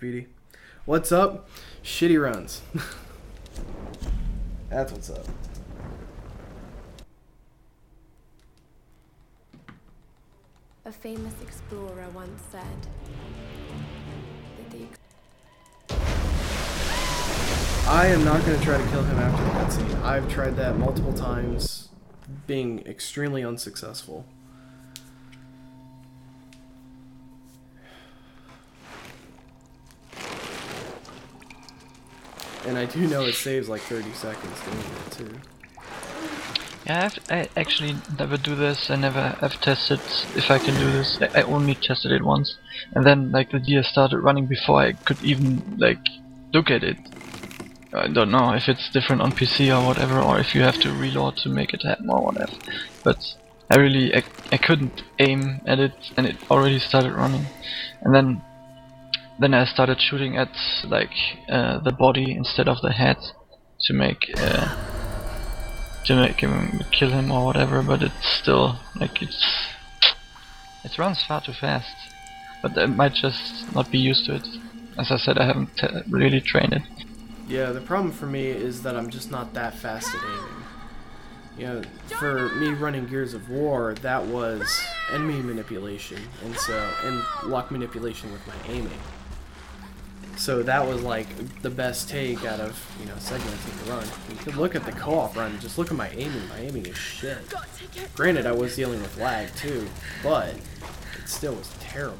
Speedy. What's up? Shitty runs. That's what's up. A famous explorer once said that I am not going to try to kill him after the cutscene. I've tried that multiple times, being extremely unsuccessful. And I do know it saves like 30 seconds doing it too. Yeah, I actually never do this. I never have tested if I can do this. I only tested it once, and then like the deer started running before I could even like look at it. I don't know if it's different on PC or whatever, or if you have to reload to make it happen or whatever. But I couldn't aim at it, and it already started running, and then I started shooting at like the body instead of the head to make him kill him or whatever. But it's still like it runs far too fast. But I might just not be used to it. As I said, I haven't really trained it. Yeah, the problem for me is that I'm just not that fast at aiming. You know, for me running Gears of War, that was enemy manipulation, and lock manipulation with my aiming. So that was like the best take out of, you know, segmenting the run. You could look at the co-op run, just look at my aiming. My aiming is shit. Granted, I was dealing with lag too, but it still was terrible.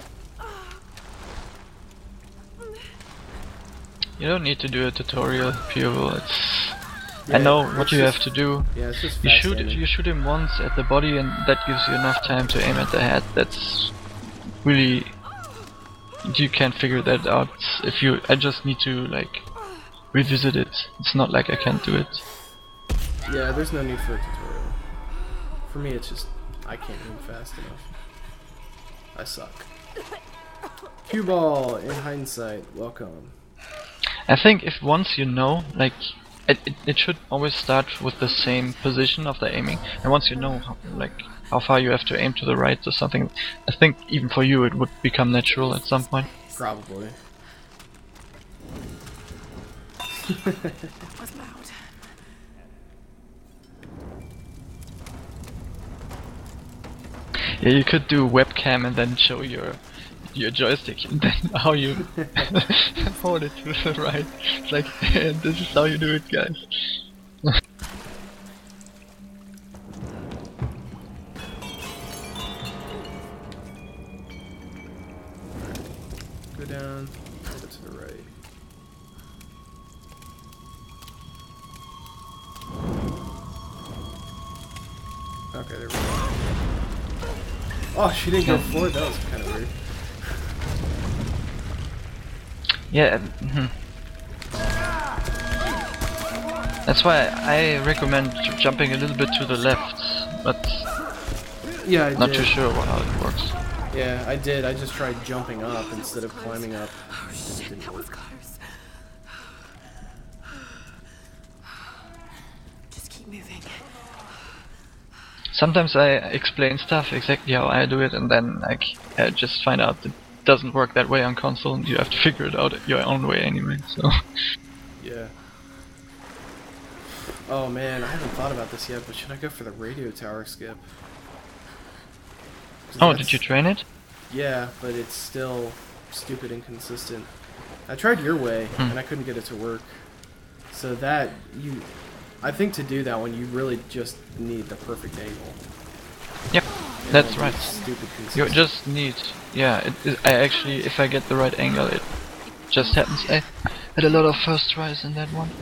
You don't need to do a tutorial, Pure. Yeah, I know what you have to do. Yeah, it's just You fast shoot aiming. you shoot him once at the body, and that gives you enough time to aim at the head. That's really, you can't figure that out. I just need to like revisit it. It's not like I can't do it. Yeah, there's no need for a tutorial. For me, it's just I can't aim fast enough. I suck. Cue ball in hindsight. Welcome. I think if once you know, like, it should always start with the same position of the aiming, and once you know how far you have to aim to the right or something, I think even for you it would become natural at some point. Probably. was loud. Yeah, you could do webcam and then show your joystick and then how you forward it to the right. It's like, this is how you do it, guys. Go down, over to the right. Okay, there we go. Oh, she didn't go forward? That was kind of weird. Yeah. That's why I recommend jumping a little bit to the left, but Yeah, I not did. too sure how it works. Yeah, I did. I just tried jumping up instead of climbing up. Oh shit, that was close. Just keep moving. Sometimes I explain stuff exactly how I do it, and then like I just find out it doesn't work that way on console, and you have to figure it out your own way anyway. So Yeah. Oh man, I haven't thought about this yet, but should I go for the radio tower skip? 'Cause oh, that's- did you train it? Yeah, but it's still stupid inconsistent. I tried your way, and I couldn't get it to work. So I think to do that one, you really just need the perfect angle. Yep, And that's it'll be right. Stupid You consistent. just need, yeah. I actually, if I get the right angle, it just happens. I had a lot of first tries in that one.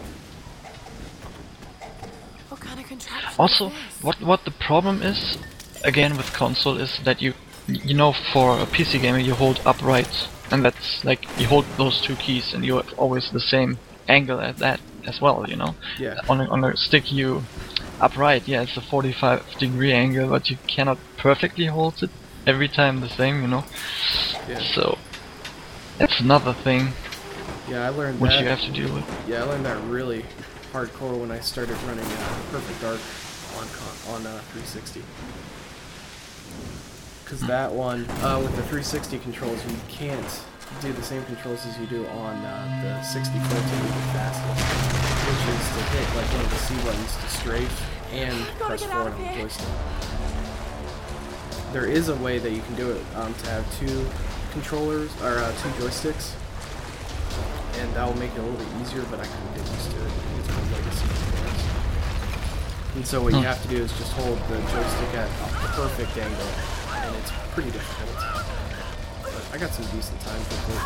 What kind of contraption Also, is this? what the problem is, again with console, is that you know, for a PC gamer you hold upright, and that's like you hold those two keys, and you have always the same angle at that as well. You know, Yeah. on a stick you upright, yeah, it's a 45-degree angle, but you cannot perfectly hold it every time the same. You know, Yeah. so that's another thing Yeah, I learned which that. you have to deal with. Yeah, I learned that really hardcore when I started running Perfect Dark on 360. Because that one, with the 360 controls, you can't do the same controls as you do on the 64 to move it faster, which is to hit like one of the C buttons to strafe and press forward on the joystick. There is a way that you can do it to have two controllers or two joysticks, and that will make it a little bit easier. But I couldn't get used to it. It's called Legacy controls. And so what you have to do is just hold the joystick at a perfect angle, and it's pretty difficult. But I got some decent time with it.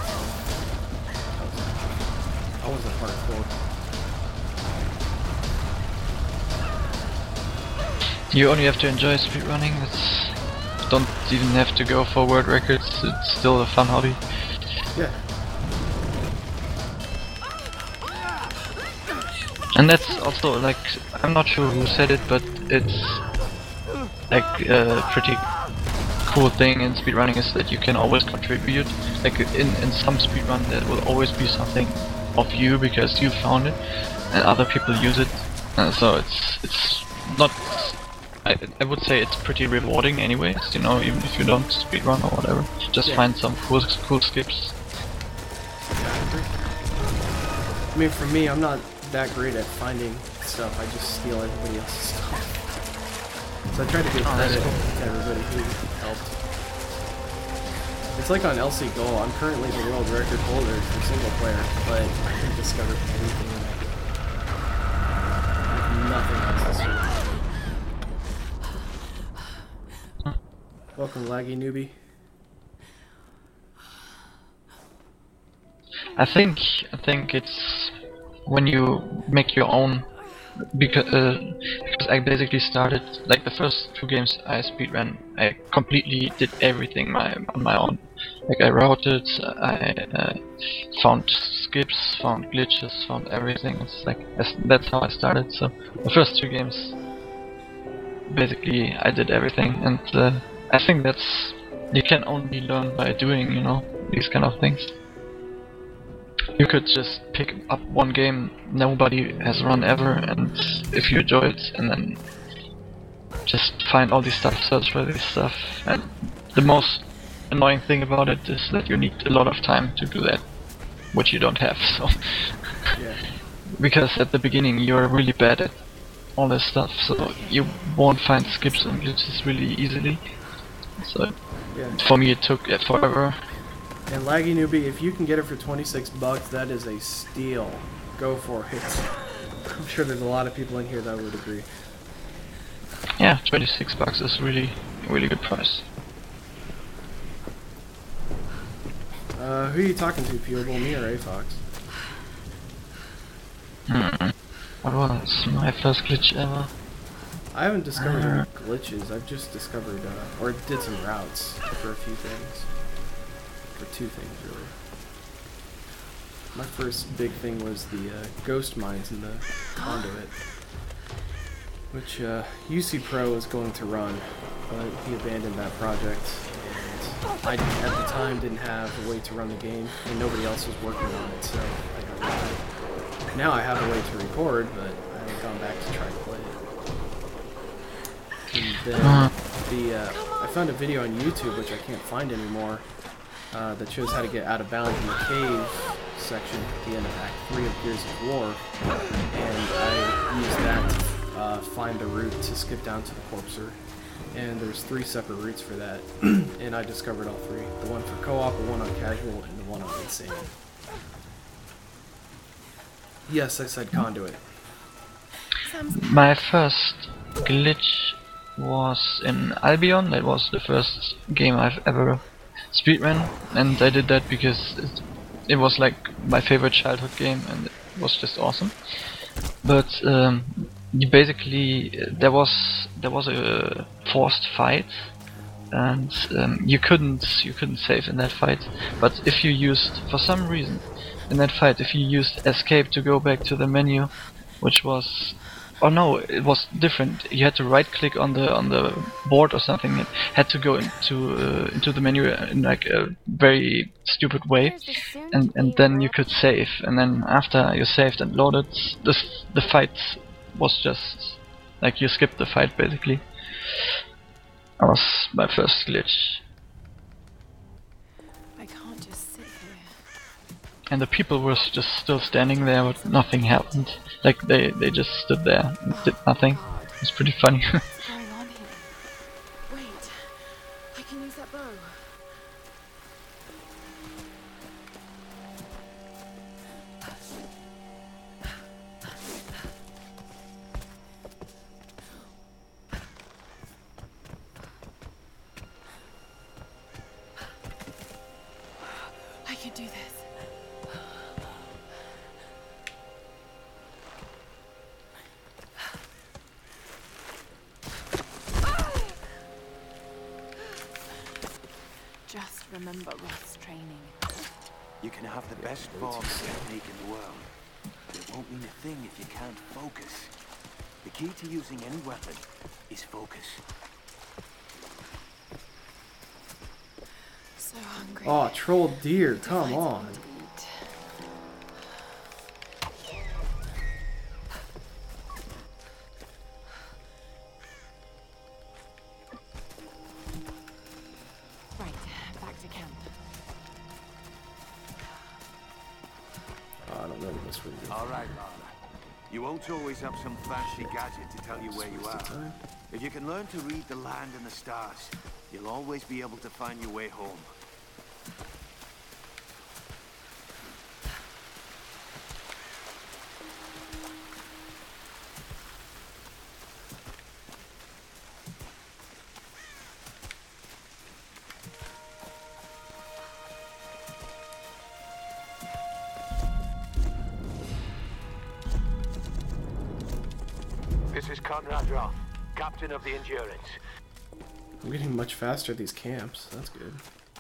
I wasn't hardcore. You only have to enjoy speedrunning. Don't even have to go for world records. It's still a fun hobby. Yeah. And that's also like, I'm not sure who said it, but it's like a pretty cool thing in speedrunning is that you can always contribute. Like in some speedrun there will always be something of you because you found it and other people use it. So it's not, I would say it's pretty rewarding anyways, you know, even if you don't speedrun or whatever. Just find some cool skips. I mean, for me, I'm not that great at finding stuff. I just steal everybody else's stuff. So I try to give credit to everybody who helped. It's like on LC Goal, I'm currently the world record holder for single player, but I can discover anything in that game. Nothing else to see. Welcome, laggy newbie. I think it's when you make your own, because I basically started, like the first 2 games I speedran, I completely did everything on my own. Like I routed, I found skips, found glitches, found everything. It's like that's how I started. So the first 2 games, basically I did everything, and I think that's, you can only learn by doing, you know, these kind of things. You could just pick up one game nobody has run ever, and if you enjoy it, and then just find all this stuff, search for this stuff. And the most annoying thing about it is that you need a lot of time to do that, which you don't have. So Yeah. because at the beginning you're really bad at all this stuff, so you won't find skips and glitches really easily. So Yeah. for me it took forever. And laggy newbie, if you can get it for $26, that is a steal. Go for it. I'm sure there's a lot of people in here that would agree. Yeah, $26 is really good price. Who are you talking to, Pewable, me or A-Fox? What was my first glitch ever? I haven't discovered any glitches. I've just discovered, or did some routes for a few things. For 2 things, really. My first big thing was the ghost mines in the conduit, which UC Pro was going to run, but he abandoned that project, and I at the time didn't have a way to run the game, and nobody else was working on it, so I got rid of it. Now I have a way to record, but I haven't gone back to try to play it. And then I found a video on YouTube, which I can't find anymore, that shows how to get out of bounds in the cave section at the end of Act 3 of Gears of War, and I used that to find a route to skip down to the Corpser, and there's 3 separate routes for that, and I discovered all 3. The one for co-op, the one on casual, and the one on insane. Yes, I said conduit. My first glitch was in Albion. That was the first game I've ever speedrun, and I did that because it was like my favorite childhood game, and it was just awesome. But you basically there was a forced fight, and you couldn't save in that fight. But if you used, for some reason in that fight, if you used escape to go back to the menu, which was, oh no, it was different. You had to right click on the board or something. It had to go into the menu in like a very stupid way, and then you could save. And then after you saved and loaded, the fight was just like you skipped the fight basically. That was my first glitch. I can't just sit here. and the people were just still standing there, but nothing happened. Like they just stood there and did nothing. It's pretty funny. What's going on here? Wait, I can use that bow. I can do this. Just remember Roth's training. You can have the best form technique in the world. It won't mean a thing if you can't focus. The key to using any weapon is focus. So hungry. Oh, troll deer, come on. Right, back to camp. Oh, I don't know this one. All right, Lana. You won't always have some fancy gadget to tell you where you are. If you can learn to read the land and the stars, you'll always be able to find your way home. This is Conrad Roth, captain of the Endurance. I'm getting much faster at these camps. That's good.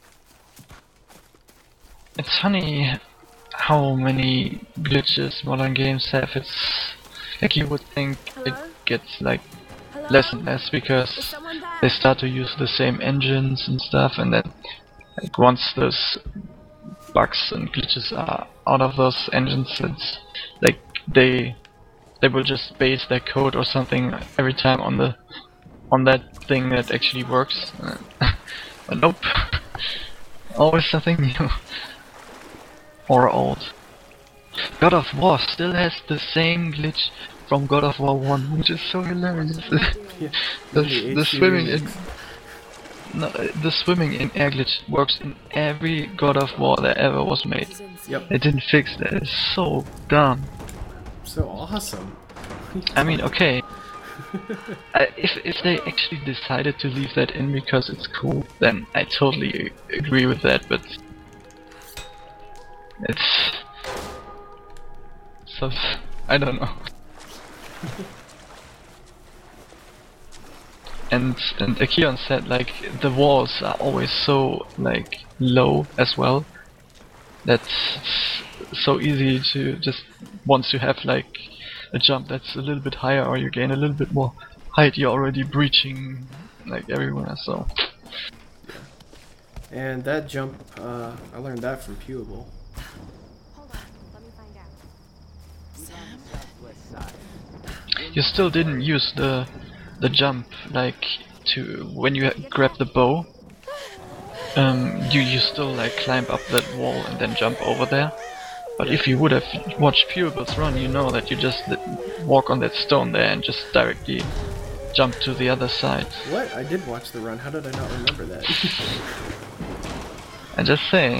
It's funny how many glitches modern games have. It's like you would think it gets like Hello? less and less Is because someone there? they start to use the same engines and stuff, and then like once those bugs and glitches are out of those engines, it's like they will just base their code or something every time on that thing that actually works. But nope, always something new or old. God of War still has the same glitch from God of War 1, which is so hilarious. Yeah. the swimming in the swimming in air glitch works in every God of War that ever was made. Yep. They didn't fix that. It's so dumb. So awesome. I mean, okay. If they actually decided to leave that in because it's cool, then I totally agree with that. But it's so I don't know. And Akion said like the walls are always so like low as well. That's so easy to just once you have like a jump that's a little bit higher or you gain a little bit more height, you're already breaching like everywhere. So And that jump, I learned that from Pewable. Hold on, let me find out. Sam? you still didn't use the jump like to when you grab the bow. You still like climb up that wall and then jump over there. But if you would have watched Pewable's run, you know that you just walk on that stone there and just directly jump to the other side. What? I did watch the run. How did I not remember that? I'm just saying.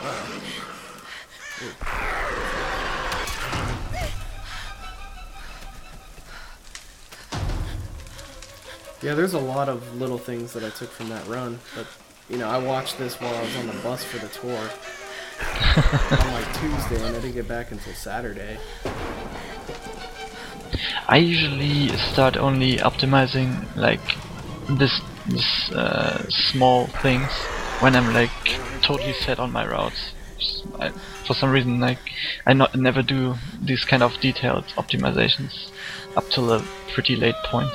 Yeah, there's a lot of little things that I took from that run, but you know, I watched this while I was on the bus for the tour on like Tuesday, and I didn't get back until Saturday. I usually start only optimizing like this small things when I'm like totally set on my routes. For some reason, like I never do these kind of detailed optimizations up till a pretty late point.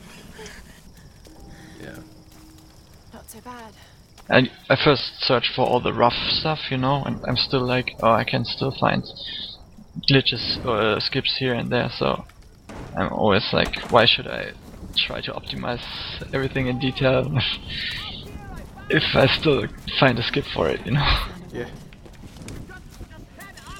Yeah. Not so bad. I first search for all the rough stuff, you know, and I'm still like, oh, I can still find glitches or skips here and there, so I'm always like, why should I try to optimize everything in detail if I still find a skip for it, you know? Yeah.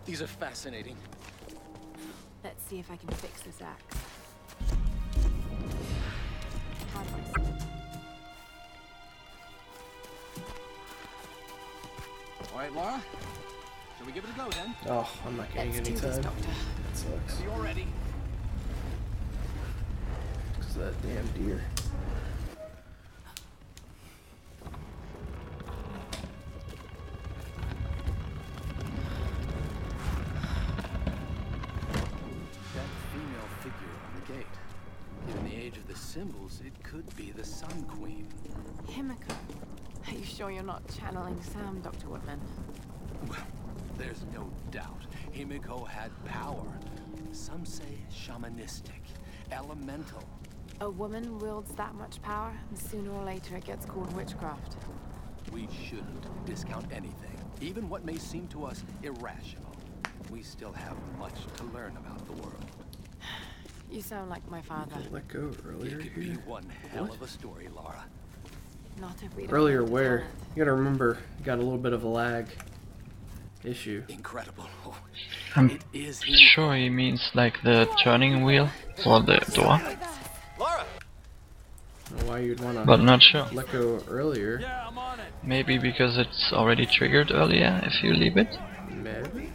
These are fascinating. Let's see if I can fix this axe. How do I... All right, Laura. Shall we give it a go then? Oh, I'm not getting Let's any do this, time. Doctor. That sucks. You're ready. Because of that damn deer. That female figure on the gate. Given the age of the symbols, it could be the Sun Queen. Himiko. Are you sure you're not channeling Sam, Dr. Woodman? Well, there's no doubt. Himiko had power. Some say shamanistic, elemental. A woman wields that much power, and sooner or later it gets called witchcraft. We shouldn't discount anything, even what may seem to us irrational. We still have much to learn about the world. You sound like my father. Let go earlier It could be here. one hell of a story, Laura. Not if we don't Earlier have the where? talent. You gotta remember, you got a little bit of a lag issue. Incredible. I'm It is sure he means like the turning wheel for the door, Laura! I don't know why you'd wanna but not sure. let go earlier. Yeah, I'm on it. Maybe because it's already triggered earlier if you leave it. Maybe.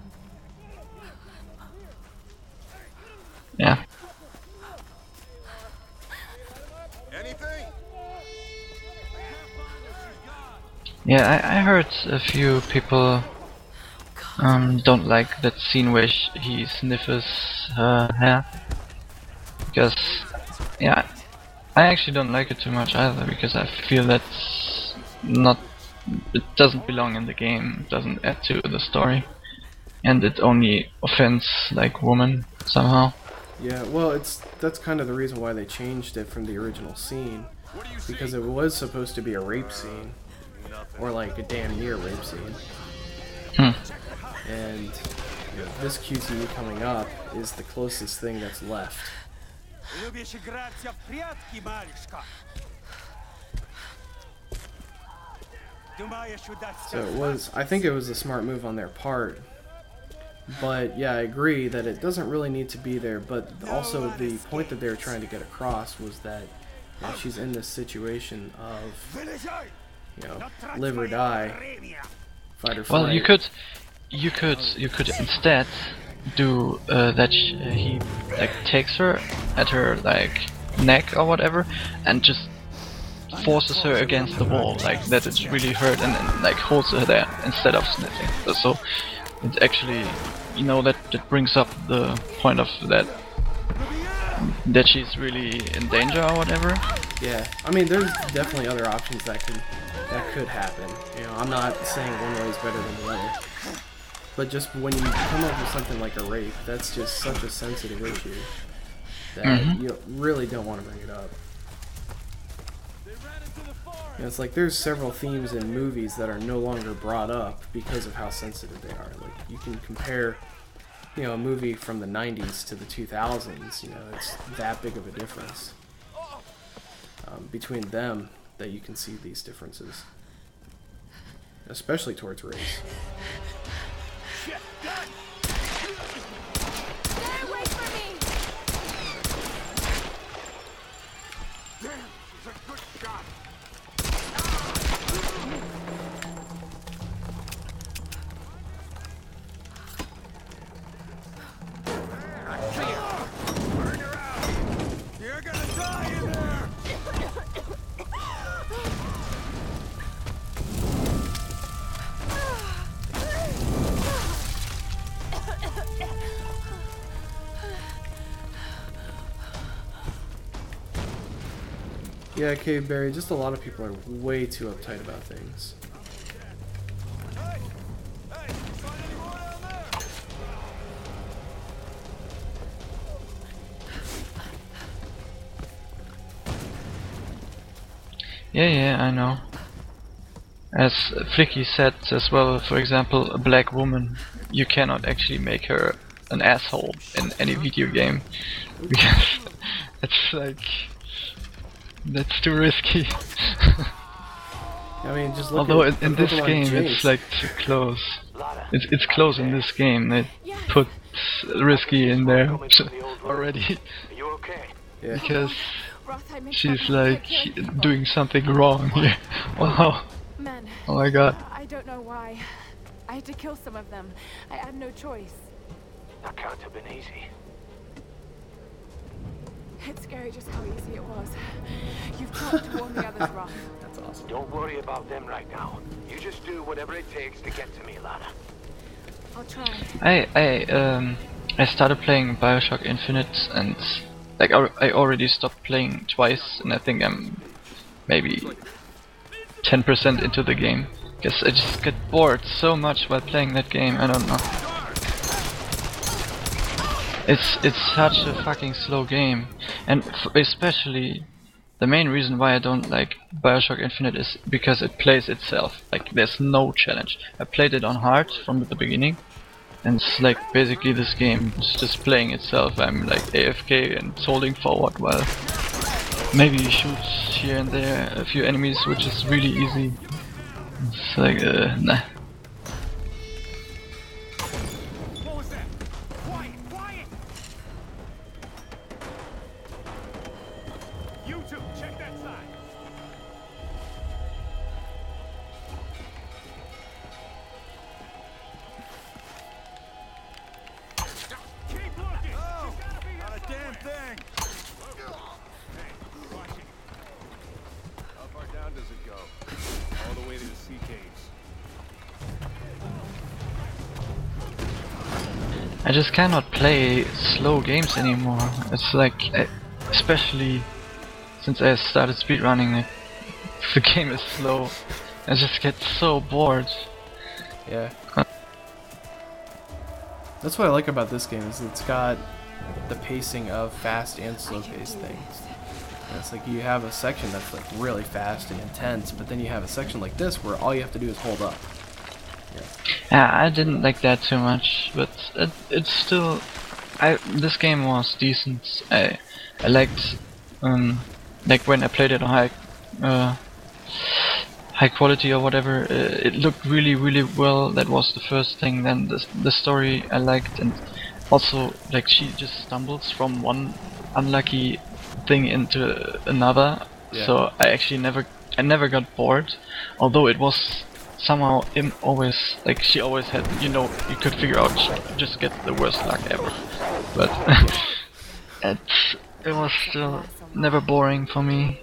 Yeah. Anything? Yeah, I heard a few people don't like that scene where he sniffs her hair. Because, yeah, I actually don't like it too much either, because I feel that's not, it doesn't belong in the game, it doesn't add to the story, and it only offends like women somehow. Yeah, well, that's kind of the reason why they changed it from the original scene, because it was supposed to be a rape scene, or like a damn near rape scene. And you know, this QTE coming up is the closest thing that's left. So it was, I think it was a smart move on their part. But yeah, I agree that it doesn't really need to be there, but also the point that they were trying to get across was that you know, she's in this situation of, you know, live or die, fight or flight. Well, you could instead do that he like takes her at her like neck or whatever and just forces her against the wall, like that it's really hurt, and then like holds her there instead of sniffing. So it's actually, you know, that brings up the point of that she's really in danger or whatever. Yeah, I mean, there's definitely other options that could happen. You know, I'm not saying one way is better than the other, but just when you come up with something like a rape, that's just such a sensitive issue that you really don't want to bring it up. You know, it's like there's several themes in movies that are no longer brought up because of how sensitive they are. Like you can compare, you know, a movie from the 90s to the 2000s. You know, it's that big of a difference between them that you can see these differences, especially towards race. Stay away from me! Damn, she's a good shot. Burn her out. You're gonna die in there. Yeah, Cave Berry, just a lot of people are way too uptight about things. Hey, you find any more down there? Yeah, I know. As Flicky said as well, for example, a black woman, you cannot actually make her an asshole in any video game, because it's like, that's too risky. I mean, just look Although at in the this Pokemon game Jinx. it's like too close. It's close in this game. They Yes. put risky in there already Are you okay? Yeah. because Roth, I mixed she's up like people. doing something wrong here. Wow. Men. Oh my god. I don't know why. I had to kill some of them. I had no choice. That can't have been easy. It's scary just how easy it was. You've got to warn the others, Roth. That's awesome. Don't worry about them right now. You just do whatever it takes to get to me, Lana. I'll try. I started playing BioShock Infinite and like I already stopped playing twice, and I think I'm maybe 10% into the game. Guess I just get bored so much while playing that game. I don't know. It's such a fucking slow game, and especially the main reason why I don't like BioShock Infinite is because it plays itself. Like there's no challenge. I played it on hard from the beginning, and it's like basically this game is just playing itself. I'm like AFK and holding forward while maybe shoot here and there a few enemies, which is really easy. It's like nah. What was that? Quiet! Quiet! You two, check that side. Keep looking! Oh, not a damn thing! Hey, watching. How far down does it go? All the way to the sea caves. I just cannot play slow games anymore. It's like, especially since I started speedrunning it, the game is slow. I just get so bored. Yeah. That's what I like about this game is it's got the pacing of fast and slow paced things. And it's like you have a section that's like really fast and intense, but then you have a section like this where all you have to do is hold up. Yeah, I didn't like that too much, but it's still. This game was decent. I liked like when I played it on high quality or whatever. It looked really well. That was the first thing. Then the story I liked, and also like she just stumbles from one unlucky thing into another. Yeah. So I never got bored, although it was somehow always like she always had, you know, you could figure out she just get the worst luck ever, but it was still never boring for me.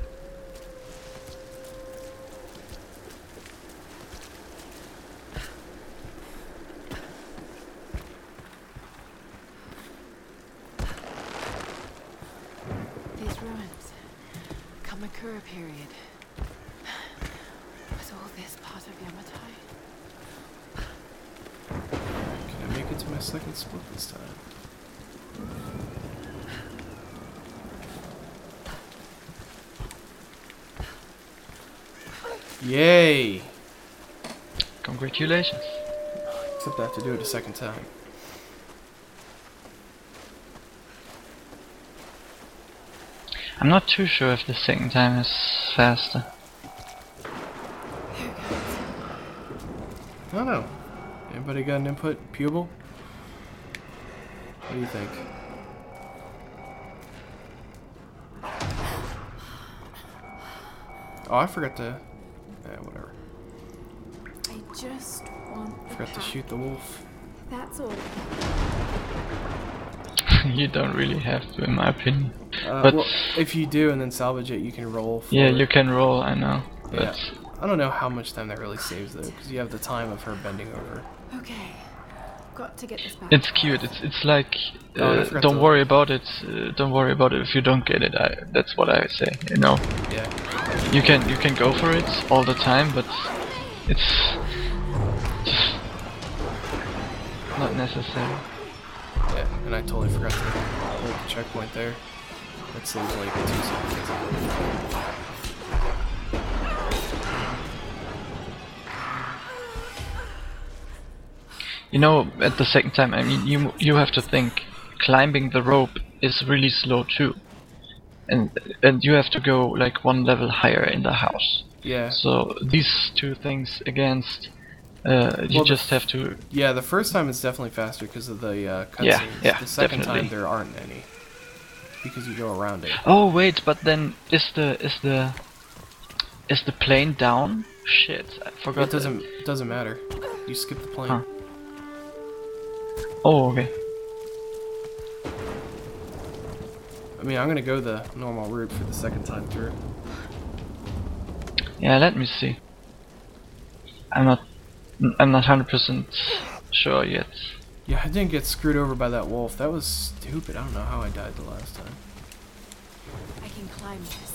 These ruins. Kamakura period. Was all this part of Yamatai? Can I make it to my second split this time? Yay! Congratulations. Except I have to do it a second time. I'm not too sure if the second time is faster. I don't know. Anybody got an input? Pupil? What do you think? Oh, I forgot to... whatever. I just want the Forgot to path. shoot the wolf. That's all. You don't really have to, in my opinion. But Well, if you do and then salvage it, you can roll for yeah, it. you can roll, I know. But Yeah. I don't know how much time that really saves though, because you have the time of her bending over. Okay. Got to get this back. it's cute. It's like Oh, I forgot don't to- worry about it. Don't worry about it if you don't get it. That's what I say. You know, Yeah. you can go for it all the time, but it's just not necessary. Yeah, and I totally forgot to hold the checkpoint there. That saves like 2 seconds. You know, at the second time, I mean, you have to think climbing the rope is really slow too, and you have to go like one level higher in the house. Yeah. So these two things against You Well, just have to. Yeah, the first time it's definitely faster because of the cutscenes. Yeah, the second definitely. time there aren't any because you go around it. Oh wait, but then is the plane down? Shit, I forgot. It doesn't matter. You skip the plane. Huh. Oh, okay. I mean, I'm gonna go the normal route for the second time through. Yeah, let me see. I'm not 100% sure yet. Yeah, I didn't get screwed over by that wolf. That was stupid. I don't know how I died the last time. I can climb this.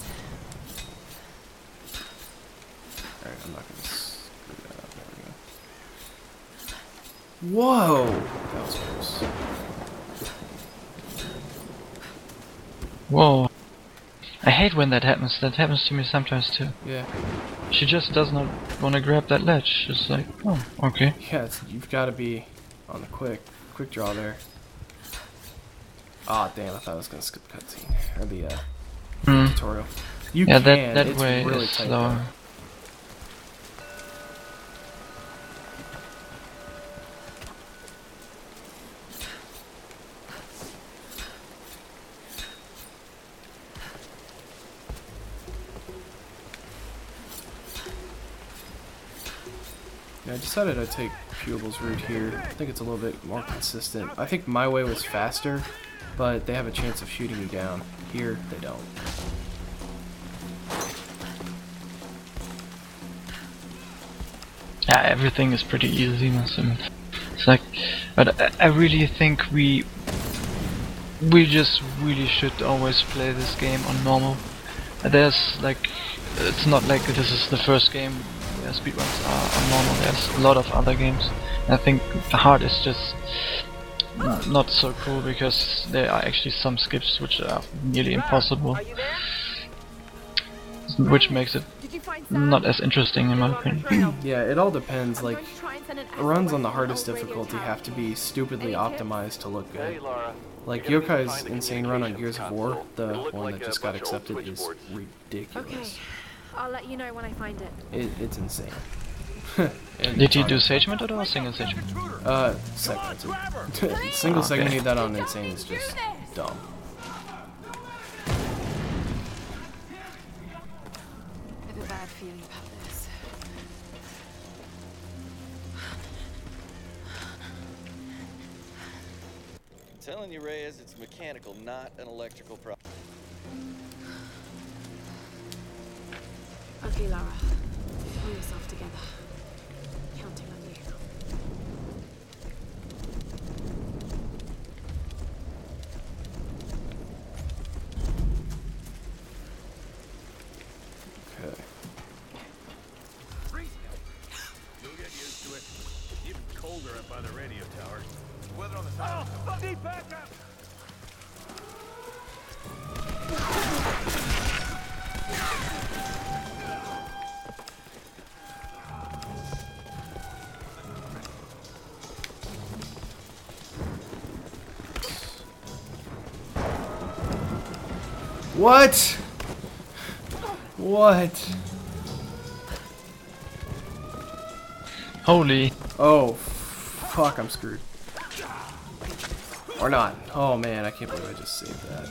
Alright, I'm not gonna screw that up. There we go. Whoa! That was close. Whoa. I hate when that happens. That happens to me sometimes too. Yeah. She just does not want to grab that ledge. It's like, oh, okay. Yeah, you've got to be on the quick draw there. Ah, damn! I thought I was gonna skip the cutscene or the tutorial. You Yeah, can. that It's way really is tight slower. there. Yeah, I decided I'd take Pupil's route here. I think it's a little bit more consistent. I think my way was faster, but they have a chance of shooting you down. Here, they don't. Yeah, everything is pretty easy. It's like, but I really think we just really should always play this game on normal. There's like, it's not like this is the first game where speedruns are on normal. There's a lot of other games. I think the hard is just not so cool because there are actually some skips which are nearly impossible, which makes it Did you find Sam? not as interesting in my opinion. Yeah, it all depends. Like, I'm going to try and send an runs on the SOS hardest to the radio difficulty tower. have to be stupidly Any tips? optimized to look Hey, good. Lara. Like You're gonna be Yokai's finding insane run on Gears of communications War, console. the It'll look one like that a just got bunch of old accepted, is switchboards. ridiculous. Okay, I'll let you know when I find it. It's insane. And Did you it's do hard. segmented or single segment? Segmented. Single Okay. segmenting that on insane is just dumb. I have a bad feeling about this. I'm telling you, Reyes, it's mechanical, not an electrical problem. Okay, Lara. Pull yourself together. Counting on you. Okay. You'll get used to it. Even colder up by the radio tower. Weather on the side. Oh, fuck! Need backup! What? What? Holy. Oh, fuck, I'm screwed. Or not. Oh man, I can't believe I just saved that.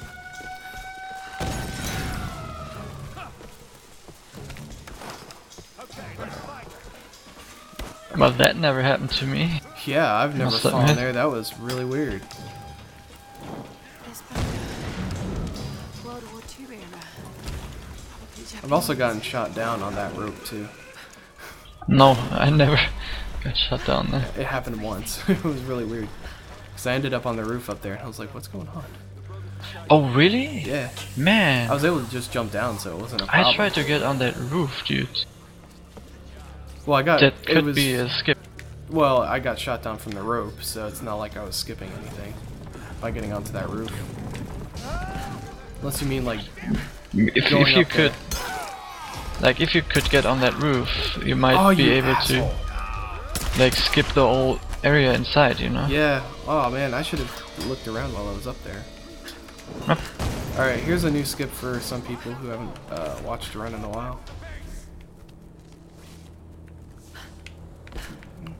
Well, that never happened to me. Yeah, I've never Must fallen admit. there. That was really weird. This bunker. World War II era. Probably Japanese. I've also gotten shot down on that rope too. No, I never got shut down there. It happened once. It was really weird. Because I ended up on the roof up there and I was like, what's going on? Oh, really? Yeah. Man, I was able to just jump down, so it wasn't a problem. I tried to get on that roof, dude. Well, I got That it could was, be a skip. Well, I got shot down from the rope, so it's not like I was skipping anything by getting onto that roof. Unless you mean like If going you up there. could, like, if you could get on that roof, you might Oh, be you able asshole. to, like, skip the whole area inside, you know? Yeah. Oh man, I should have looked around while I was up there. Huh. Alright, here's a new skip for some people who haven't watched a run in a while.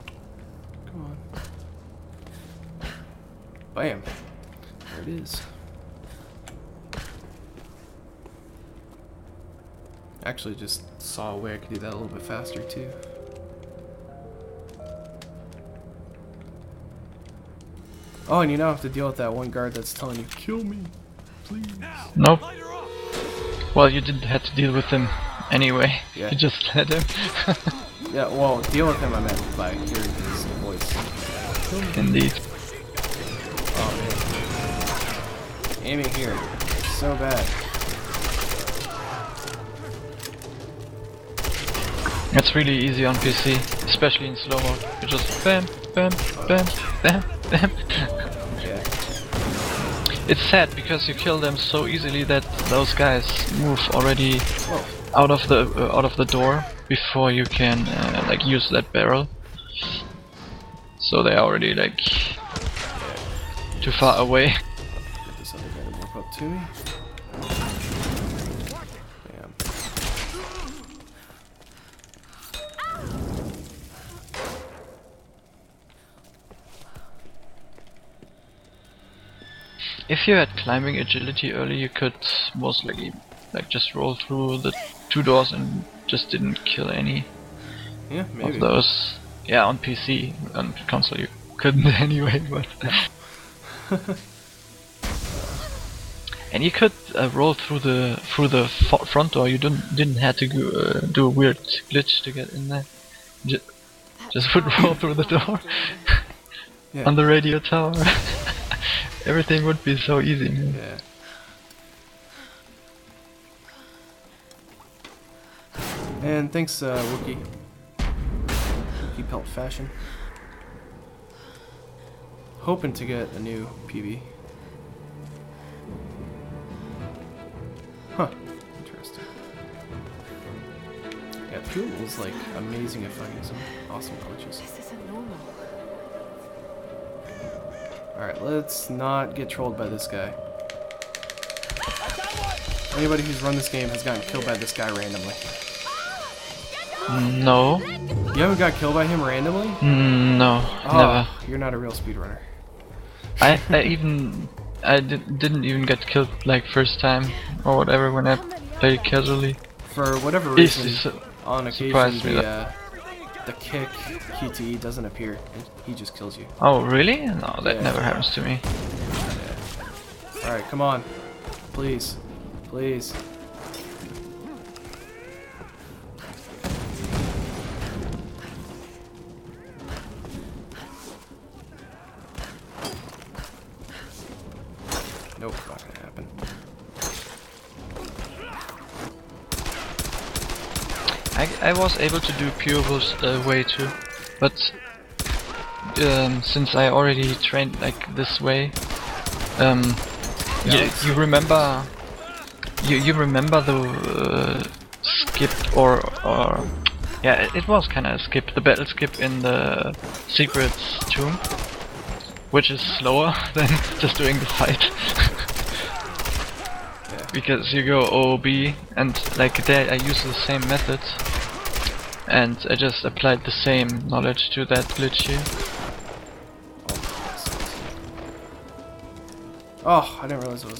Bam. There it is. Actually, just saw a way I could do that a little bit faster too. Oh, and you now have to deal with that one guard that's telling you, "Kill me, please." Nope. Well, you didn't have to deal with him anyway. Yeah. You just let him. Yeah, well, deal with him I meant by hearing his voice. Indeed. Oh man. Aiming here. So bad. It's really easy on PC, especially in slow mode. You just bam, bam, bam, bam, bam. Yeah. It's sad because you kill them so easily that those guys move already out of the door before you can like use that barrel. So they're already like too far away. Get this other guy to walk up to me. Bam. If you had climbing agility early, you could most likely like just roll through the 2 doors and just didn't kill any Yeah, maybe. of those. Yeah, on PC, on console you couldn't anyway, but and you could roll through the front door. You didn't have to go, do a weird glitch to get in there. Just would roll through the door Yeah. on the radio tower. Everything would be so easy, man. Yeah. And thanks, Wookie. Wookie Pelt Fashion. Hoping to get a new PB. Huh. Interesting. Yeah, Fuel is like amazing at finding some awesome glitches. This isn't normal. Alright, let's not get trolled by this guy. Anybody who's run this game has gotten killed by this guy randomly. No. You haven't got killed by him randomly? No, Oh, never. you're not a real speedrunner. I didn't even get killed like first time or whatever when I played casually. For whatever It's reason, on occasion surprised me the kick QTE doesn't appear. He just kills you. Oh really? No, that Yeah. never happens to me. Alright, come on. Please. Please. Nope, not gonna happen. I was able to do Pureble's way too, but since I already trained like this way, you remember you remember the skip or yeah, it was kind of a skip, the battle skip in the Secrets tomb, which is slower than just doing the fight. Because you go OOB and like there I use the same method and I just applied the same knowledge to that glitch here. Oh, I didn't realize it was.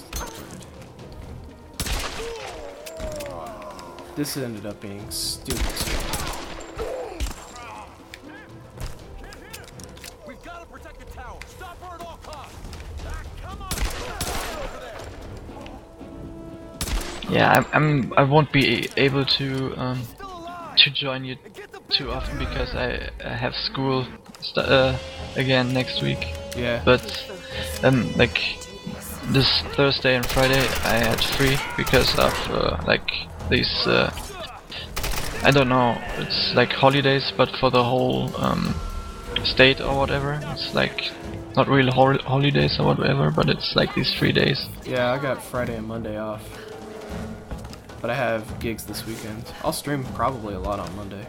This ended up being stupid. We've got to protect the tower. Stop her at all costs. Come on. Over there. Yeah, I won't be able to join you too often because I have school again next week. Yeah. But like this Thursday and Friday I had free because of like these I don't know, it's like holidays but for the whole state or whatever. It's like not real holidays or whatever, but it's like these 3 days. Yeah, I got Friday and Monday off. But I have gigs this weekend. I'll stream probably a lot on Monday.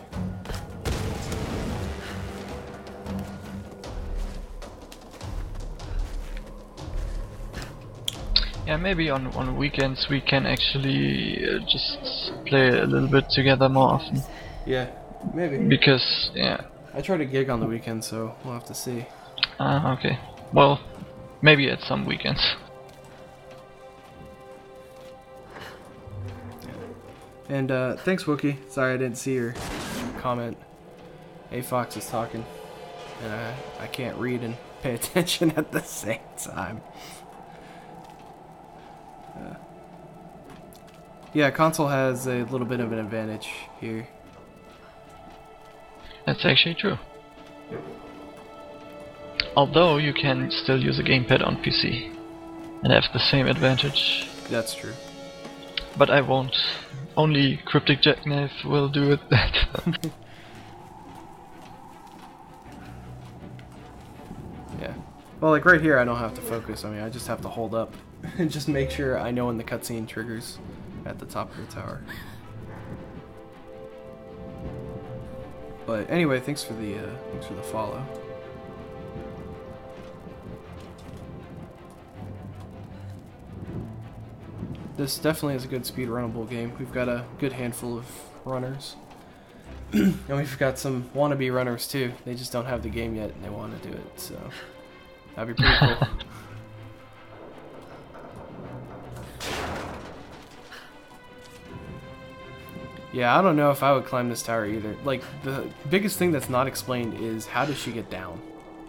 Yeah, maybe on weekends we can actually just play a little bit together more often. Yeah, maybe. Because, yeah. I try to gig on the weekend, so we'll have to see. Okay. Well, Maybe at some weekends. And thanks, Wookie. Sorry I didn't see your comment. A Fox is talking, and I can't read and pay attention at the same time. Yeah, console has a little bit of an advantage here. That's actually true. Although you can still use a gamepad on PC and have the same advantage. That's true. But I won't. Only Cryptic Jackknife will do it. Yeah. Well, like right here, I don't have to focus. I mean, I just have to hold up and just make sure I know when the cutscene triggers at the top of the tower. But anyway, thanks for the follow. This definitely is a good speed runnable game. We've got a good handful of runners. And we've got some wannabe runners too. They just don't have the game yet and they want to do it, so that'd be pretty cool. Yeah, I don't know if I would climb this tower either. Like, the biggest thing that's not explained is how does she get down?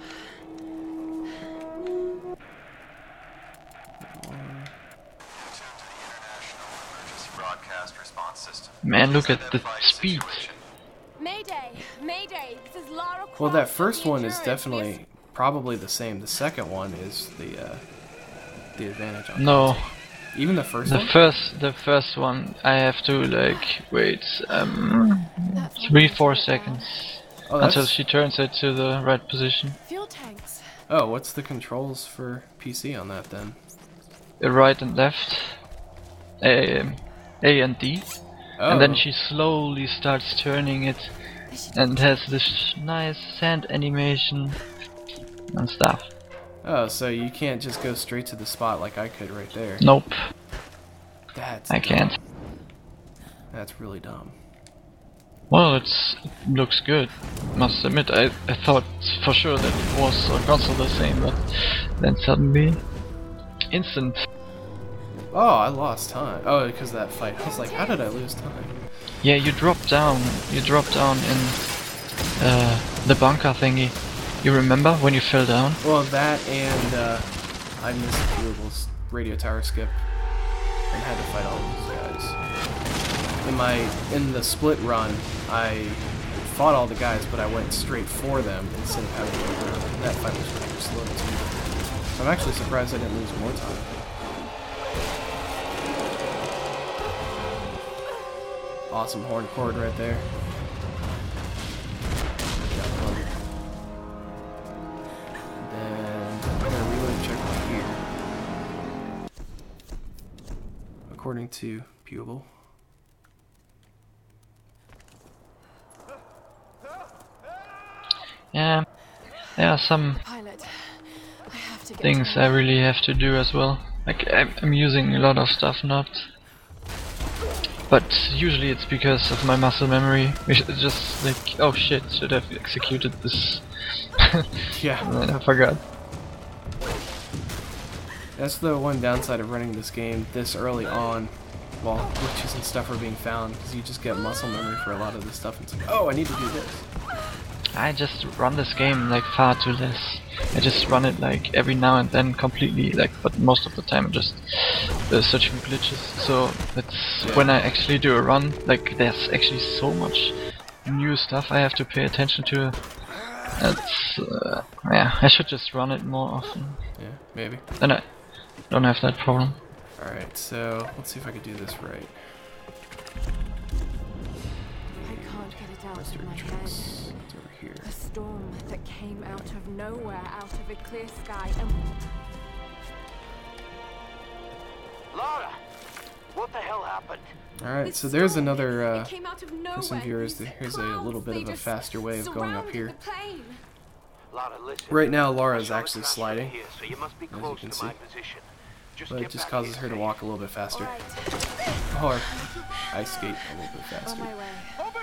Man, look at the speed. Mayday! Mayday! This is Lara Croft. Well, that first from the one is Endurance. definitely probably the same. The second one is the advantage on No, it. Even the first one? the first one I have to like wait 3-4 seconds Oh, until that's... she turns it to the right position. Fuel tanks. Oh, what's the controls for PC on that then? Right and left, A and D, Oh, and then she slowly starts turning it and has this nice sand animation and stuff. oh, so you can't just go straight to the spot like I could right there. Nope, That's I dumb. can't. That's really dumb. Well, it looks good. Must admit, I thought for sure that it was on console the same, but then suddenly, instant. Oh, I lost time. Oh, because of that fight. I was like, how did I lose time? Yeah, you drop down. You drop down in the bunker thingy. You remember when you fell down? Well, that and I missed Fuel's radio tower skip and had to fight all those guys. In the split run, I fought all the guys, but I went straight for them instead of having to go around. And that fight was pretty slow too. So I'm actually surprised I didn't lose more time. Awesome horn chord right there. Then I'm gonna reload checkpoint here. According to Pewable. Yeah, there are some Pilot. I have to get things I really have to do as well. Like I'm using a lot of stuff not. But usually it's because of my muscle memory. It's just like, oh shit, should have executed this. Yeah. And then I forgot. That's the one downside of running this game this early on, while glitches and stuff are being found, because you just get muscle memory for a lot of this stuff. And it's like, oh, I need to do this. I just run this game like far too less. I just run it like every now and then completely, like, but most of the time I'm just searching for glitches. So that's when I actually do a run. Like, there's actually so much new stuff I have to pay attention to. That's yeah, I should just run it more often. Yeah, maybe. Then I don't have that problem. Alright, so let's see if I can do this right. I can't get it out Rest of of my your head. tricks. It's over here. A storm that came out of nowhere, out of a clear sky, and Lara, what the hell happened? Alright, this so there's storm, another, it came out of for some nowhere. viewers, These here's a clouds, little bit they of a just faster way of going up surrounded here. the plane. Lara, listen. Right now, Laura's I saw the actually crash sliding, from here, so you must be as you close can to see. my position. Just but it get just back causes here her to safe. walk a little bit faster. Alright, Or ice skate a little bit on faster. my way. Over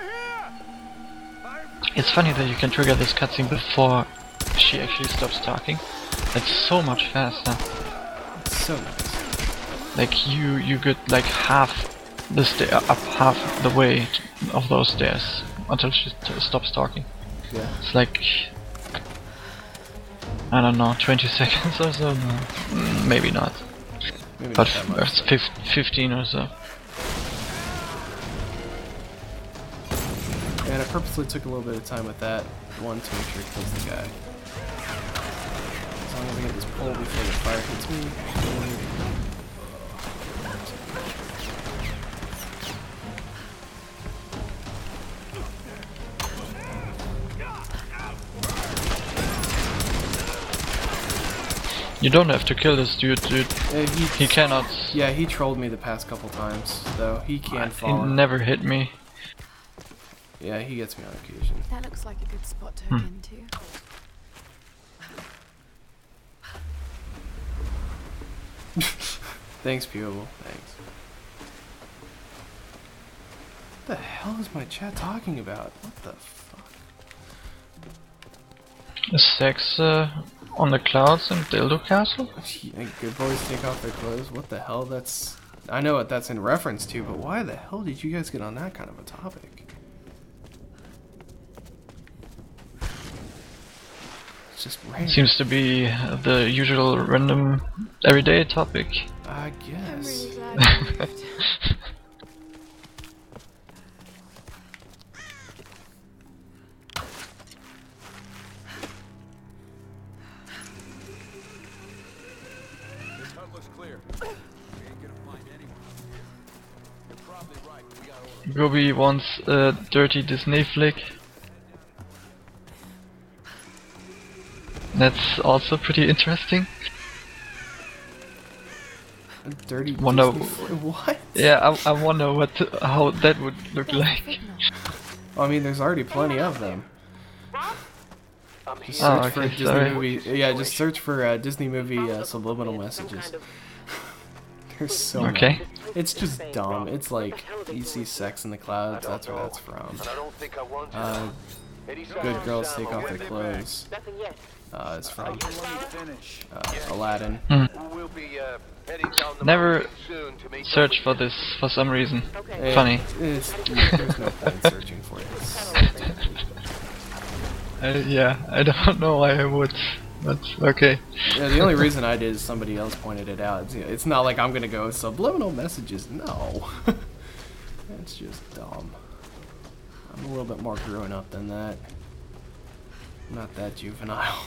here! It's funny that you can trigger this cutscene before she actually stops talking. It's so much faster. It's so nice. Like you get like half the up half the way of those stairs until she stops talking. Yeah. It's like, I don't know, 20 seconds or so. No, maybe not. Maybe But not that much. it's 15 or so. And I purposely took a little bit of time with that one to make sure it kills the guy. As long as I get this pole before the fire hits me. You don't have to kill this dude. He cannot. Yeah, he trolled me the past couple times, though. He can He fall. never hit me. Yeah, he gets me on occasion. That looks like a good spot to hook into. Thanks, Pewable. Thanks. What the hell is my chat talking about? What the fuck? Sex on the clouds in Dildo Castle? Good boys take off their clothes. What the hell? That's... I know what that's in reference to, but why the hell did you guys get on that kind of a topic? It's just random. Seems to be the usual random everyday topic. I I'm guess. really glad you moved. This hunt looks clear. We ain't gonna find anyone. You're probably right. We got orders. Robbie wants a dirty Disney flick. That's also pretty interesting. A dirty Wonder- Disney what? Yeah, I wonder how that would look like. Well, I mean, there's already plenty of them. Just Oh, search for okay, Disney sorry. movie. Yeah, just search for Disney movie subliminal messages. There's so many. Okay. It's just dumb. It's like you see sex in the clouds. That's where that's from. And I don't think I want to. Good girls take off their clothes. It's from Aladdin. We'll be heading down the Never mountain soon to meet search for this for some reason. Eh, Funny. there's no point searching for it. Yeah, I don't know why I would, but okay. Yeah, the only reason I did is somebody else pointed it out. It's not like I'm gonna go subliminal messages. No, that's just dumb. I'm a little bit more grown up than that. I'm not that juvenile.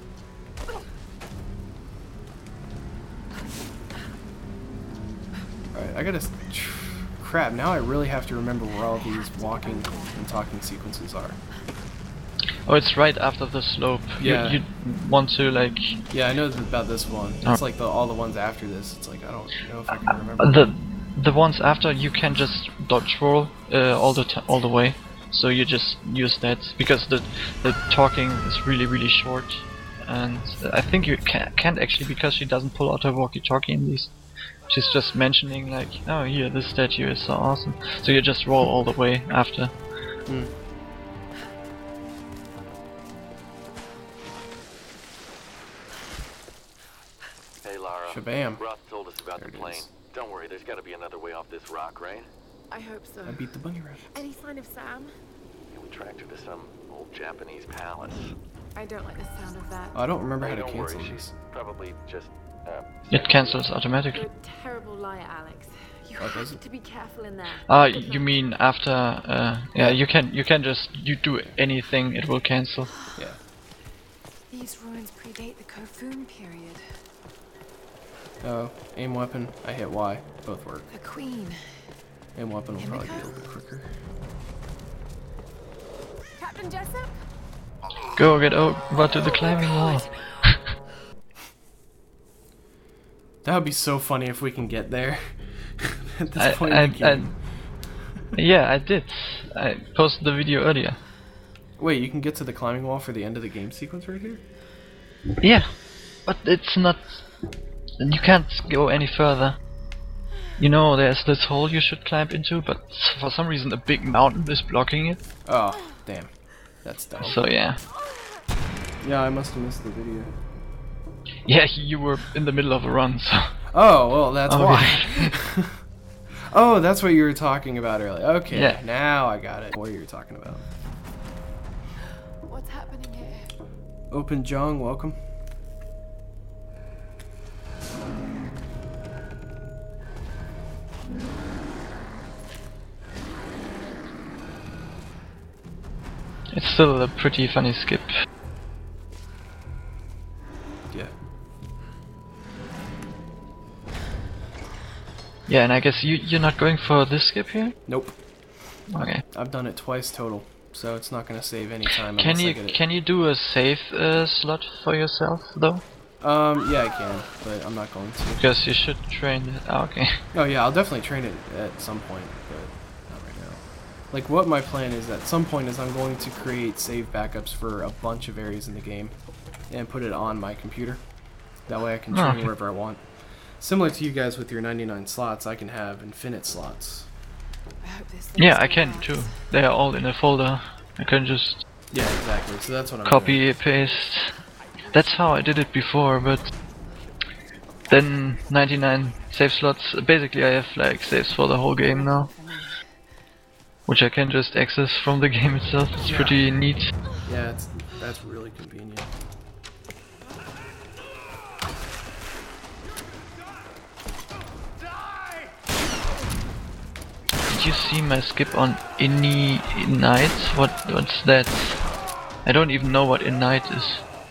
Alright, I gotta... Crap, now I really have to remember where all these walking and talking sequences are. Oh, it's right after the slope. Yeah. You want to like Yeah, I know about this one. Oh. It's like all the ones after this. It's like, I don't know if I can remember. the ones after you can just dodge roll all the way. So you just use that because the talking is really short, and I think you can't actually because she doesn't pull out her walkie-talkie in these. She's just mentioning like, oh here, this statue is so awesome. So you just roll all the way after. Hey, Lara. Shabam. Roth told us about There the it plane. is. Don't worry, there's got to be another way off this rock, right? I hope so. I beat the bunny rabbit. Any sign of Sam? Yeah, we tracked her to some old Japanese palace. I don't like the sound of that. I don't remember how Hey, to don't cancel worry, this. she's probably just. It cancels automatically. You're a terrible liar, Alex. You Oh, does have it? to be careful in there. You mean after? Yeah, you can just do anything, it will cancel. Yeah. These ruins predate the Kofun period. Oh, aim weapon. I hit Y. Both work. The Queen. Aim weapon will probably be a little bit quicker. Captain Jessup? Go get over to the climbing wall. That would be so funny if we can get there. At this point in the game. Yeah, I did. I posted the video earlier. Wait, you can get to the climbing wall for the end of the game sequence right here? Yeah, but it's not. You can't go any further. You know, there's this hole you should climb into, but for some reason a big mountain is blocking it. Oh, damn. That's dumb. So yeah. Yeah, I must have missed the video. Yeah, you were in the middle of a run, so... Oh, well, that's Okay. why. Oh, that's what you were talking about earlier. Okay, Yeah. now I got it. What you were talking about. What's happening here? Open Jung, welcome. It's still a pretty funny skip. Yeah. Yeah, and I guess you're not going for this skip here? Nope. Okay. I've done it twice total, so it's not gonna save any time. Can unless I you get it. can you do a save slot for yourself though? Yeah, I can, but I'm not going to. Because you should train it. Oh, okay. Oh yeah, I'll definitely train it at some point, but not right now. Like what my plan is at some point is I'm going to create save backups for a bunch of areas in the game and put it on my computer. That way I can train okay. wherever I want. Similar to you guys with your 99 slots, I can have infinite slots. I hope this thing Yeah, still I can works. too. They are all in a folder. I can just Yeah, exactly. So that's what I'm doing. copy paste. That's how I did it before, but then 99 save slots. Basically, I have like saves for the whole game now, which I can just access from the game itself. It's Yeah. pretty neat. Yeah, that's really convenient. Did you see my skip on any night? What's that? I don't even know what Ignite is.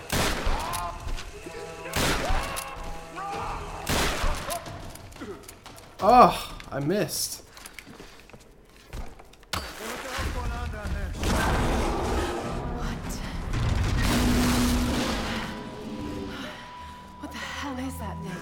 Oh, I missed. What the hell is that thing?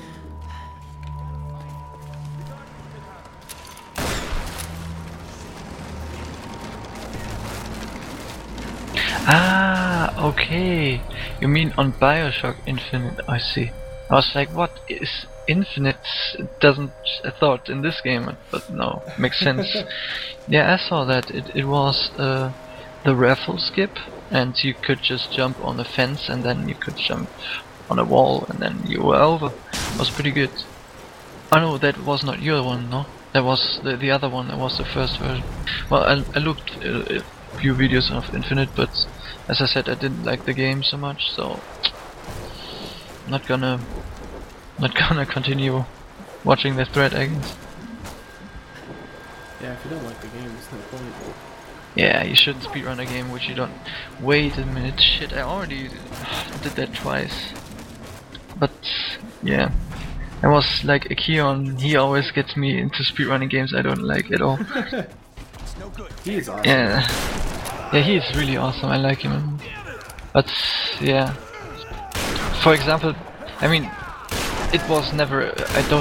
Ah, okay. You mean on Bioshock Infinite? I see. I was like, what is Infinite? It doesn't. I thought in this game, but no, makes sense. Yeah, I saw that. It was the raffle skip, and you could just jump on a fence, and then you could jump on a wall, and then you were over. It was pretty good. Oh no, that was not your one, no? That was the other one. That was the first version. Well, I looked a few videos of Infinite, but as I said, I didn't like the game so much, so not gonna continue watching the thread, I guess. Yeah, if you don't like the game, there's no point. Yeah, you shouldn't speedrun a game which you don't. Wait a minute, shit! I already did that twice. But yeah, I was like a Keon. He always gets me into speedrunning games I don't like at all. He is awesome. Yeah, yeah, he is really awesome. I like him. But yeah, for example, I mean, it was never.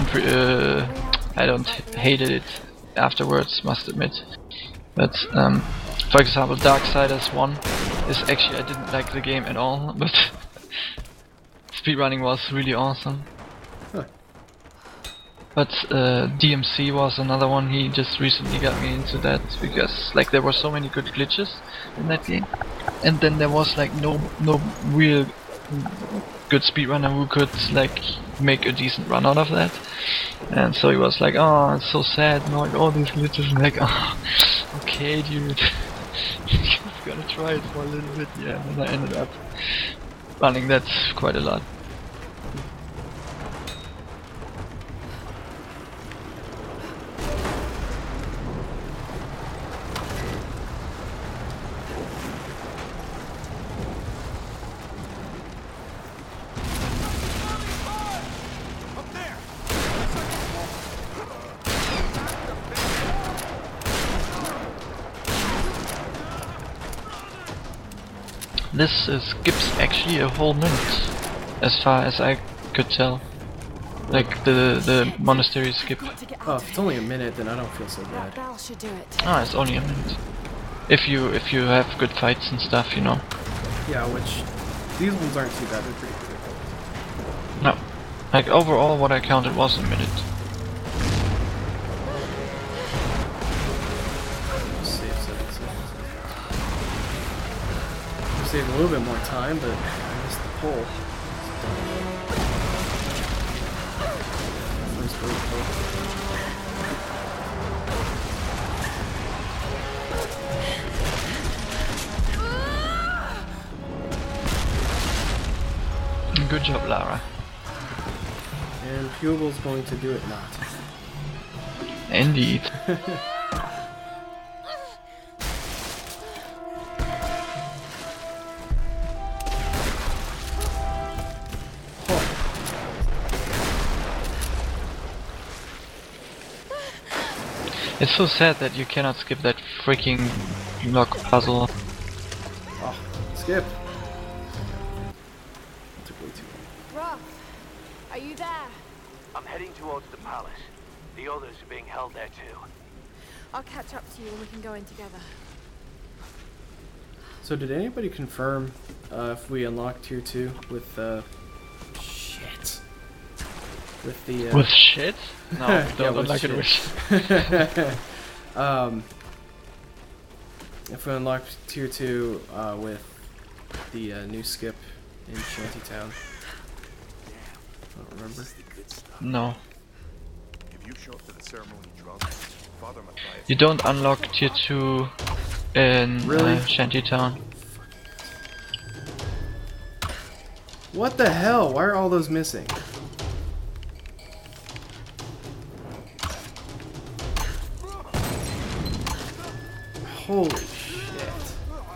I don't hated it afterwards. Must admit. But for example, Darksiders 1 is actually I didn't like the game at all, but speedrunning was really awesome. Huh. But DMC was another one. He just recently got me into that because like there were so many good glitches in that game, and then there was like no real good speedrunner who could like make a decent run out of that. And so he was like, oh, it's so sad, now like all these glitches, and like, oh, okay dude, just gotta try it for a little bit. Yeah, and I ended up running that quite a lot. This skips actually a whole minute, as far as I could tell. Like the monastery skip. Got to get Oh, out if of it's here. only a minute, then I don't feel so That bad. bell should do it. Ah, it's only a minute. If you have good fights and stuff, you know. Yeah, which these ones aren't too bad. They're pretty quick. No, like overall, what I counted was a minute. Save 7 seconds. Saved a little bit more time, but I missed the pole. Good job, Lara. And Puble's going to do it not. Indeed. It's so sad that you cannot skip that freaking lock puzzle. Oh, skip. That took way too long. Roth, are you there? I'm heading towards the palace. The others are being held there too. I'll catch up to you and we can go in together. So did anybody confirm if we unlock tier 2 with shit? With the With shit? No, Yeah, don't with like it with shit. If we unlock tier 2 with the new skip in Shantytown. I don't remember. No. If you show up to the ceremony drunk, Father Matthias. You don't unlock tier 2 in Really? Shantytown. What the hell? Why are all those missing? Holy shit.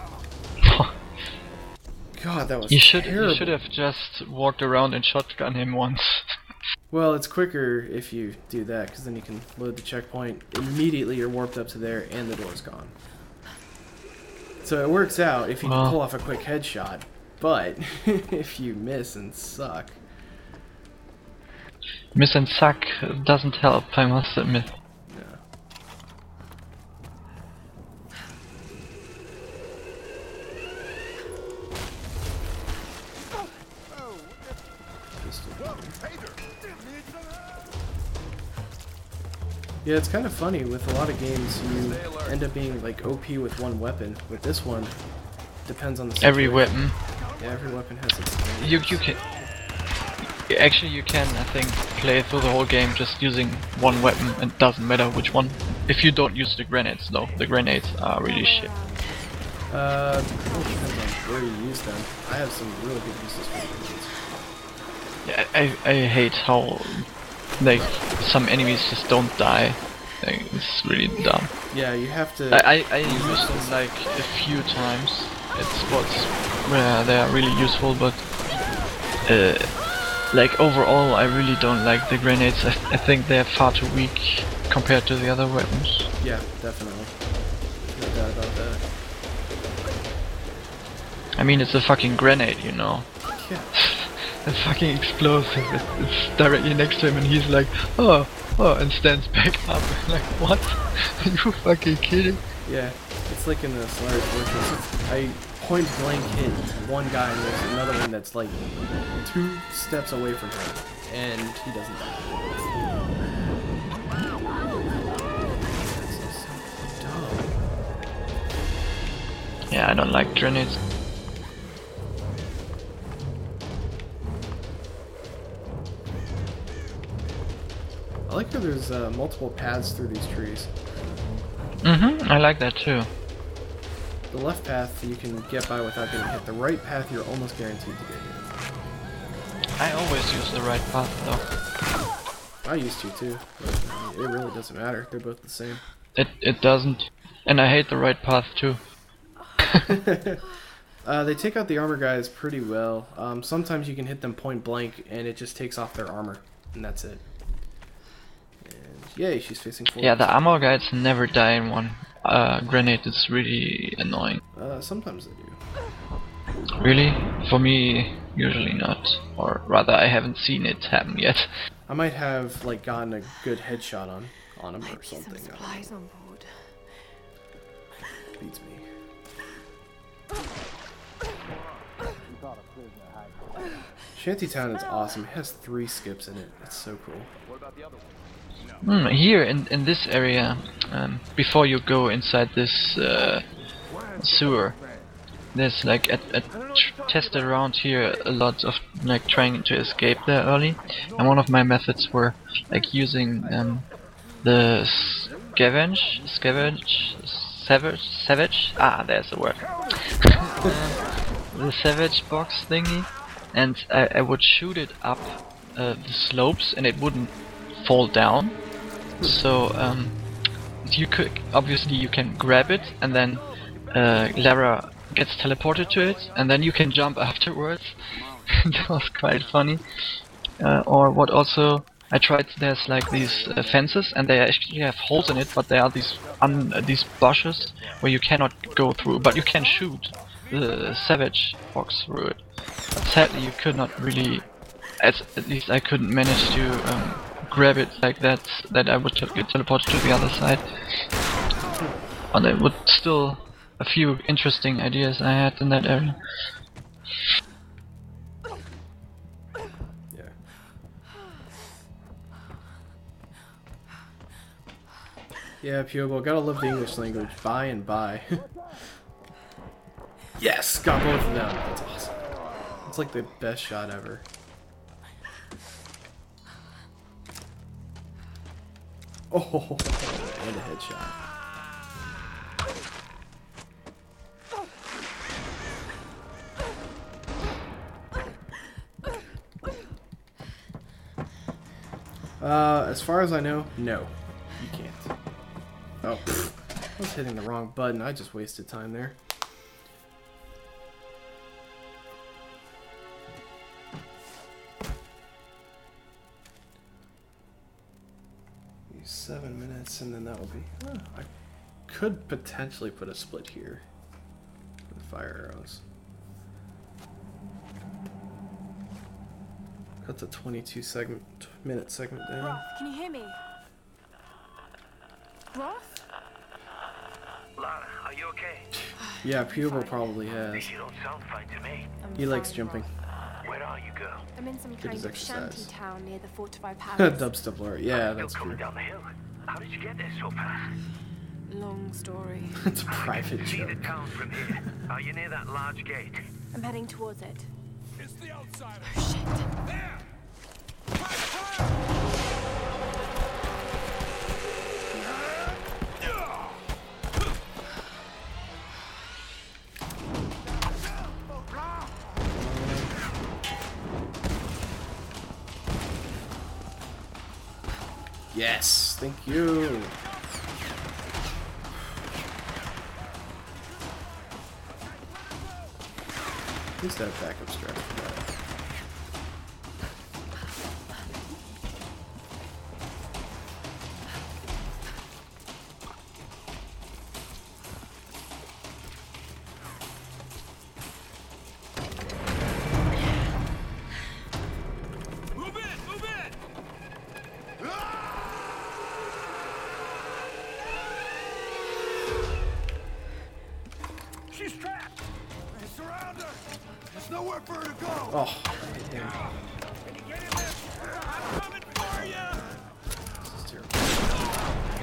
God, that was terrible. You should have just walked around and shotgun him once. Well, it's quicker if you do that, because then you can load the checkpoint. Immediately you're warped up to there, and the door's gone. So it works out if you can pull off a quick headshot, but if you miss and suck... Miss and suck doesn't help, I must admit. Yeah. Yeah, it's kind of funny. With a lot of games, you end up being like OP with one weapon. With this one, depends on the situation. Every weapon. Yeah, every weapon has its own. You can... Actually, you can, I think, play through the whole game just using one weapon, and it doesn't matter which one. If you don't use the grenades, though. The grenades are really shit. It really depends on where you use them. I have some really good uses for the grenades. Yeah, I hate how, like, some enemies just don't die. Like, it's really dumb. Yeah, you have to... I used them like a few times at spots where they are really useful, but like overall I really don't like the grenades. I think they're far too weak compared to the other weapons. Yeah, definitely. No doubt about that. I mean, it's a fucking grenade, you know. Yeah. It's fucking explosive. It's directly next to him and he's like, oh, and stands back up. Like, what? Are you fucking kidding? Yeah, it's like in the Solaris Fortress. I point blank hit one guy and there's another one that's like 2 steps away from him, and he doesn't die. This is so dumb. Yeah, I don't like grenades. I like how there's multiple paths through these trees. I like that too. The left path you can get by without getting hit. The right path you're almost guaranteed to get hit. I always use the right path though. I used to too, but it really doesn't matter. They're both the same. It doesn't. And I hate the right path too. They take out the armor guys pretty well. Sometimes you can hit them point blank and it just takes off their armor, and that's it. And yay, she's facing forward. Yeah, the armor guys never die in one grenade. Is really annoying. Sometimes they do. Really? For me, usually not. Or rather, I haven't seen it happen yet. I might have like gotten a good headshot on him or Maybe some something. supplies on board. Beats me. Shantytown is awesome. It has 3 skips in it. It's so cool. Here in this area, before you go inside this sewer, there's like tested around here a lot of like trying to escape there early, and one of my methods were like using the savage. Ah, there's the word. The savage box thingy. and I would shoot it up the slopes, and it wouldn't fall down. So you could obviously you can grab it, and then Lara gets teleported to it, and then you can jump afterwards. That was quite funny. Or what also I tried, there's like these fences, and they actually have holes in it, but there are these bushes where you cannot go through, but you can shoot the savage fox through it. But sadly, you could not really, at least I couldn't manage to grab it like that I would get teleported to the other side. But there would still a few interesting ideas I had in that area. Yeah, Pupil, gotta love the English language. Bye and bye. Yes, got both of them. That's awesome. It's like the best shot ever. Oh, and a headshot. As far as I know, no, you can't. Oh, I was hitting the wrong button. I just wasted time there. Use 7 minutes, and then that will be. Oh, I could potentially put a split here for the fire arrows. Cut the 22-minute segment down. Roth, can you hear me? Roth? Lara, are you okay? Yeah, Pupil probably has. You don't sound fine to me. He likes jumping. Where are you, girl? I'm in some kind his of exercise. shanty town near the fortified palace. Dubstep lore. Yeah, Still that's coming true. down the hill. How did you get there so fast? Long story. It's a private See the joke. town from here. Are you near that large gate? I'm heading towards it. It's the outsider. Oh, shit. There! Yes, thank you. At least I have backup strat for that. Move in! Move in! She's trapped! They surround her! There's nowhere for her to go! Oh, damn. Get in there! I'm coming for you! This is terrible.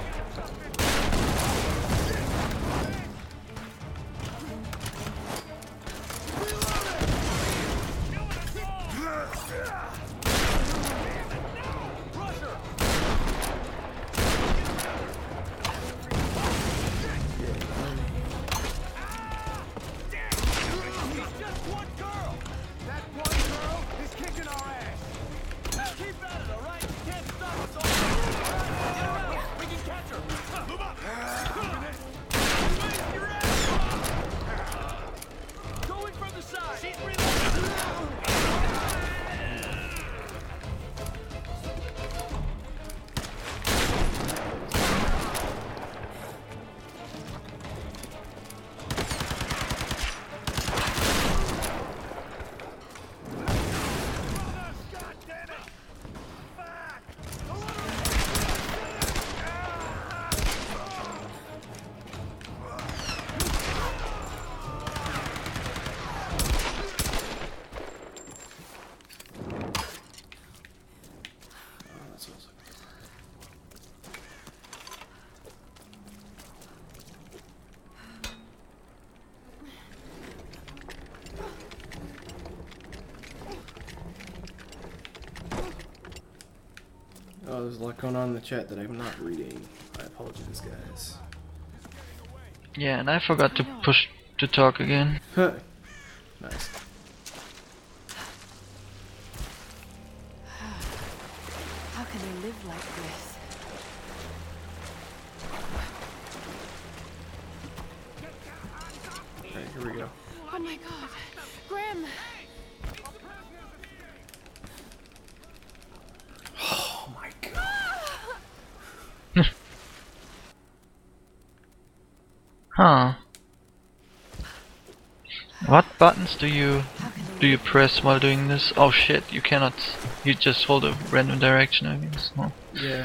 Oh, there's a lot going on in the chat that I'm not reading. I apologize, guys. Yeah, and I forgot to push to talk again. Nice. can they live like this? Alright, here we go. Oh my god. Grim! Oh my god. Huh. What buttons do you press while doing this? Oh shit, you cannot. You just hold a random direction, I guess. Oh. Yeah.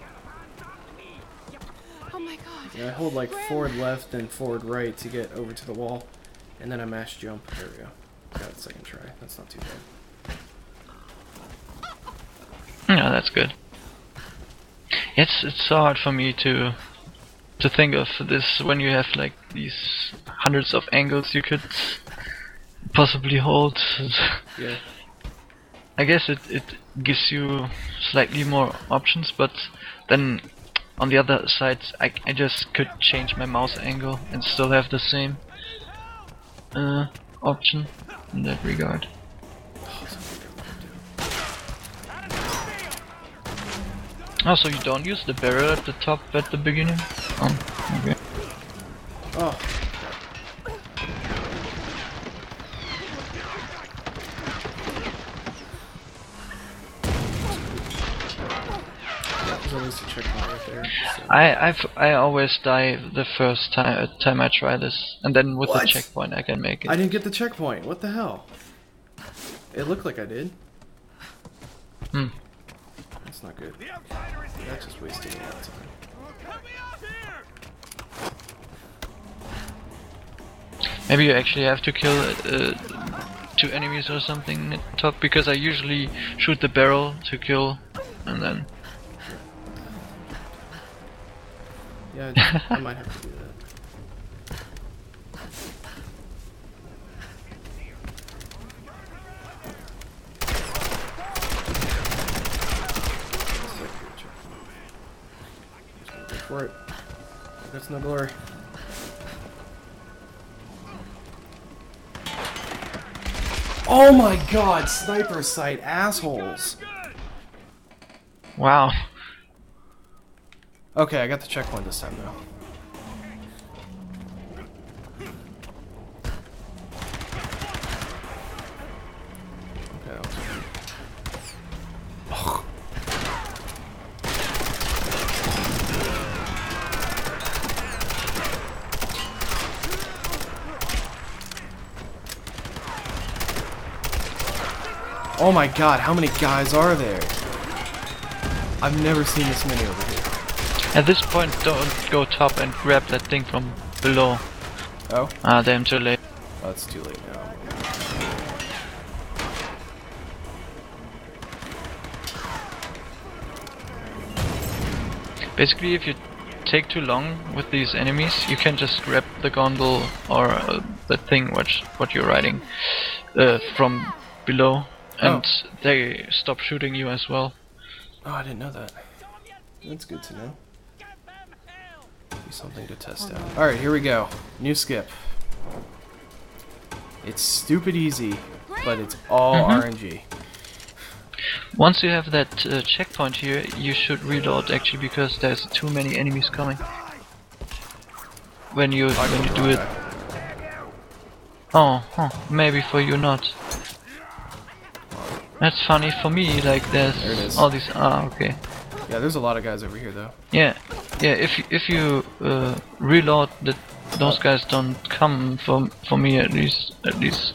Oh my god. Yeah, I hold like forward left and forward right to get over to the wall. And then I mash jump. There we go. Got it second try. That's not too bad. Yeah, that's good. It's so hard for me to think of this when you have like these hundreds of angles you could possibly hold. Yeah. I guess it gives you slightly more options, but then on the other side I just could change my mouse angle and still have the same option in that regard. Also, you don't use the barrel at the top at the beginning? Oh, okay. Oh. There's always a checkpoint right there. So. I always die the first time I try this, and then with the checkpoint I can make it. I didn't get the checkpoint. What the hell? It looked like I did. Hmm. That's not good. That just wasted a lot of time. Maybe you actually have to kill 2 enemies or something at the top, because I usually shoot the barrel to kill, and then... Yeah, I might have to do that. Go for it. That's no glory. Oh my god, sniper sight assholes. Wow. Okay, I got the checkpoint this time though. Okay, that was good. Ugh. Oh my god, how many guys are there? I've never seen this many over here. At this point, don't go top and grab that thing from below. Oh? Ah, damn, too late. Oh, it's too late now. Basically, if you take too long with these enemies, you can just grab the gondole or the thing what you're riding from below, and they stop shooting you as well. Oh, I didn't know that. That's good to know. Be something to test out. Alright, here we go. New skip. It's stupid easy, but it's all RNG. Once you have that checkpoint here, you should reload actually, because there's too many enemies coming. When you do it. Oh, huh, maybe for you not. That's funny for me. Like There it there's is. all these. Ah, okay. Yeah, there's a lot of guys over here though. Yeah, yeah. If you reload, those guys don't come for me at least. Yeah, it's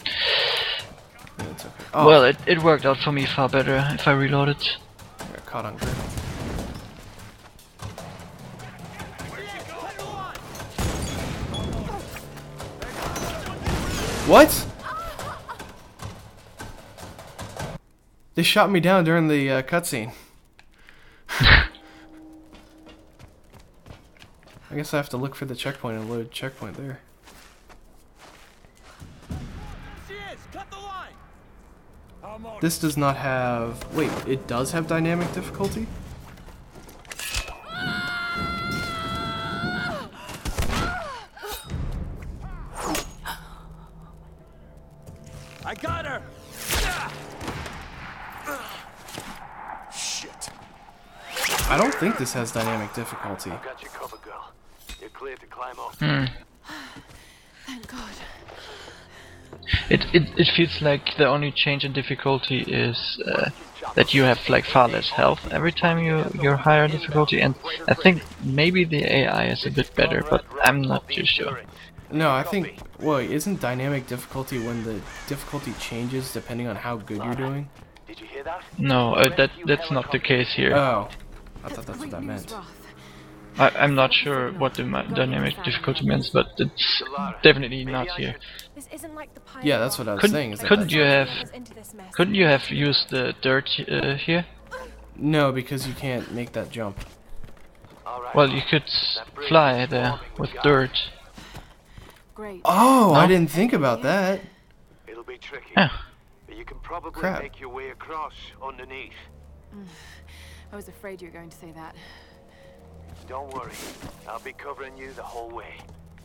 okay. Oh, Well, it worked out for me far better if I reloaded. I got caught on grid. What? They shot me down during the cutscene. I guess I have to look for the checkpoint and load checkpoint there. This does not have... Wait, it does have dynamic difficulty? I got her! Shit. I don't think this has dynamic difficulty. I've got you covered, girl. You're clear to climb up. Thank God. It feels like the only change in difficulty is that you have like far less health every time you're higher difficulty, and I think maybe the AI is a bit better, but I'm not too sure. No, I think. Wait, isn't dynamic difficulty when the difficulty changes depending on how good you're doing? Did you hear that? No, that's not the case here. Oh, I thought that's what that meant. I'm not sure what the dynamic difficulty means, but it's definitely not here. This isn't like the pilot Yeah, that's what I was saying. Is that Couldn't that's- you have used the dirt here? No, because you can't make that jump. All right. Well, you could fly there with dirt. Great. Oh, No? I didn't think about that. It'll be tricky. Yeah. But you can probably Crap. make your way across underneath. I was afraid you were going to say that. Don't worry. I'll be covering you the whole way.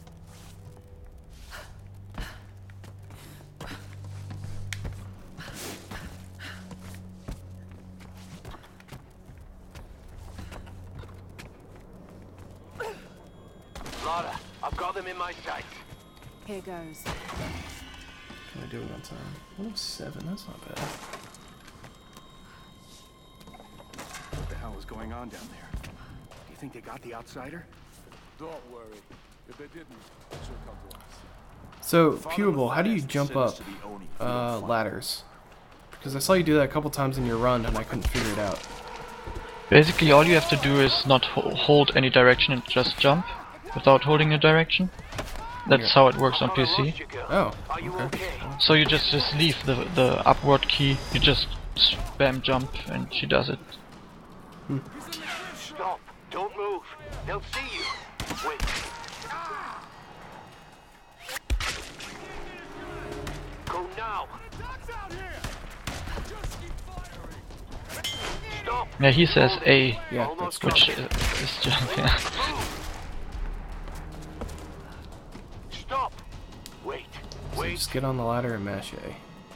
Lara, I've got them in my sights. Here goes. Can I do it on time? 107, that's not bad. What the hell is going on down there? Do you think they got the outsider? Don't worry. If they didn't, she'll come to us. So, Pewable, how do you jump up ladders? Because I saw you do that a couple times in your run and I couldn't figure it out. Basically, all you have to do is not hold any direction and just jump without holding a direction. That's how it works on PC. Oh, Are you okay. okay? So you just leave the upward key, you just spam jump and she does it. Stop. Don't move. They'll see you. Wait. Go now. Stop. Yeah, he says A, Yeah, Almost that's which got you. is jump, yeah. Stop. Wait. So Wait. just get on the ladder and mash A.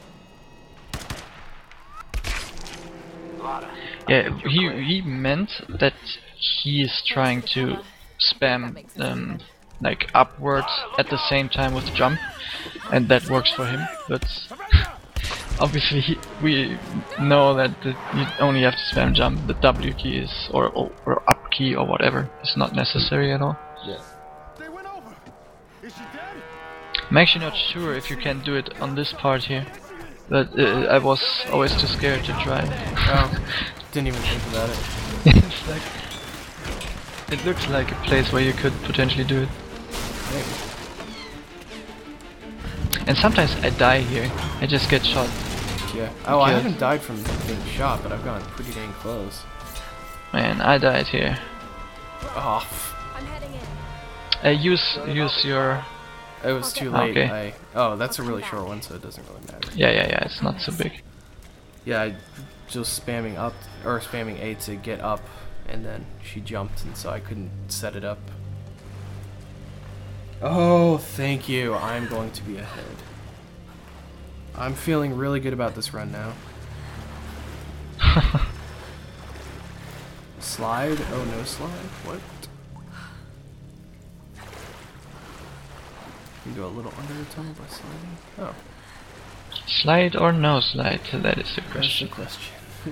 Lara. Yeah, he meant that he is trying to spam like upwards at the same time with jump, and that works for him. But obviously we know that you only have to spam jump. The W key is or up key or whatever is not necessary at all. Yeah. They went over. Is she dead? I'm actually not sure if you can do it on this part here, but I was always too scared to try. Oh, didn't even think about it. It's like, it looks like a place where you could potentially do it. Maybe. And sometimes I die here. I just get shot. Yeah. Oh, I Yeah. haven't died from being shot, but I've gotten pretty dang close. Man, I died here. Oh, I'm heading in. Use your. it was too late. Okay. Oh, that's a really short one, so it doesn't really matter. Yeah. It's not so big. Yeah, I just spamming up or spamming A to get up, and then she jumped, and so I couldn't set it up. Oh, thank you. I'm going to be ahead. I'm feeling really good about this run now. Slide? Oh, no slide? What? You can go a little under the tunnel by sliding? Oh, Slide or no slide? That is the that's the question. question.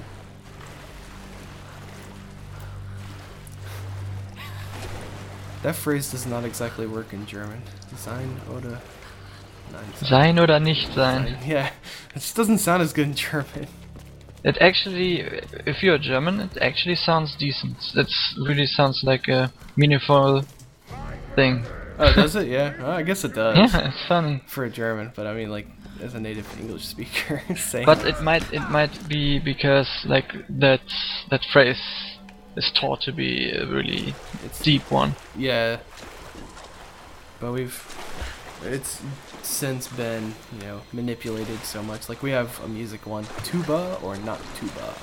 That phrase does not exactly work in German. Sein oder nein sein. Sein oder nicht sein? Yeah, it just doesn't sound as good in German. It actually, if you're German, it actually sounds decent. It really sounds like a meaningful thing. Oh, does it? Yeah, well, I guess it does. Yeah, it's funny. For a German, but I mean, like, as a native English speaker, saying But that. it might be because like that phrase is taught to be a really deep one. Yeah. But it's since been, manipulated so much. Like, we have a music one, tuba or not tuba.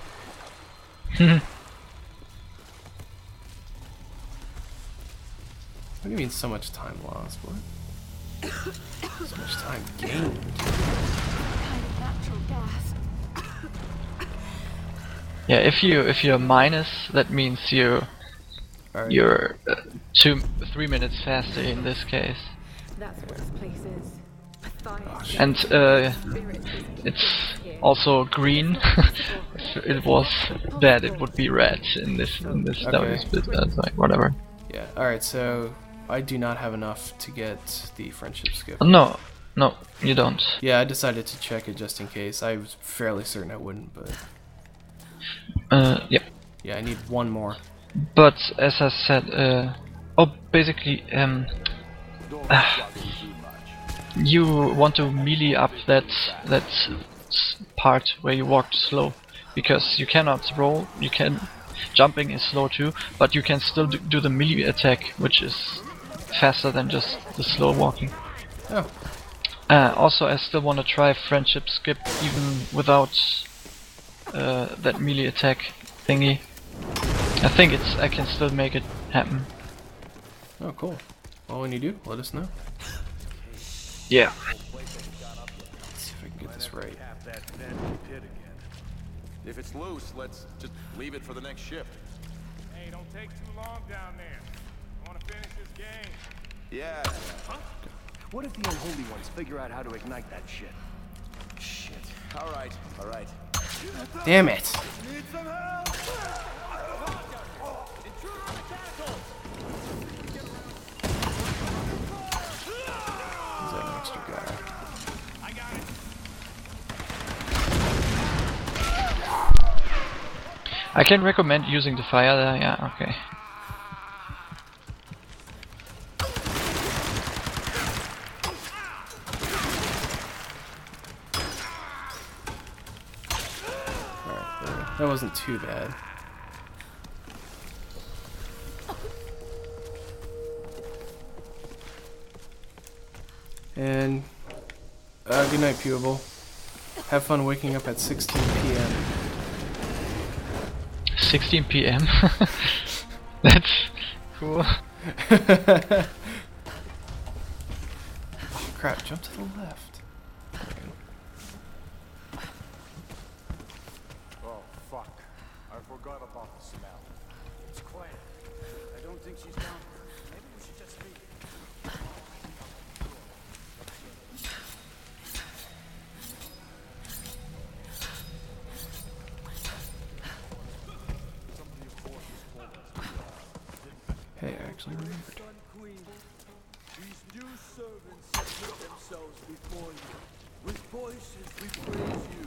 What do you mean so much time lost? What? So much time gained. Kind of natural gas. Yeah, if you're minus, that means you're Alright. 3 minutes faster in this case. That's what this place is. Matthias. And Spirit is it's here. also green. If it was bad, it would be red in this Okay. split. That's like whatever. Yeah. Alright, so I do not have enough to get the friendship skip. No, you don't. Yeah, I decided to check it just in case. I was fairly certain I wouldn't, but Yep. yeah, I need one more. But as I said, basically, you want to melee up that part where you walked slow, because you cannot roll. Jumping is slow too, but you can still do the melee attack, which is faster than just the slow walking. Oh. Also, I still want to try friendship skip even without that melee attack thingy. I think I can still make it happen. Oh, cool. Well, when you do, let us know. Yeah. Let's see if I can get this right. Tap that vent we did again. If it's loose, let's just leave it for the next shift. Hey, don't take too long down there. I want to finish this game. Yeah. What if the unholy ones figure out how to ignite that shit? Shit. All right. Damn it! Need some help? Is that an extra guy? I got it. I can recommend using the fire there. Yeah. Okay. That wasn't too bad. And good night, Pewable. Have fun waking up at 16 p.m. 16 p.m. That's cool. Oh crap! Jump to the left. Oh, fuck. I forgot about the smell. It's quiet. I don't think she's down here. Maybe we should just leave. Hey, I actually remembered. These new servants submit themselves before you. With voices we praise you.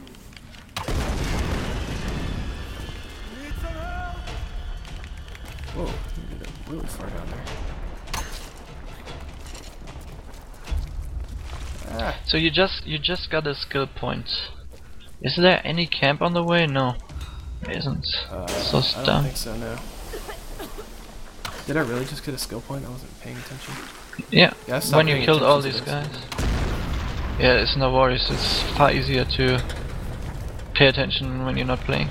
Need some help? Whoa, you did it really far down there. Ah, So you just got a skill point. Is there any camp on the way? No, there isn't. So I don't dumb. think so, no. Did I really just get a skill point? I wasn't paying attention. Yeah, Yeah, I stopped when you paying killed all attention these to this. guys. Yeah, it's no worries. It's far easier to pay attention when you're not playing.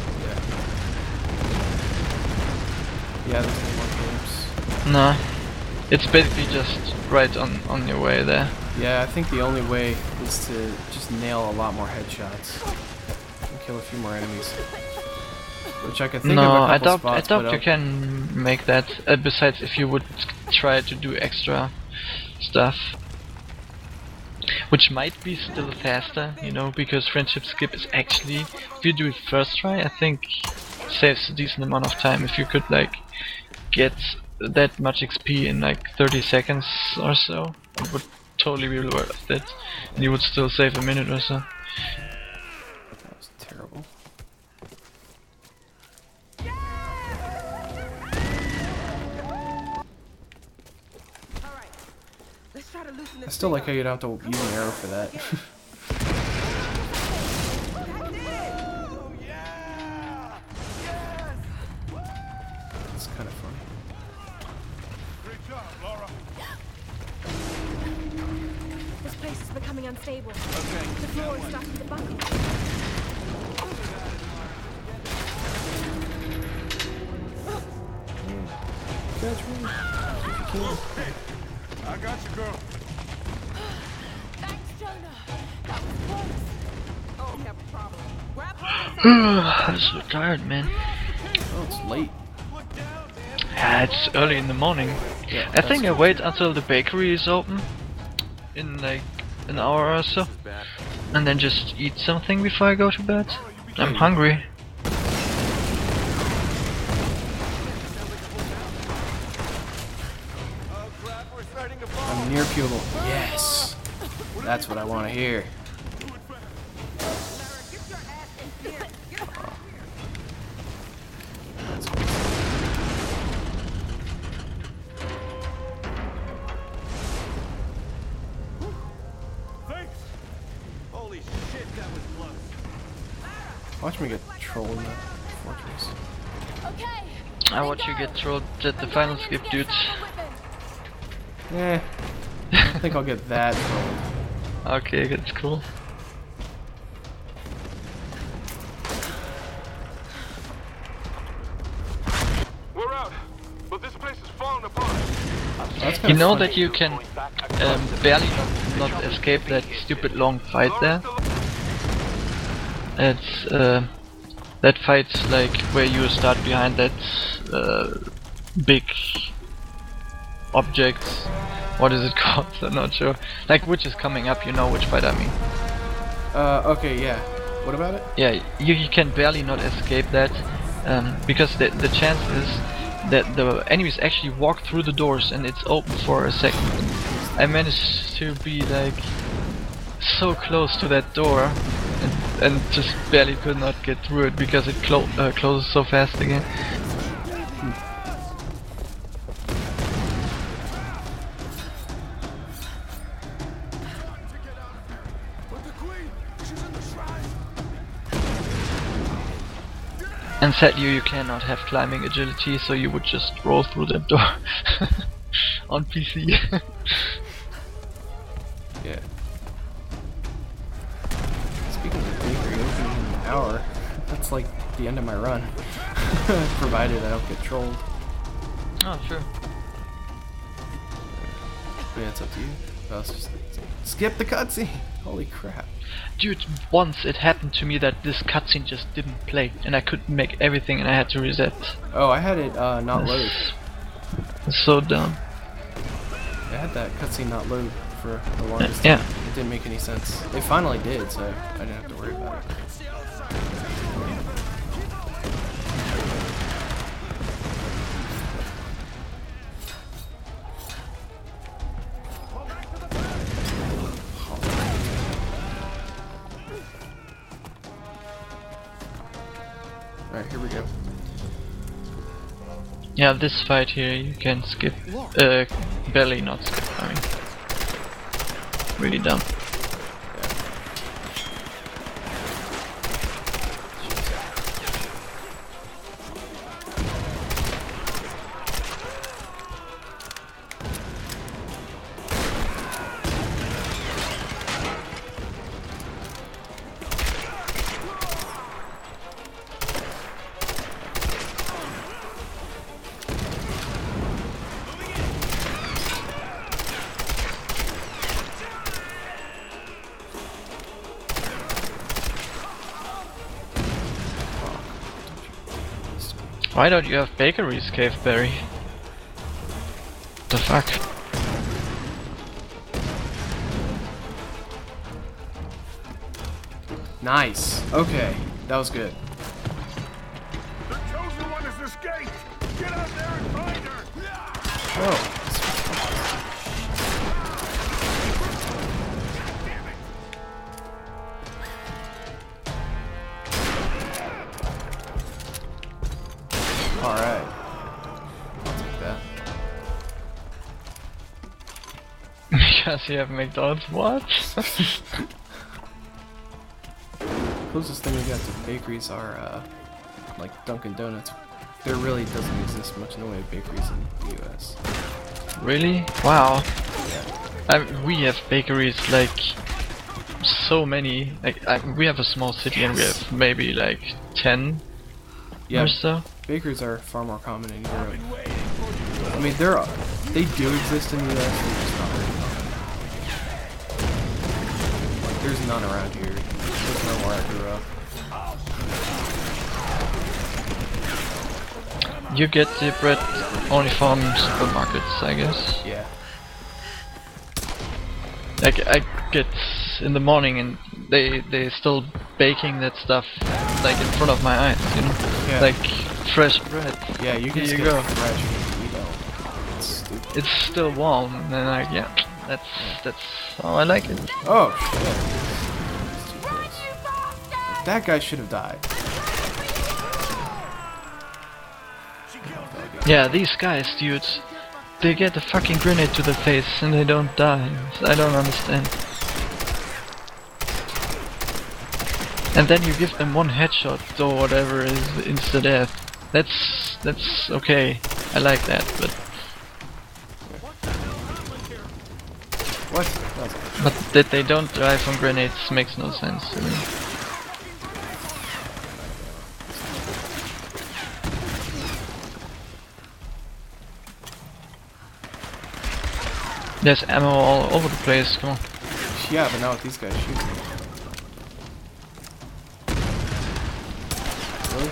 Yeah, there's no more games. No, it's basically just right on your way there. Yeah, I think the only way is to just nail a lot more headshots and kill a few more enemies. Which I can think No, of a I couple doubt spots, but you can make that. Besides, if you would try to do extra stuff, which might be still faster, you know, because friendship skip is actually, if you do it first try, I think saves a decent amount of time. If you could like get that much XP in like 30 seconds or so, it would totally be worth it, and you would still save a minute or so. that was terrible. Alright. Let's try to loosen I this still thing like up. how you don't have to use an arrow for that. Oh, yeah! Yes! It's kind of funny. Great job, Laura. This place is becoming unstable. The floor is starting to buckle. Catch me if you can. I got you, girl. Thanks, Jonah. That was close. Oh, we have a problem. Grab hold I'm so tired, man. Oh, it's late. Yeah, it's early in the morning. Yeah, I think I wait until the bakery is open in like an hour or so, and then just eat something before I go to bed. I'm hungry. I'm near Pupil. Yes! That's what I want to hear. Holy shit, that was close. Watch me get trolled in that fortress. Okay. I watch you get trolled at the final skip, dude. Eh, I don't think I'll get that trolled. Okay, that's cool. We're out, but this place is falling apart. That's You kinda know fun. that you can barely not escape that stupid long fight there? It's that fight's like where you start behind that big object. What is it called? I'm not sure. Like which is coming up, you know which fight I mean. Okay, yeah. What about it? Yeah, you can barely not escape that because the chance is that the enemies actually walk through the doors and it's open for a second. I managed to be like so close to that door and just barely could not get through it because it closes so fast again. And sadly you cannot have climbing agility, so you would just roll through that door on PC. Yeah. Speaking of bakery opening in an hour, that's like the end of my run. Provided I don't get trolled. Oh, sure. But yeah, it's up to you. Let's just skip the cutscene. Holy crap. Dude, once it happened to me that this cutscene just didn't play and I couldn't make everything and I had to reset. Oh, I had it not load. It's so dumb. I had that cutscene not load for the longest Yeah. time. It didn't make any sense. It finally did, so I didn't have to worry about it. Alright, here we go. Yeah, this fight here you can skip, barely not skip, I mean. Really dumb. Why don't you have bakeries, Caveberry? The fuck? Nice. Okay, that was good. The chosen one has escaped. Get out there and find her. Whoa. Alright. I'll take that. Because you have McDonald's, what? Closest thing we got to bakeries are like Dunkin' Donuts. There really doesn't exist much in the way of bakeries in the US. Really? Wow. Yeah. We have bakeries like so many. Like we have a small city and we have maybe like 10 Yeah, or so. bakeries are far more common in Europe. I mean, they do exist in the US, they're just not very common. Like, there's none around here. There's none where I grew up. You get the bread only from supermarkets, I guess. Yeah. Like I get in the morning and they still baking that stuff like in front of my eyes, you know? Yeah. Like fresh bread. Yeah, you can Here just you get go. fresh. You don't. It's stupid. It's still warm, and then like yeah, that's how I like it. Oh shit. It's too close. That guy should have died. Yeah, these guys, dude, they get a fucking grenade to the face and they don't die. I don't understand. And then you give them one headshot or whatever is insta death. That's okay. I like that, but What? but that they don't die from grenades makes no sense to me. There's ammo all over the place, come on. Yeah, but now with these guys shooting. Really?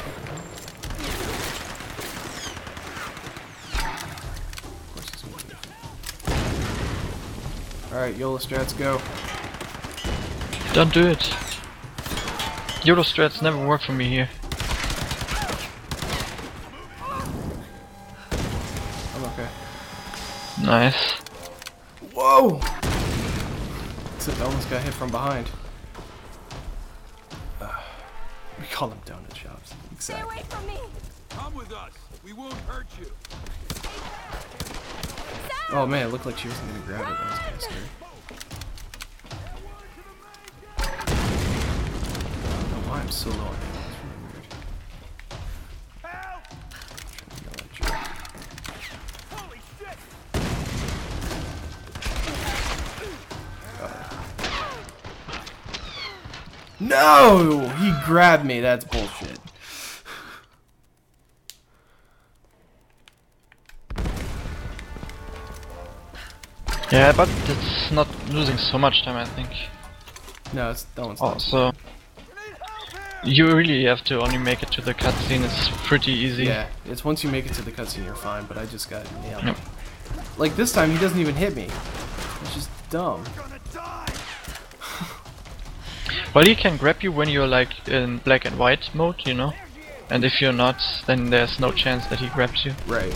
Of course he's gonna do. Alright, YOLO strats, go. Don't do it. YOLO strats never work for me here. I'm okay. Nice. Whoa! Except I almost got hit from behind. We call them donut shops. Stay Exactly. away from me! Come with us. We won't hurt you. Oh man, it looked like she wasn't gonna grab it. That was kind of scary. I don't know why I'm so low on ammo. That's really weird. Holy shit! No! He grabbed me. That's bullshit. Yeah, but it's not losing so much time, I think. No, it's that one's Oh, not. so you really have to only make it to the cutscene. It's pretty easy. Yeah, it's once you make it to the cutscene, you're fine. But I just got nailed. Yep. Like this time, he doesn't even hit me. It's just dumb. Well, he can grab you when you're like in black and white mode, you know. And if you're not, then there's no chance that he grabs you. Right.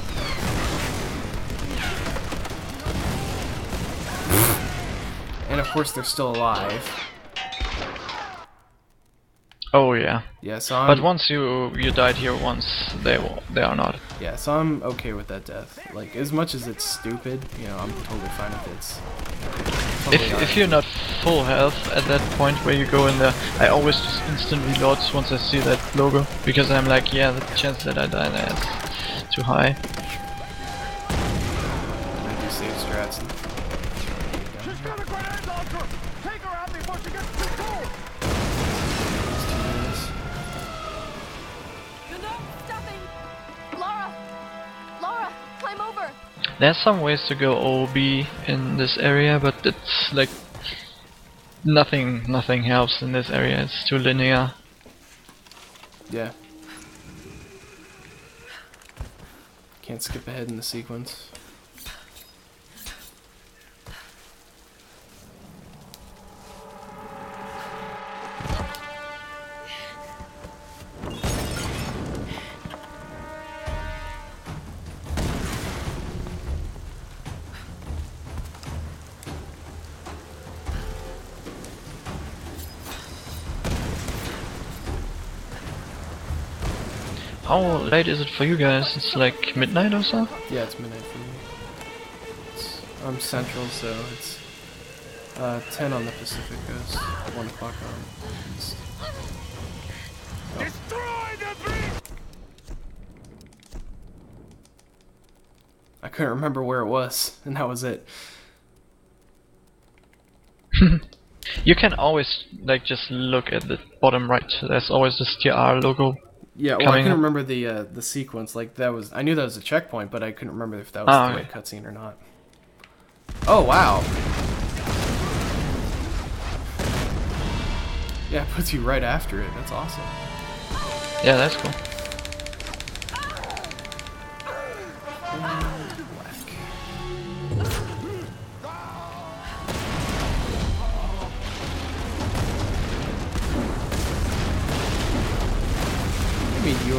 And of course, they're still alive. Oh yeah. Yeah, so I'm. But once you died here once, they are not. Yeah, so I'm okay with that death. Like, as much as it's stupid, you know, I'm totally fine with it. It's totally If you're not full health at that point where you go in there, I always just instant reload once I see that logo, because I'm like, yeah, the chance that I die there is too high. I do save strats. And She's got a grenade launcher! Take her out before she gets too cold! it's 2 minutes. You're not stopping! Laura! Laura, climb over! There's some ways to go OB in this area, but it's like nothing helps in this area. It's too linear. Yeah. Can't skip ahead in the sequence. How late is it for you guys? It's like midnight or so? Yeah, it's midnight for me. I'm central, so it's 10 on the Pacific Coast, 1 o'clock on East. Destroy the beast! I couldn't remember where it was, and that was it. You can always like just look at the bottom right. There's always this TR logo. Yeah, well, I Coming couldn't up. remember the sequence. Like that was, I knew that was a checkpoint, but I couldn't remember if that was Ah, the okay. right cutscene or not. Oh wow! Yeah, it puts you right after it. That's awesome. Yeah, that's cool.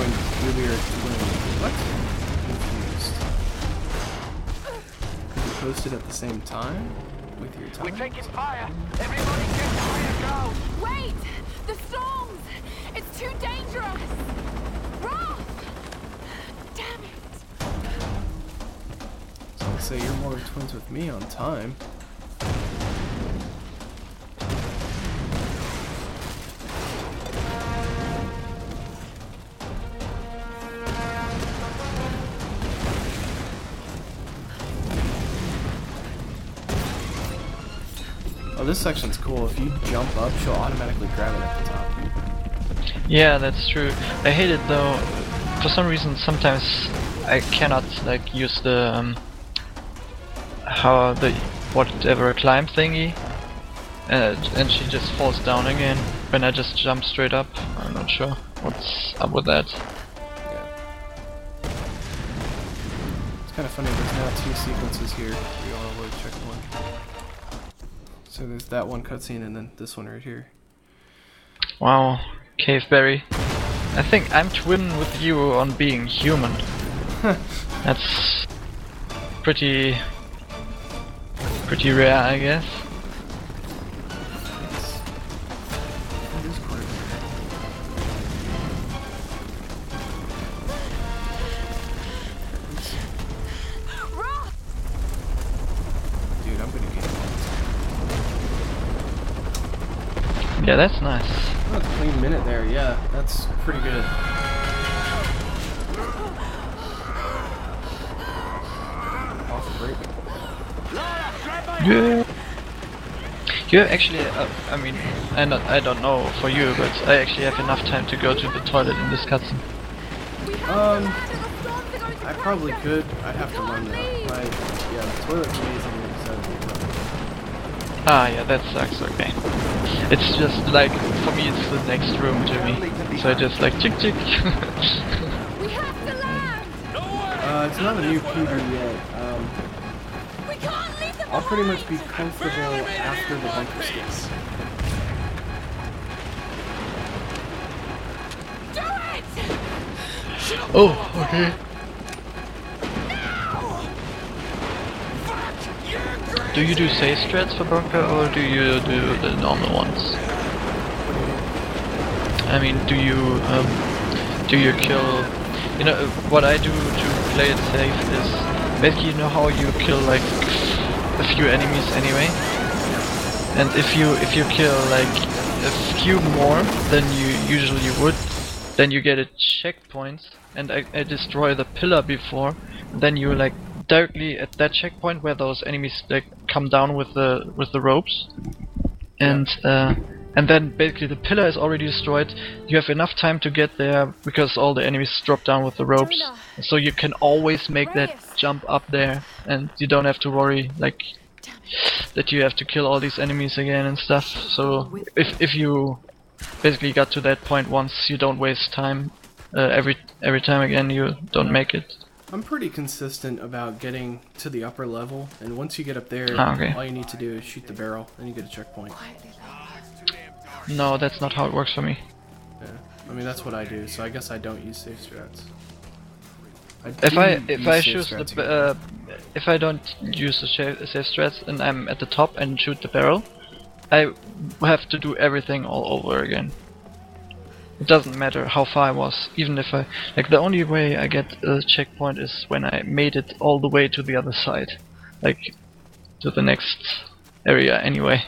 joined earlier twin. What? Confused. You posted at the same time? With your time? We're taking fire! Everybody get to higher ground! Wait! The storms! It's too dangerous! Roth! Damn it! So I'd say you're more twins with me on time. Oh, this section's cool. If you jump up, she'll automatically grab it at the top. Yeah, that's true. I hate it though. For some reason, sometimes I cannot like use the whatever climb thingy, and she just falls down again when I just jump straight up. I'm not sure what's up with that. Yeah. It's kind of funny. There's now 2 sequences here. We all avoid checkpoint. So there's that one cutscene and then this one right here. Wow, Caveberry. I think I'm twin with you on being human. That's pretty rare, I guess. It is quite Roth! Dude, I'm gonna get it. Yeah, that's nice. Oh, a clean minute there, yeah, that's pretty good. Off break. Yeah. You actually, I mean, I don't know for you, but I actually have enough time to go to the toilet in this cutscene. I probably could. I'd have to run though. Yeah, the toilet's amazing. Ah, yeah, that sucks. Okay. It's just like for me, it's the next room to me, so I just like chick chick. We have to land! It's not a new Peter yet. We can't leave them I'll pretty much be behind! comfortable after the bunker sticks. Do it! Oh, okay. Do you do save strats for bunker or do you do the normal ones? I mean, do you kill? You know what I do to play it safe is basically, you know how you kill like a few enemies anyway, and if you kill like a few more than you usually would, then you get a checkpoint, and I destroy the pillar before, and then you like directly at that checkpoint where those enemies like come down with the ropes, and then basically the pillar is already destroyed. You have enough time to get there because all the enemies drop down with the ropes, so you can always make that jump up there, and you don't have to worry like that you have to kill all these enemies again and stuff. So if you basically got to that point once, you don't waste time. Every time again you don't make it. I'm pretty consistent about getting to the upper level, and once you get up there, okay. all you need to do is shoot the barrel, and you get a checkpoint. No, that's not how it works for me. Yeah, I mean that's what I do, so I guess I don't use safe strats. If I don't use the safe strats and I'm at the top and shoot the barrel, I have to do everything all over again. It doesn't matter how far I was, even if I like the only way I get a checkpoint is when I made it all the way to the other side, like to the next area anyway.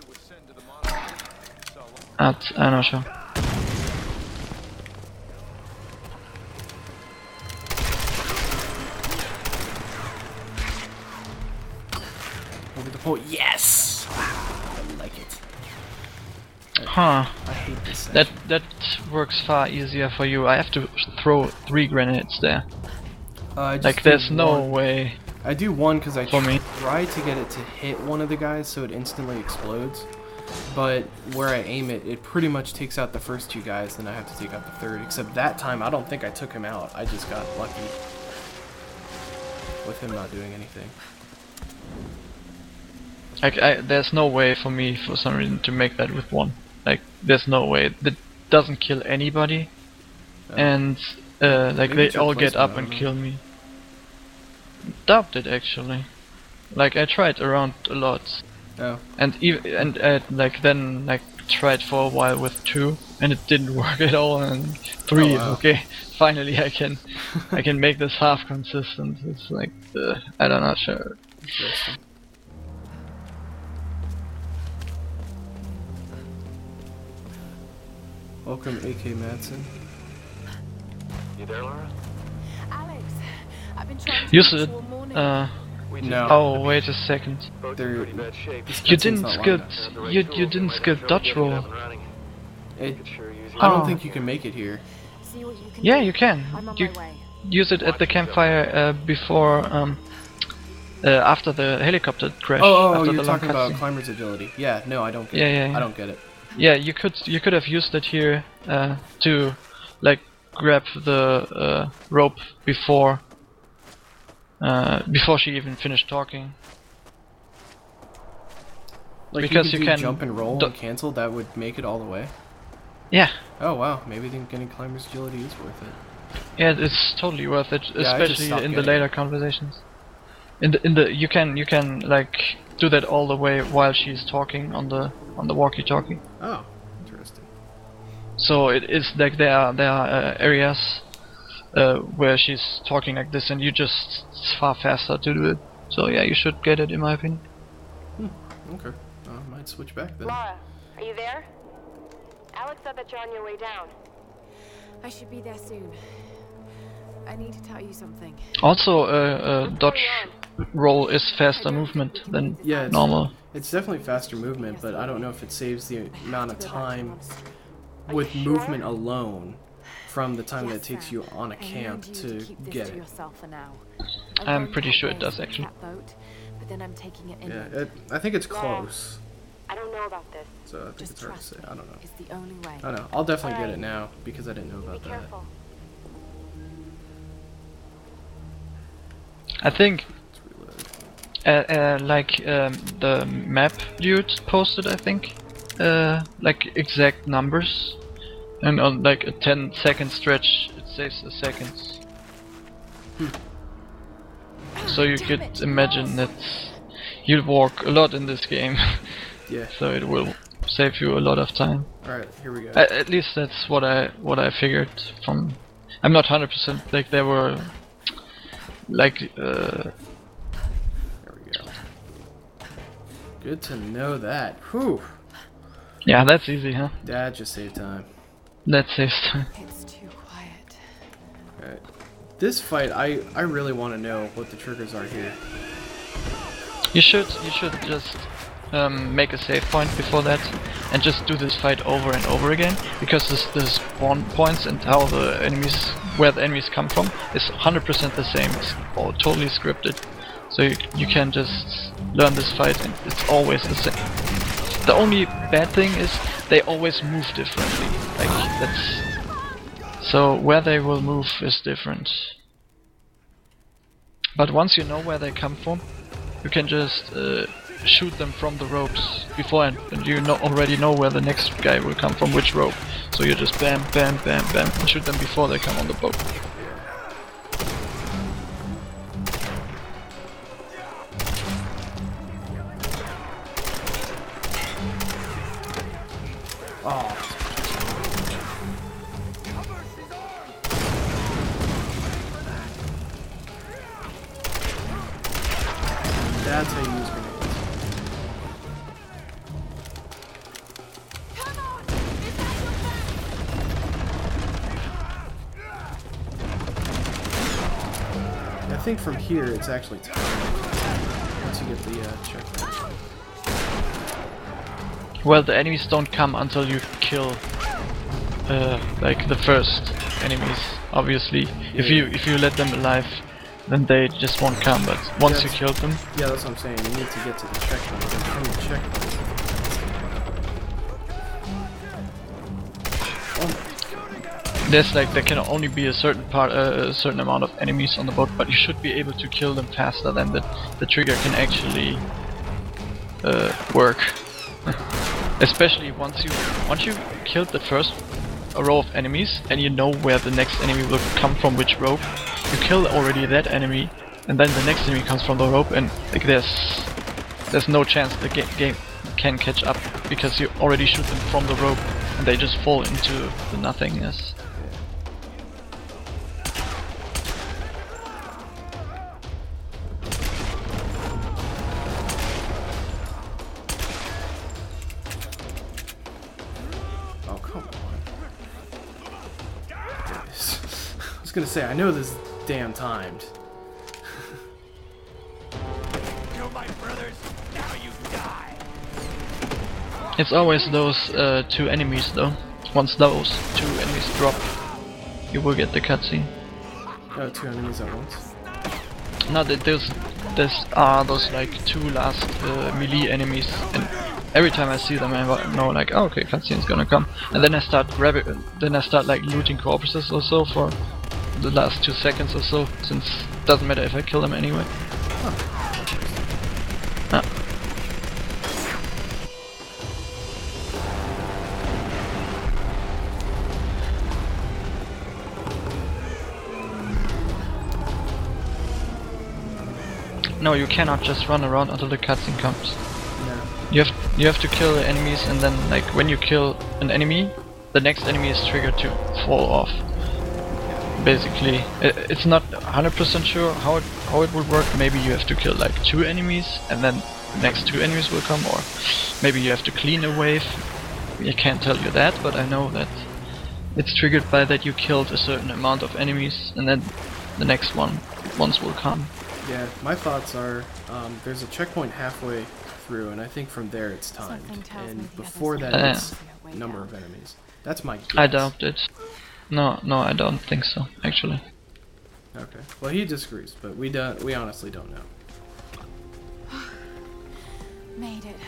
I'm not sure. Over the pole, yes! I like it. Huh. I hate this section. That works far easier for you. I have to throw 3 grenades there. Like there's no way. I do one because I For me. try to get it to hit one of the guys so it instantly explodes. But where I aim it, it pretty much takes out the first 2 guys, then I have to take out the third. Except that time, I don't think I took him out. I just got lucky with him not doing anything. Like there's no way for me for some reason to make that with 1. Like there's no way. That doesn't kill anybody. and like Maybe they it's your all get placement, up I and don't kill me. Doubt it actually. Like I tried around a lot, Oh. and I like then like tried for a while with 2, and it didn't work at all. And 3, Oh, wow. okay, finally I can make this half consistent. It's like I don't know, sure. Interesting. Welcome, AK Madsen. You there, Laura? Alex, I've been trying to Use reach it. you all morning. We just No. Oh wait a second. both They're- in pretty bad shape. This You cutscene's didn't not long skip. enough. You didn't skip dodge roll. It, Could sure use I don't Oh. think you can make it here. See what you can Yeah, do. you can. I'm on You my way. use it at the campfire before after the helicopter crash. Oh, after you're the long talking about cutscene. climber's agility. Yeah, no, I don't get Yeah, it. yeah, yeah. I don't get it. Yeah, you could have used it here to like grab the rope before she even finished talking. Like Because you, you could do can jump and roll do- and cancel, that would make it all the way. Yeah, Oh wow, maybe then getting climber's agility is worth it. yeah, it's totally worth it, Yeah, I just especially stopped in the getting later it. conversations. In the you can like do that all the way while she's talking on the walkie-talkie. Oh, interesting. So it is like there are areas where she's talking like this, and it's far faster to do it. So yeah, you should get it in my opinion. Okay. I might switch back then. Laura, are you there? Alex said that you're on your way down. I should be there soon. I need to tell you something. Also, dodge roll is faster movement than Yeah, it's, normal. it's definitely faster movement, but I don't know if it saves the amount of Go back to time Monster. with you sure? movement alone from the time that it Yes, takes sir. you on a I camp need you to keep this get to it. yourself for now. I'm going pretty that sure it way does, to the actually. catboat, but then I'm taking it Yeah, inland. I think it's Yeah. close, I don't know about this. so I think Just it's hard to say. trust me. I don't know. It's the only way. I don't know. I'll definitely get Alright. it now because I didn't know Be about that. careful. I think Let's reload. like the map dude posted, I think, like exact numbers, and on like a 10-second stretch it saves a second. So you Damn could it, imagine Ross. that you'll walk a lot in this game, Yeah. so it will save you a lot of time. All right, here we go. At least that's what I figured from. I'm not 100% like there were like There we go. Good to know that. Whew. yeah, that's easy, huh? That just saved time. That saves time. It's too quiet. Alright. This fight, I really want to know what the triggers are here. You should just make a save point before that and just do this fight over and over again, because the spawn points and how the enemies, where the enemies come from, is 100% the same. It's all totally scripted, so you can just learn this fight and it's always the same. The only bad thing is they always move differently. Like that's so where they will move is different. But once you know where they come from, you can just shoot them from the ropes beforehand, and you already know where the next guy will come from, which rope. So you just bam, bam, bam, bam, and shoot them before they come on the boat. Oh. That's how you use grenades. I think from here it's actually time. Once you get the checkpoint. Well, the enemies don't come until you kill like the first enemies. Obviously, if you let them alive, then they just won't come. But once you kill them, Yeah, that's what I'm saying. You need to get to the checkpoint. And from the checkpoint. there's like there can only be a certain part, a certain amount of enemies on the boat, but you should be able to kill them faster than the trigger can actually work. Especially once you killed the first a row of enemies and you know where the next enemy will come from which rope, you kill already that enemy, and then the next enemy comes from the rope, and like there's no chance the game can catch up because you already shoot them from the rope and they just fall into the nothingness. Oh, come on. I was gonna say, I know this is damn timed. Kill my brothers, now you die. It's always those two enemies though. Once those two enemies drop, you will get the cutscene. Oh, two enemies at once. No, there's those like two last melee enemies, and every time I see them, I know like, oh, okay, cutscene's gonna come, and then I start like looting corpses or so for the last 2 seconds or so, since it doesn't matter if I kill them anyway. Ah. No, you cannot just run around until the cutscene comes. No. You have to kill the enemies, and then like when you kill an enemy, the next enemy is triggered to fall off. Basically, it's not 100% sure how it would work. Maybe you have to kill like 2 enemies, and then the next 2 enemies will come, or maybe you have to clean a wave. I can't tell you that, but I know that it's triggered by that you killed a certain amount of enemies, and then the next ones will come. Yeah, my thoughts are, there's a checkpoint halfway through, and I think from there it's timed. And before that, it's number of enemies. That's my guess. I doubt it. No, I don't think so, actually. Okay. Well, he disagrees, but we honestly don't know. Made it.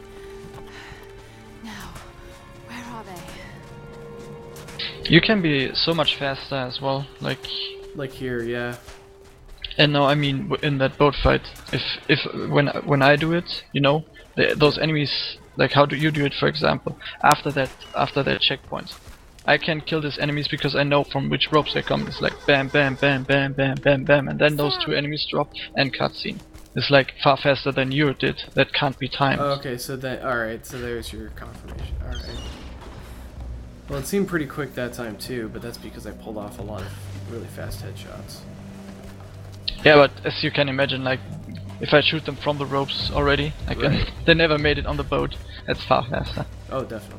Now, where are they? You can be so much faster as well, like here, yeah. And no, I mean in that boat fight. If when I do it, you know, those enemies, like how do you do it, for example? After that checkpoint, I can kill these enemies because I know from which ropes they come. It's like bam, bam, bam, bam, bam, bam, bam, and then those 2 enemies drop and cutscene. It's like far faster than you did. That can't be timed. Oh, okay, so that alright. So there's your confirmation. Alright. Well, it seemed pretty quick that time too, but that's because I pulled off a lot of really fast headshots. Yeah, but as you can imagine, like if I shoot them from the ropes already, I can. Right. They never made it on the boat. That's far faster. Oh, definitely.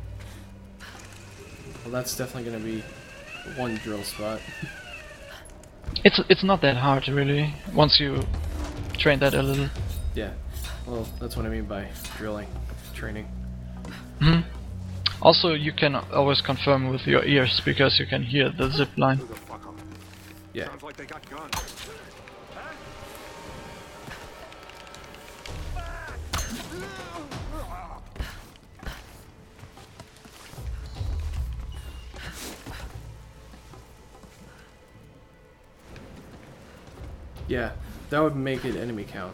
Well, that's definitely gonna be one drill spot. It's not that hard really, once you train that a little. Yeah. Well, that's what I mean by drilling, training. Hmm. Also, you can always confirm with your ears because you can hear the zip line. Yeah. Sounds like they got guns. Yeah, that would make it enemy count.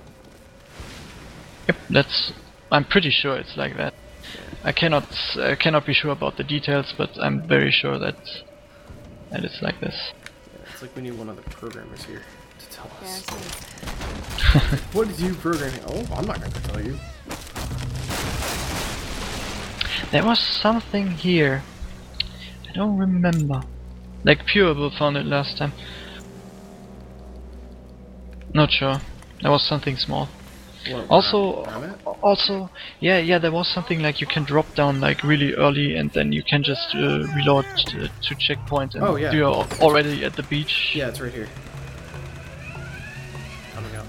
Yep, I'm pretty sure it's like that. I cannot be sure about the details, but I'm very sure that it's like this. Yeah, it's like we need one of the programmers here to tell us. There's What did you program? Oh, I'm not gonna tell you. There was something here. I don't remember. Like Pureable found it last time. Not sure. There was something small. What, Also, yeah, there was something like you can drop down like really early, and then you can just reload to checkpoint, and oh, yeah. you're already at the beach. Yeah, it's right here. Coming up.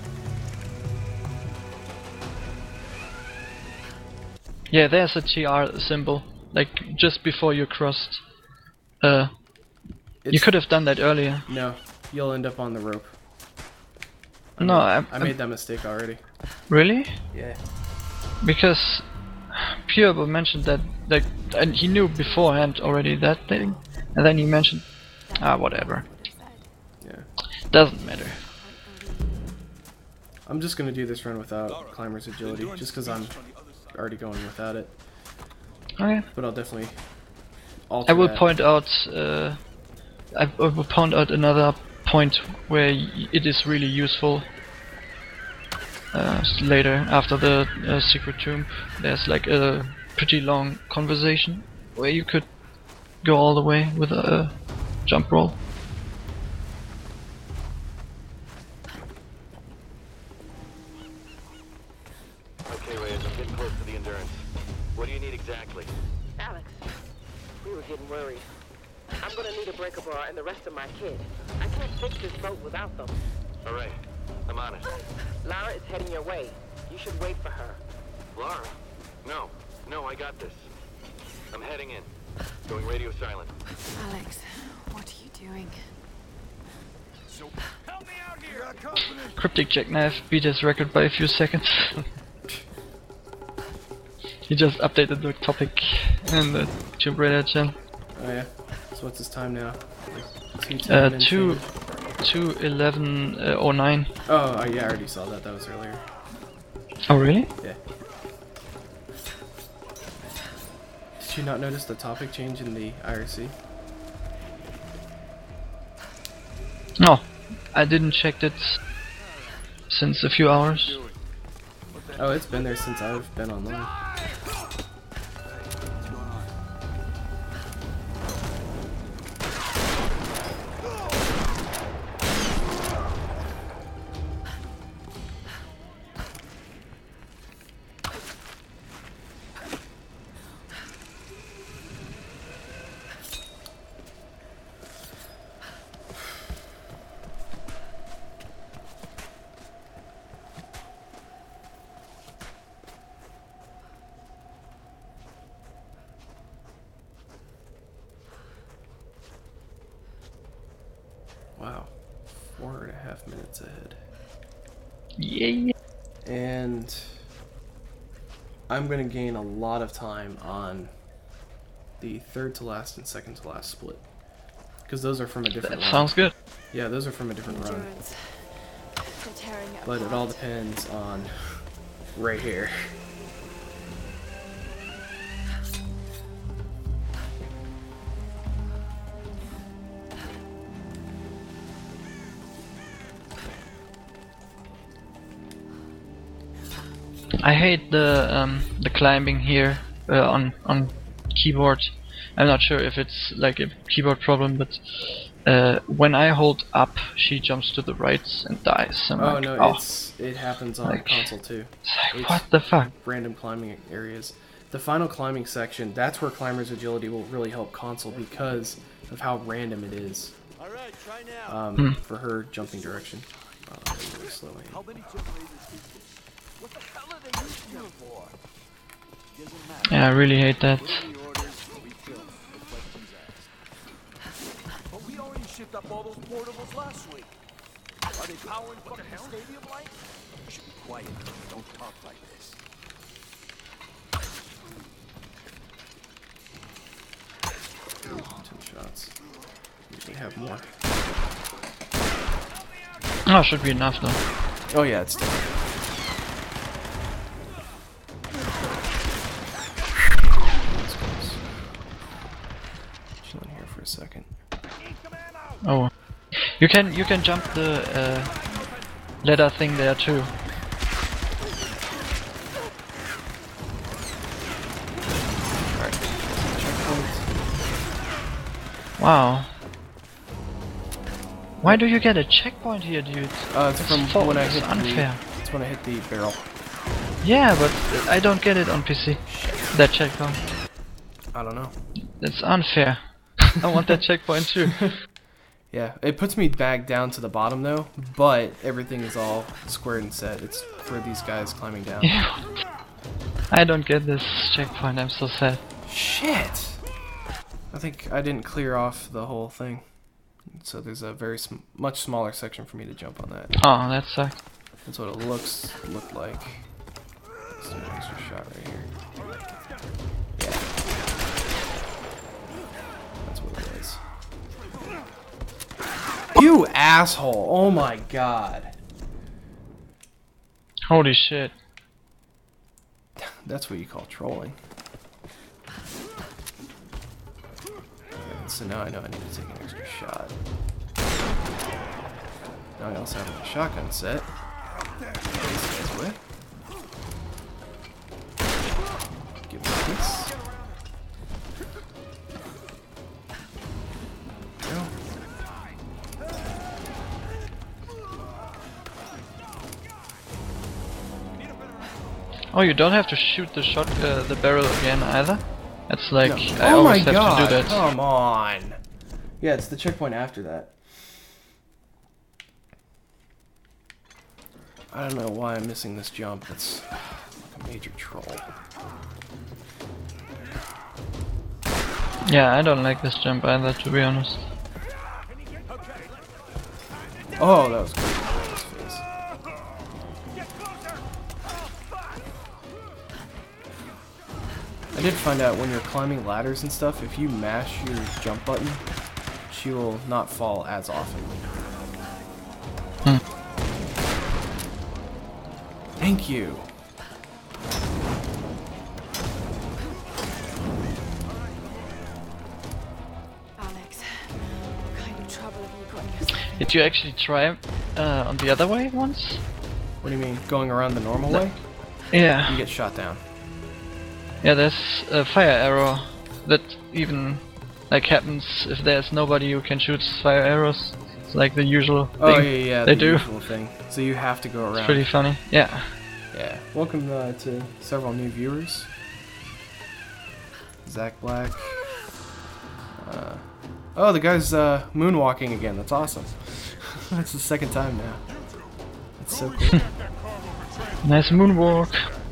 Yeah, there's a TR symbol, like just before you crossed. You could have done that earlier. No, you'll end up on the rope. I made that mistake already. Really? Yeah. Because Pureable mentioned that, like, and he knew beforehand already that thing, and then he mentioned, whatever. Yeah. Doesn't matter. I'm just gonna do this run without climber's agility, just because I'm already going without it. Okay. But I'll definitely alter I will that. point out. I will point out another point where it is really useful. Later, after the secret tomb, there's like a pretty long conversation where you could go all the way with a jump roll. Okay, Reyes, I'm getting close to the Endurance. What do you need exactly? Alex, we were getting worried. I'm gonna need a breaker bar and the rest of my kit. I can't fix this boat without them. All right, I'm on it. Lara is heading your way. You should wait for her. Lara? No, I got this. I'm heading in. Going radio silent. Alex, what are you doing? So, help me out here! Got company! Cryptic Jackknife beat his record by a few seconds. He just updated the topic in the Tomb Raider channel. Oh yeah. So what's his time now? Like 2:10 and change? 2:11:09. Oh yeah, I already saw that. That was earlier. Oh really? Yeah. Did you not notice the topic change in the IRC? No, I didn't check it since a few hours. Oh, it's been there since I've been online. Wow, 4.5 minutes ahead. Yeah. And I'm gonna gain a lot of time on the third to last and second to last split, because those are from a different That run. sounds good. Yeah, those are from a different run. Endurance. They're tearing it But it all apart. depends on right here. I hate the climbing here on keyboard. I'm not sure if it's like a keyboard problem, but when I hold up, she jumps to the right and dies. I'm Oh like, no, oh, it happens on Like, console too. it's like, It's what the fuck? Random climbing areas. The final climbing section, that's where climber's agility will really help console because of how random it is. All right, try now. For her jumping direction. Really slow aim. How many generators is this? What the hell are they using them for? Doesn't matter. Yeah, I really hate that. Put in the orders, we kill. No questions asked. But we already shipped up all those portables last week. Are they powering fucking stadium lights? You should be quiet. Don't talk like this. 10 shots. Usually have more. Oh, should be enough though. Oh yeah, it's done. That's close. Chilling here for a second. Oh, you can jump the ladder thing there too. Alright. Checkpoint. Wow. Why do you get a checkpoint here, dude? It's from It's when I it's hit unfair. it's when I hit the barrel. Yeah, but I don't get it on PC. That checkpoint. I don't know. It's unfair. I want that checkpoint too. Yeah, it puts me back down to the bottom though, but everything is all squared and set. It's for these guys climbing down. Yeah. I don't get this checkpoint. I'm so sad. Shit! I think I didn't clear off the whole thing. So there's a very much smaller section for me to jump on that. Oh, that sucks. That's what it looked like. Let's do an extra shot right here. Yeah. That's what it was. You asshole! Oh my god. Holy shit. That's what you call trolling. So now I know I need to take an extra shot. Now I also have a shotgun set. This guy's way. Give me this. Go. Oh, you don't have to shoot the barrel again either. It's like No. I Oh always my have God, to do that. come on. Yeah, it's the checkpoint after that. I don't know why I'm missing this jump. It's like a major troll. Yeah, I don't like this jump either, to be honest. Oh, that was great. His face. I did find out when you're climbing ladders and stuff, if you mash your jump button, she will not fall as often. Thank you. Alex, what kind of trouble have you gotten yourself in? Did you actually try on the other way once? What do you mean, going around the normal way? Yeah. You get shot down. Yeah, there's a fire arrow that even like happens if there's nobody who can shoot fire arrows. It's like the usual thing Yeah, they the do. usual thing. So you have to go around. It's pretty funny. Yeah. Yeah. Welcome to several new viewers. Zach Black. Oh, the guy's moonwalking again. That's awesome. That's the second time now. That's so cool. Nice moonwalk.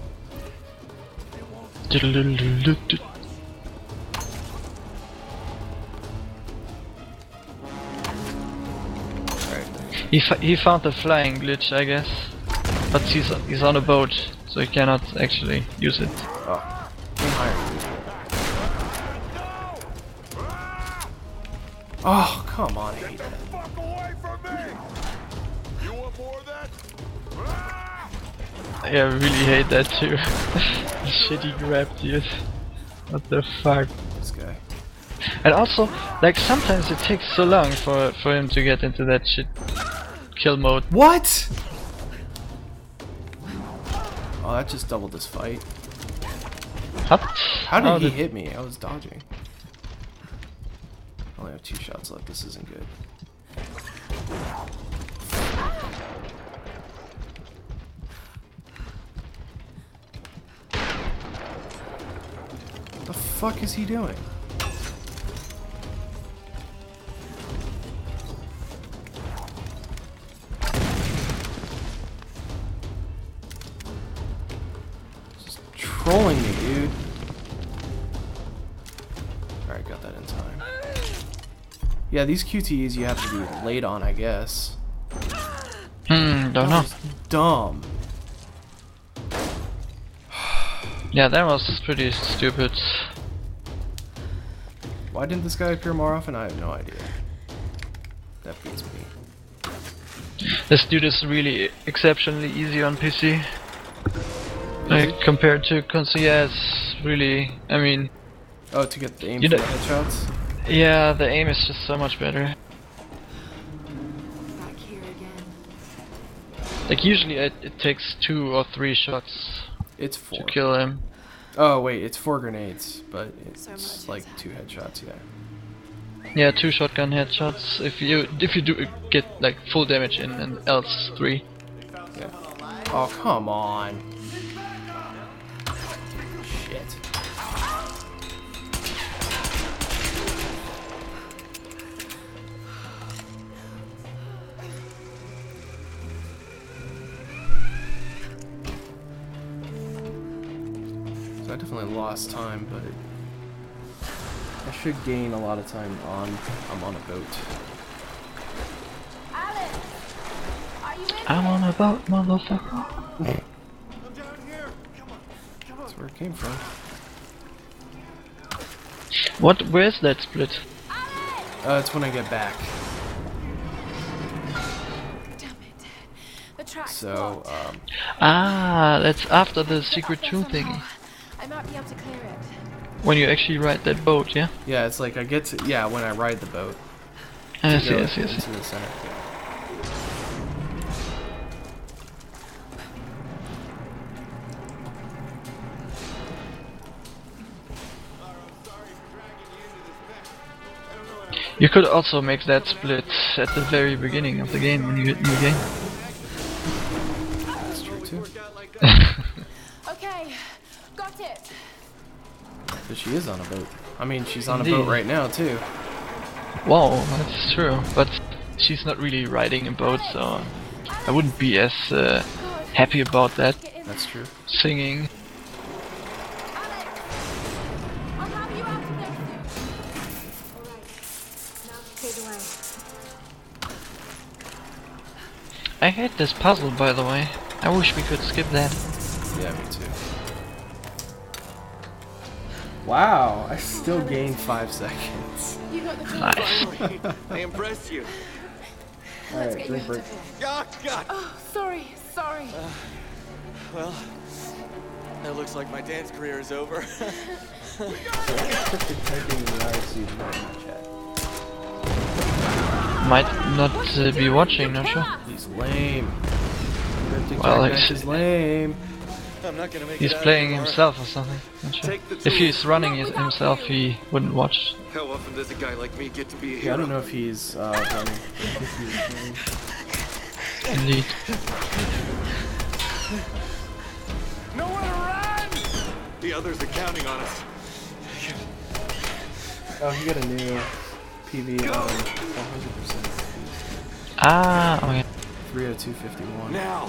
He found the flying glitch, I guess, but he's on a boat, so he cannot actually use it. Oh, aim higher. Oh, come on, I hate that. Fuck away from me! You want more of that? I really hate that too. The shit he grabbed, dude. What the fuck? This guy. And also, like sometimes it takes so long for him to get into that shit kill mode. What? Oh, that just doubled this fight. What? How did he hit me? I was dodging. I only have 2 shots left. This isn't good. What the fuck is he doing? Just trolling me, dude. Alright, got that in time. Yeah, these QTEs you have to be late on, I guess. Don't know. Dumb. Yeah, that was pretty stupid. Why didn't this guy appear more often? I have no idea. That beats me. This dude is really exceptionally easy on PC. Like compared to console, yeah, it's really. I mean. Oh, to get the aim You for know- the headshots? Yeah, the aim is just so much better. Back here again. Like usually it takes 2 or 3 shots It's 4. to kill him. Oh wait, it's 4 grenades, but So it's much like is 2 headshots, yeah. Yeah, 2 shotgun headshots. If you do get like full damage in, and else 3. Yeah. Oh, come on. Shit. So I definitely lost time, but I should gain a lot of time I'm on a boat. I'm on a boat, motherfucker. That's where it came from. Where's that split? It's when I get back. Damn it. The track's So, blocked. That's after the secret tomb thingy. I might be able to clear it. When you actually ride that boat, yeah? Yeah, it's like I get to, yeah, when I ride the boat. I to see, go I see, I see. into the center. You could also make that split at the very beginning of the game when you hit new game. That's true too. Okay, got it. But she is on a boat. I mean, she's on a Indeed. boat right now too. Wow, that's true. But she's not really riding a boat, so I wouldn't be as happy about that. That's true. Singing. I'll have you out of there soon. Alright, now clear the way. I hate this puzzle, by the way. I wish we could skip that. Yeah, me too. Wow, I still gained 5 seconds. You got the Nice. I impressed you. Let's Alright, get you drink out break. of here. God, God. Oh, sorry. Well, that looks like my dance career is over. Typing in the IRC in my chat. Might not be watching, not sure. He's lame. Well, He's lame. I'm not gonna make He's it out playing tomorrow. himself or something. Not sure. If he's running himself, he wouldn't watch. How often does a guy like me get to be a Yeah, I hero? don't know if he's running. Indeed. Nowhere to run! The others are counting on us. Oh, he got a new PV on 100%. Ah, okay. 302.51. Now.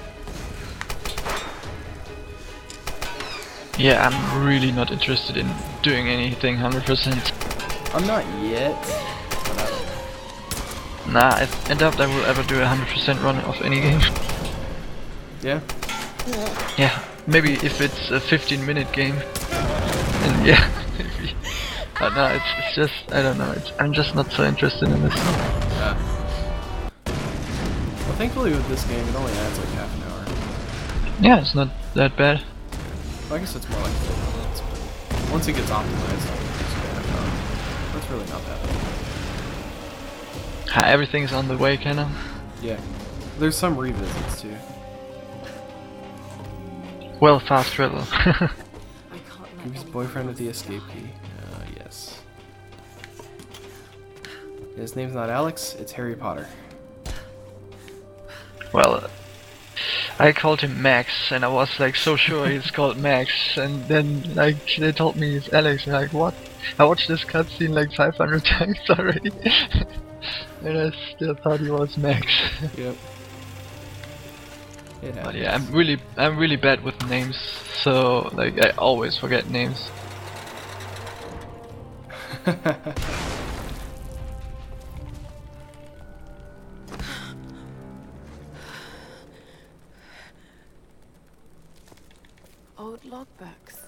Yeah, I'm really not interested in doing anything 100%. I'm not yet, but I don't know. Nah, I doubt I will ever do a 100% run of any game. Yeah? Yeah, maybe if it's a 15-minute game. And yeah, maybe. But no, it's just, I don't know, I'm just not so interested in this. Yeah. Well, thankfully with this game, it only adds like half an hour. Yeah, it's not that bad. Well, I guess it's more like 40 minutes, but once it gets optimized, that's really not that bad. Everything's on the way, kinda. Yeah. There's some revisits too. Well, fast travel. I can't let Give his anyone boyfriend else the escape key. Yes. His name's not Alex, it's Harry Potter. Well, I called him Max, and I was like so sure he's called Max, and then like they told me it's Alex, and like what? I watched this cutscene like 500 times already, and I still thought he was Max. Yep. It But happens. yeah, I'm really bad with names, so like I always forget names. old logbooks.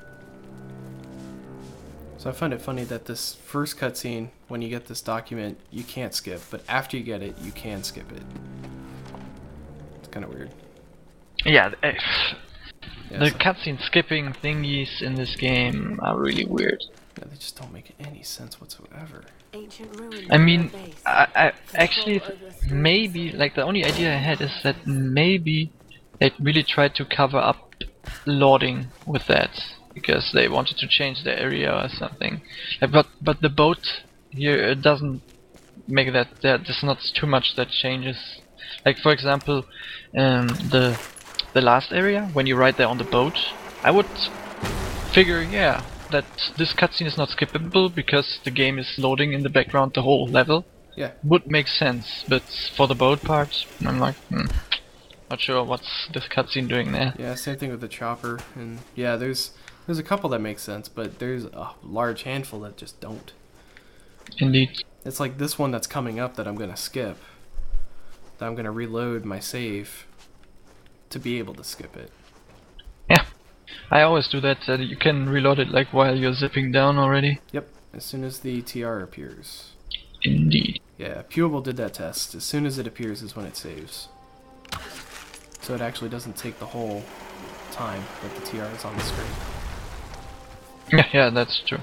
So I find it funny that this first cutscene, when you get this document, you can't skip, but after you get it, you can skip it. It's kind of weird. Yeah, Yeah, the so- cutscene skipping thingies in this game are really weird. yeah, they just don't make any sense whatsoever. Ancient ruins. I mean, of our base. I actually maybe like the only idea I had is that maybe they really tried to cover up loading with that because they wanted to change the area or something. But the boat here it doesn't make that. There's not too much that changes. Like for example, the last area when you ride there on the boat, I would figure that this cutscene is not skippable because the game is loading in the background the whole level. Yeah. Would make sense, but for the boat part, I'm like, not sure what's this cutscene doing there. Yeah, same thing with the chopper, and yeah, there's a couple that make sense, but there's a large handful that just don't. Indeed. It's like this one that's coming up that I'm gonna skip. That I'm gonna reload my save to be able to skip it. Yeah, I always do that. You can reload it like while you're zipping down already. Yep, as soon as the TR appears. Indeed. Yeah, Pewable did that test. As soon as it appears is when it saves. So it actually doesn't take the whole time that the TR is on the screen. Yeah, that's true.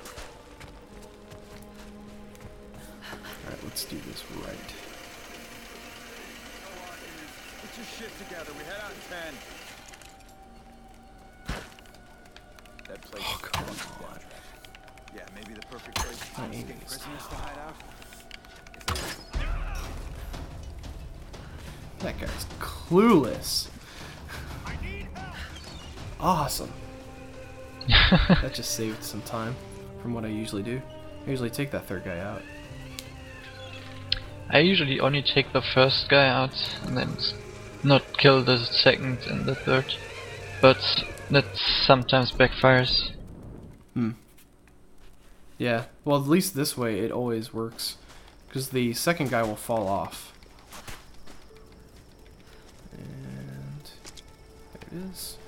Alright, let's do this right. Get your shit together. We head out in 10. That place Oh, is come fucking on. dead. Yeah, maybe the perfect place for escaped prisoners to hide out. That guy's clueless. Awesome. That just saved some time from what I usually do. I usually take that third guy out. I usually only take the first guy out and then not kill the second and the third. But that sometimes backfires. Yeah, well, at least this way it always works. Because the second guy will fall off. And there it is.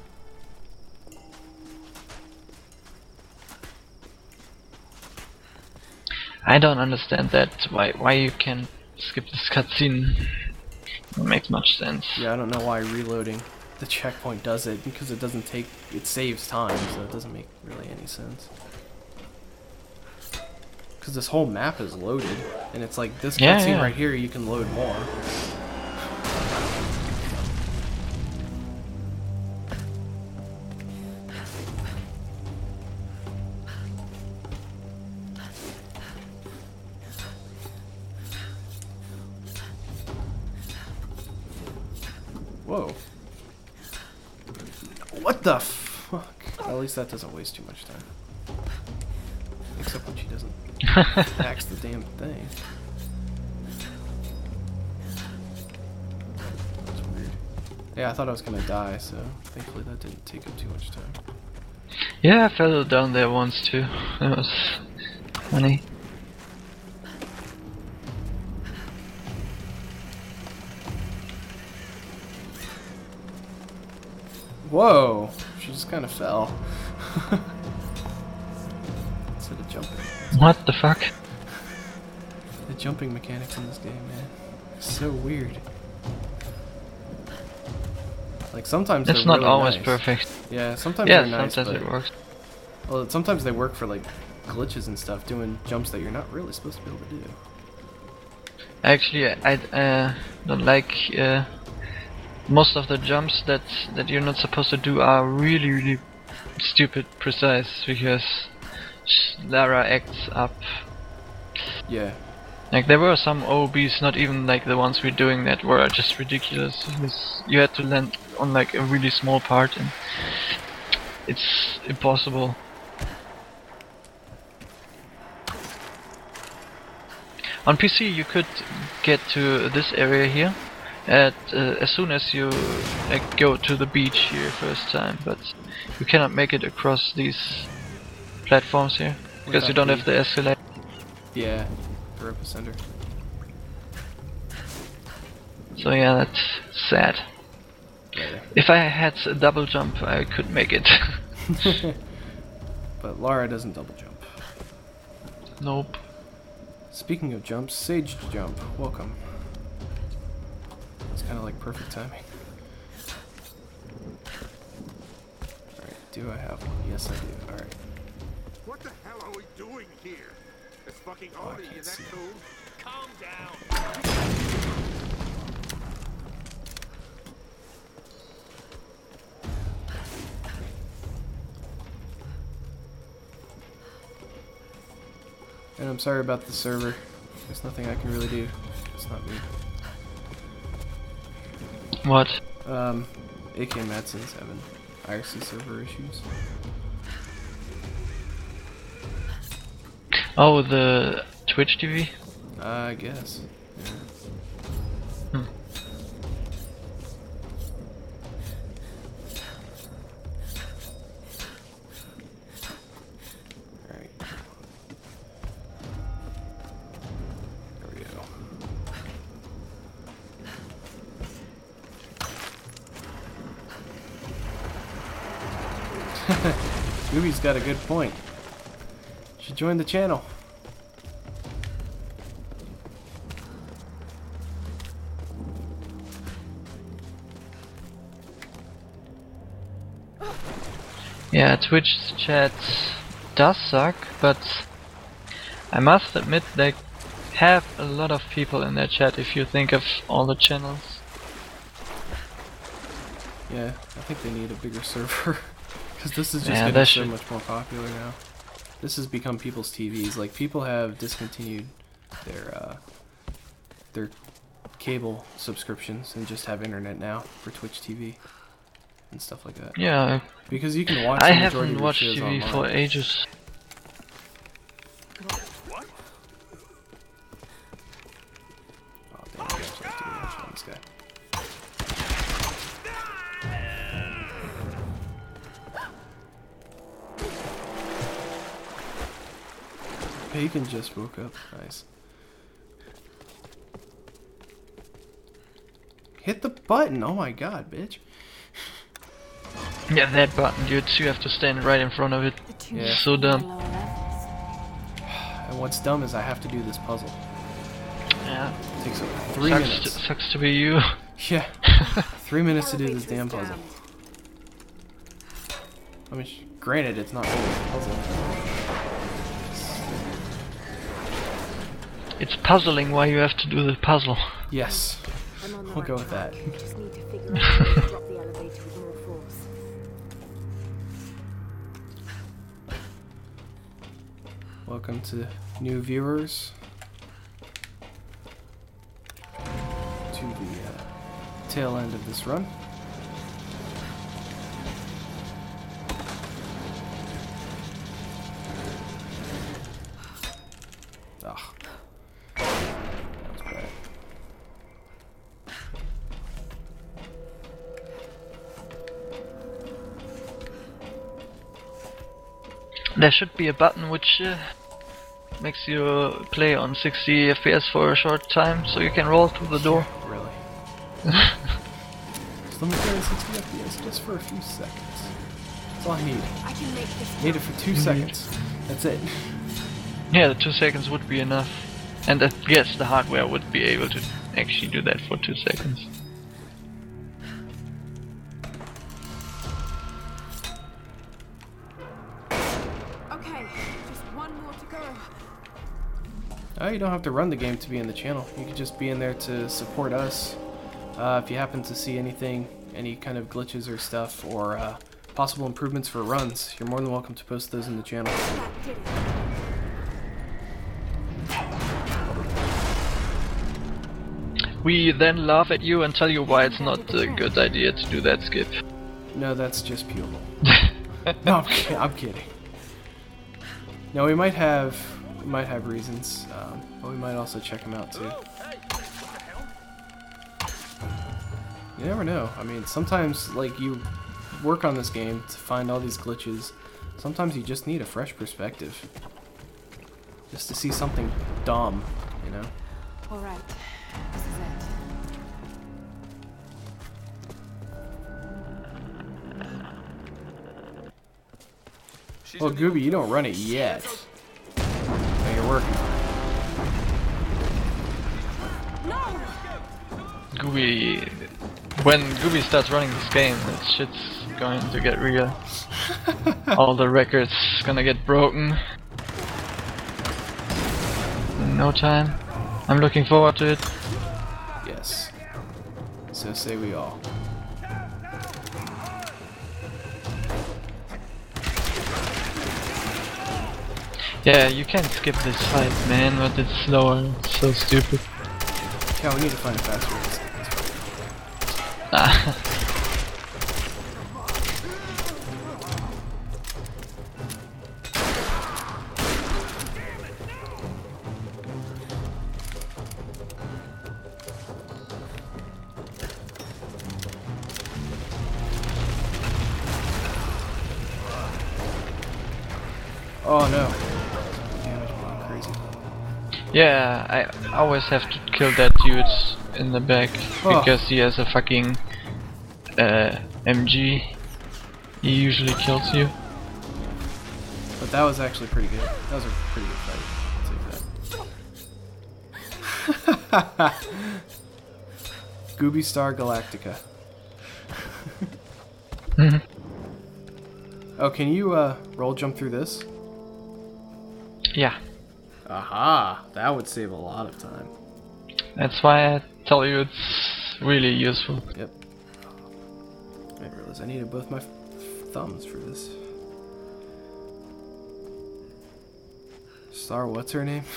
I don't understand that. Why you can skip this cutscene? It makes much sense. Yeah, I don't know why reloading the checkpoint does it, because it doesn't take, it saves time, so it doesn't make really any sense. Because this whole map is loaded, and it's like this cutscene right here, you can load more. Whoa. What the fuck? At least that doesn't waste too much time. Except when she doesn't axe the damn thing. That's weird. Yeah, I thought I was gonna die, so thankfully that didn't take up too much time. Yeah, I fell down there once too. It was funny. Whoa! She just kind of fell. Instead of jumping. What the fuck? The jumping mechanics in this game, man. It's so weird. Like sometimes It's they're not really always nice. perfect. Yeah, sometimes Yeah, they're nice, sometimes but, it works. well, sometimes they work for like glitches and stuff, doing jumps that you're not really supposed to be able to do. Actually, I don't like most of the jumps that you're not supposed to do are really stupid precise because Lara acts up. Yeah. Like there were some OBs, not even like the ones we're doing, that were just ridiculous. Because you had to land on like a really small part and it's impossible. On PC you could get to this area here as soon as you go to the beach here first time, but you cannot make it across these platforms here because you don't have the escalator. Yeah, the rope ascender. So yeah, that's sad. Yeah. If I had a double jump, I could make it. But Lara doesn't double jump. Nope. Speaking of jumps, Sage jump. Welcome. It's kind of like perfect timing. Alright, do I have one? Yes, I do. Alright. What the hell are we doing here? It's fucking Oh, I Artie, can't is that see. cool? Calm down. And I'm sorry about the server. There's nothing I can really do. It's not me. What? AK Madsen's having IRC server issues. Oh, the Twitch TV? I guess. Yeah. Alright. There we go. Scooby's got a good point. Should join the channel. Yeah, Twitch chat does suck, but I must admit they have a lot of people in their chat if you think of all the channels. Yeah, I think they need a bigger server. Because this is just Yeah, getting so much more popular now. This has become people's TVs. Like, people have discontinued their cable subscriptions and just have internet now for Twitch TV and stuff like that. Yeah, because you can watch. I the majority haven't of your watched shows TV online. for ages. Oh damn! I actually have to go watch on this guy. Pagan just woke up. Nice. Hit the button! Oh my god, bitch. Yeah, that button, dude. You have to stand right in front of it. Yeah. So dumb. And what's dumb is I have to do this puzzle. Yeah. It takes 3 minutes. Sucks to be you. Yeah. 3 minutes to do this damn puzzle. I mean, granted, it's not really a puzzle. It's puzzling why you have to do the puzzle. Yes. We'll go with that. Just need to figure out how to drop the elevator with more force. Welcome to new viewers to the tail end of this run. Ugh. That was bad. There should be a button which makes you play on 60 FPS for a short time, so you can roll through the door. Really? Just let me play at 60 FPS just for a few seconds. That's all I need. I can make this. Need it for 2 seconds. That's it. Yeah, the 2 seconds would be enough. And I guess the hardware would be able to actually do that for 2 seconds. Okay, just one more to go. Oh, you don't have to run the game to be in the channel. You can just be in there to support us. If you happen to see anything, any kind of glitches or stuff, or possible improvements for runs, you're more than welcome to post those in the channel. That did it. We then laugh at you and tell you why it's not a good idea to do that skip. No, that's just pure. No, I'm kidding. No, we might have reasons, but we might also check them out too. You never know. I mean, sometimes, like, you work on this game to find all these glitches. Sometimes you just need a fresh perspective. Just to see something dumb, you know? Alright, this is it. Well, Gooby, you don't run it yet. No, you're working on it. Gooby... When Gooby starts running this game, that shit's going to get real. All the records gonna get broken. In no time. I'm looking forward to it. Yes. So say we all. Yeah, you can't skip this fight, man, but it's slower. It's so stupid. Yeah, we need to find a faster way to skip this fight. Ah. Oh no. Damage block crazy. Yeah, I always have to kill that dude in the back because he has a fucking MG. He usually kills you. But that was actually pretty good. That was a pretty good fight. I'll take that. Gooby Star Galactica. Oh, can you roll jump through this? Yeah. Aha, that would save a lot of time. That's why I tell you it's really useful. Yep. I realized I needed both my thumbs for this. What's her name?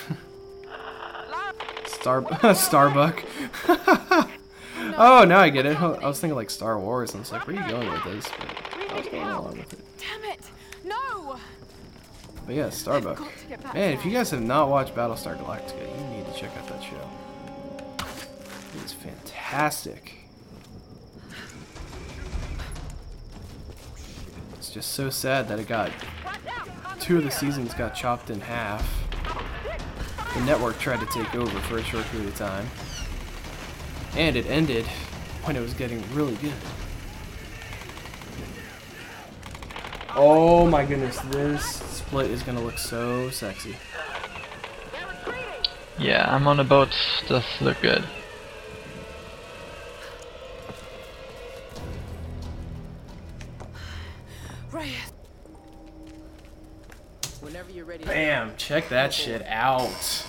Starbuck. Oh, now I get it. I was thinking like Star Wars, and it's like, where are you going with this? But I was going along with it. Damn it! No! But yeah, Starbuck. Man, if you guys have not watched Battlestar Galactica, you need to check out that show. It is fantastic. It's just so sad that it got 2 of the seasons got chopped in half. The network tried to take over for a short period of time, and it ended when it was getting really good. Oh my goodness, this split is gonna look so sexy. Yeah, I'm on a boat. Does look good. Reyes. Whenever you're ready. Bam! Check that shit out.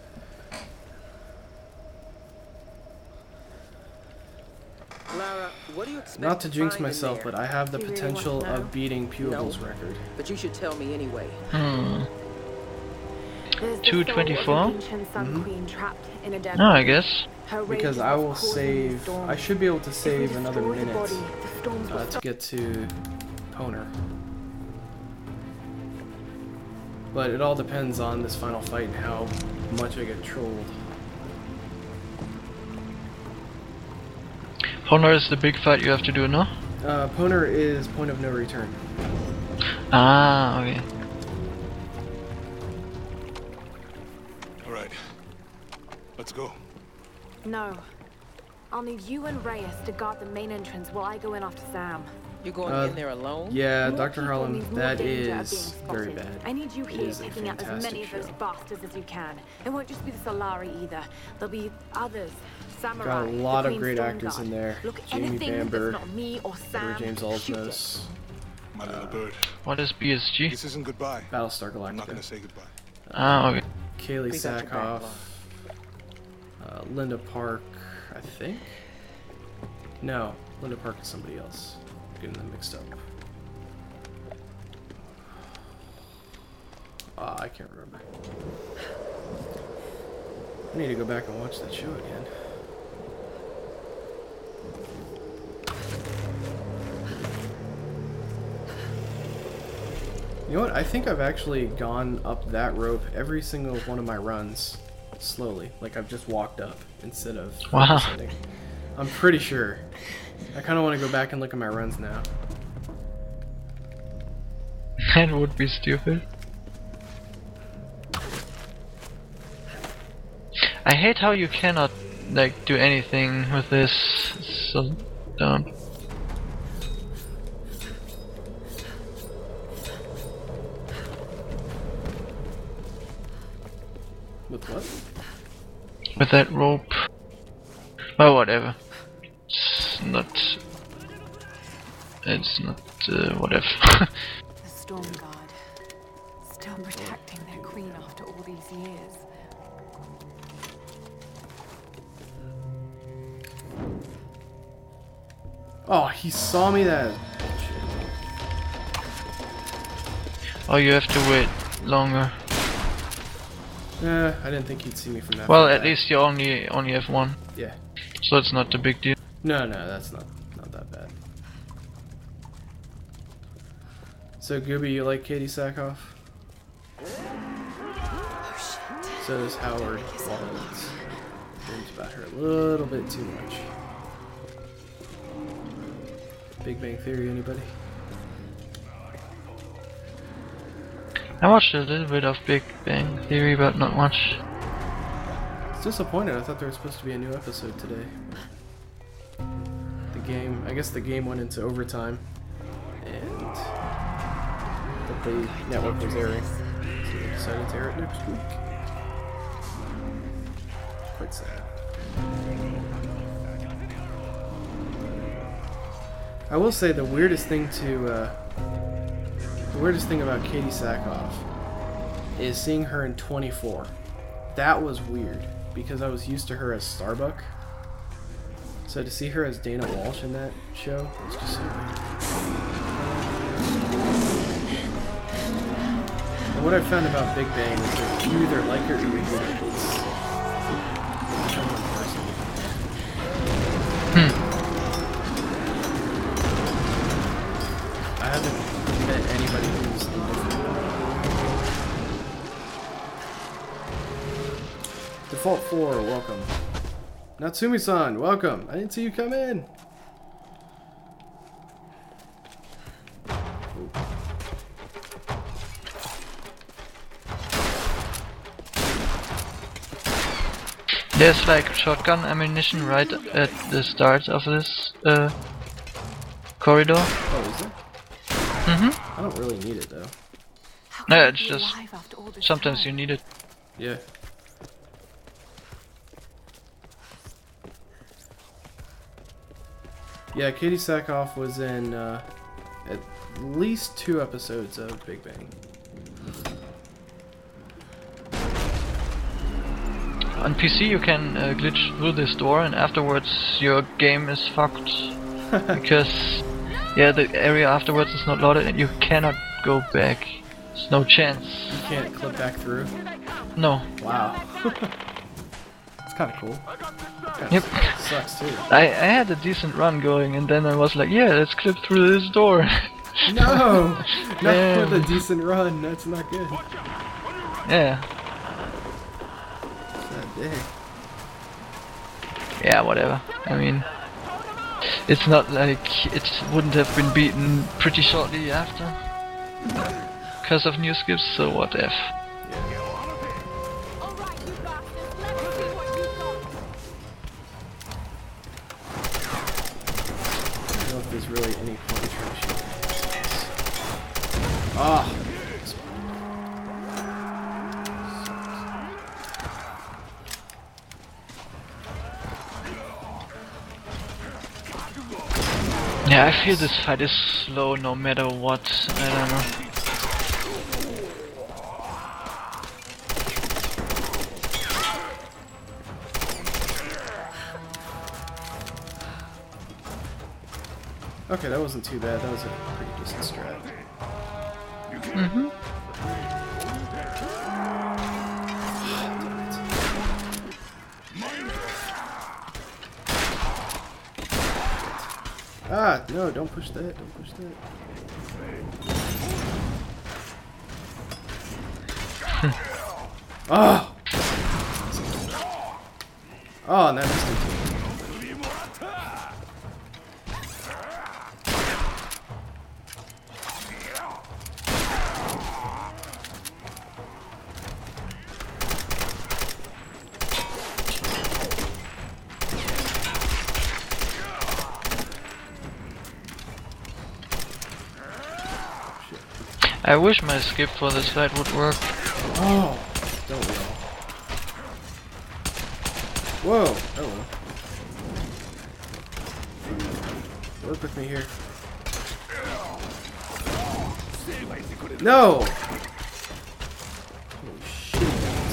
Lara, what do you expect? Not to jinx find in myself, there? but I have the You really potential want to know? of beating Pueble's record. But you should tell me anyway. There's the 224? soul of an ancient Sun Queen trapped in a dead No, I guess. Her rage Because is I what's will causing save. these storms. I should be able to If we save another destroy the minute body, the storms will to stop. get to Poner. But it all depends on this final fight and how much I get trolled. Honor is the big fight you have to do, no? Poner is point of no return. Ah, okay. All right. Let's go. No. I'll need you and Reyes to guard the main entrance while I go in after Sam. You're going in there alone? Yeah, More Dr. people Harlem, means more that danger of is being very spotted. bad. I need you It here is a taking out as fantastic many of those show. bastards as you can. It won't just be the Solari either. There'll be others. Samurai, Got a lot the of Queen's great Storm actors Guard. in there. Look, Jamie anything Bamber, that's not me or Sam, Edward James shoot it. Olmos, My little bird. What is BSG? This isn't goodbye. Battlestar I'm not gonna Galactica, say goodbye. Ah, okay. Kaylee We got your back, Sackhoff, Lon. Linda Park, I think? No, Linda Park is somebody else. I'm getting them mixed up. I can't remember. I need to go back and watch that show again. You know what? I think I've actually gone up that rope every single one of my runs slowly. Like I've just walked up instead of Wow. sitting. I'm pretty sure. I kind of want to go back and look at my runs now. That would be stupid. I hate how you cannot like do anything with this. So dumb. With what? With that rope. Oh, whatever. It's not. It's not. Whatever. The Storm Guard, still protecting their queen after all these years. Oh, he saw me. That. Oh, you have to wait longer. I didn't think he'd see me from that. Well, far at back. least you only have one, Yeah. so it's not a big deal. No, that's not that bad. So, Gooby, you like Katie Sackhoff? So does Howard Waltz. Dreams about her a little bit too much. Big Bang Theory, anybody? I watched a little bit of Big Bang Theory, but not much. I was disappointed. I thought there was supposed to be a new episode today. The game, I guess the game went into overtime, and that the network was airing, so they decided to air it next week. Quite sad. I will say the weirdest thing about Katie Sackhoff is seeing her in 24. That was weird because I was used to her as Starbuck. So to see her as Dana Walsh in that show was just so weird. And what I found about Big Bang is that you either like it or you hate it. It's kind of impressive. I haven't met anybody who's indifferent. Default 4, welcome. Natsumi-san, welcome. I didn't see you come in. Ooh. There's like shotgun ammunition right at the start of this corridor. Oh, is there? Mm-hmm. I don't really need it though. No, it's just sometimes you need it. Yeah. Yeah, Katie Sackhoff was in at least 2 episodes of Big Bang. On PC you can glitch through this door and afterwards your game is fucked. Because yeah, the area afterwards is not loaded and you cannot go back. There's no chance. You can't clip back through? No. Wow. It's kind of cool. Yep. Sucks too. I had a decent run going and then I was like, yeah, let's clip through this door. No! Not Damn. with a decent run, that's not good. Yeah. Sad day. Yeah, whatever. I mean, it's not like it wouldn't have been beaten pretty shortly after. Because of new skips, so what if? There's really any point in trying to shoot. Ah! Yeah, I feel this fight is slow no matter what. I don't know. Okay, that wasn't too bad. That was a pretty decent strat. Mm-hmm. Ah, no, don't push that. Don't push that. Oh! Oh, and that missed him too. I wish my skip for this fight would work. Oh, don't we all? Whoa, hello. Work with me here. No! Holy shit.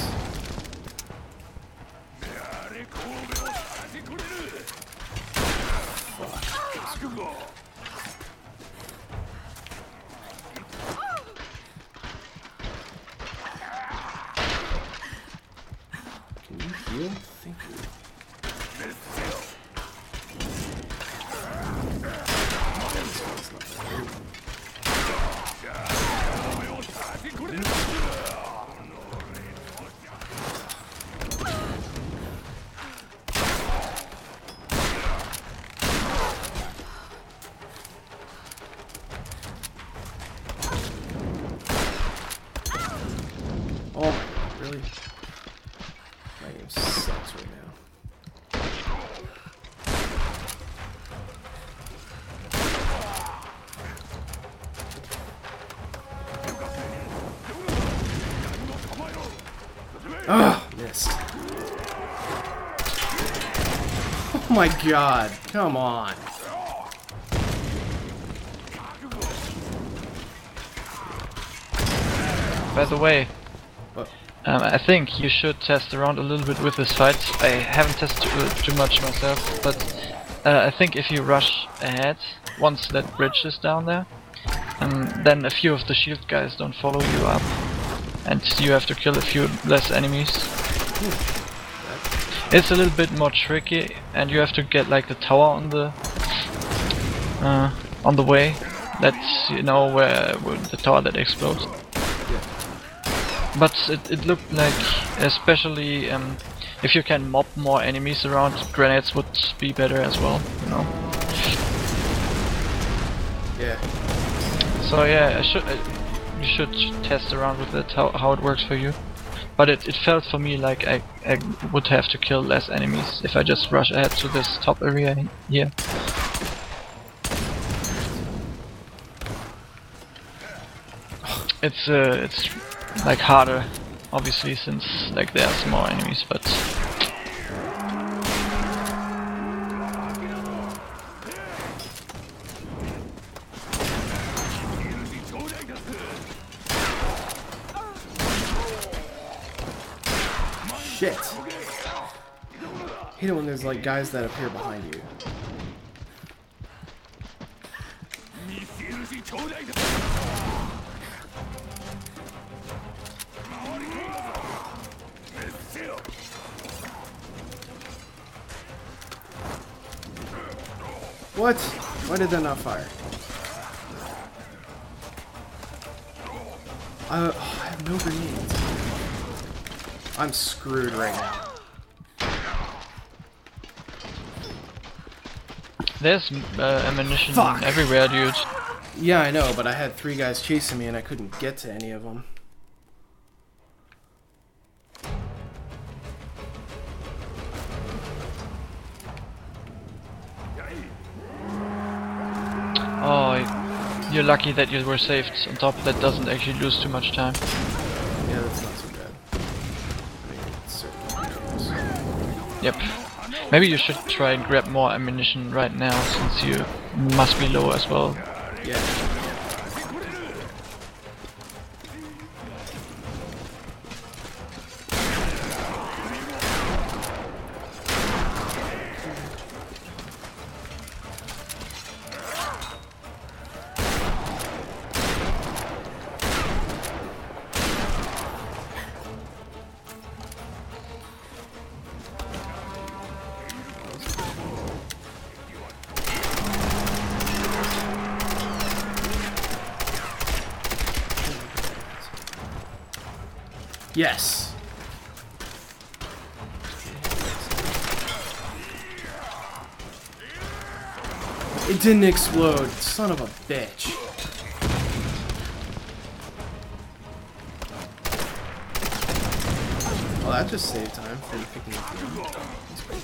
Can you heal? Thank you. Oh, really? My game sucks right now. Ah, missed. Oh my god, come on. By the way, I think you should test around a little bit with this fight. I haven't tested too much myself, but I think if you rush ahead, once that bridge is down there, then a few of the shield guys don't follow you up, and you have to kill a few less enemies. It's a little bit more tricky, and you have to get like the tower on the way. That's, you know, where the tower that explodes. But it looked like, especially if you can mob more enemies around, grenades would be better as well, you know. Yeah. So yeah, you should test around with it, how it works for you. But it felt for me like I would have to kill less enemies if I just rush ahead to this top area here. It's like harder, obviously, since like there's more enemies, but shit. Hate it when there's like guys that appear behind you. What? Why did that not fire? I have no grenades. I'm screwed right now. there's ammunition Fuck. everywhere, dude. Yeah, I know, but I had 3 guys chasing me and I couldn't get to any of them. Oh, you're lucky that you were saved. On top, that doesn't actually lose too much time. Yeah, that's not so bad. I mean, it's certainly Yep. Maybe you should try and grab more ammunition right now, since you must be low as well. yeah. Yes. It didn't explode. Son of a bitch. Oh, that just saved time for you picking up the ammo. That's great.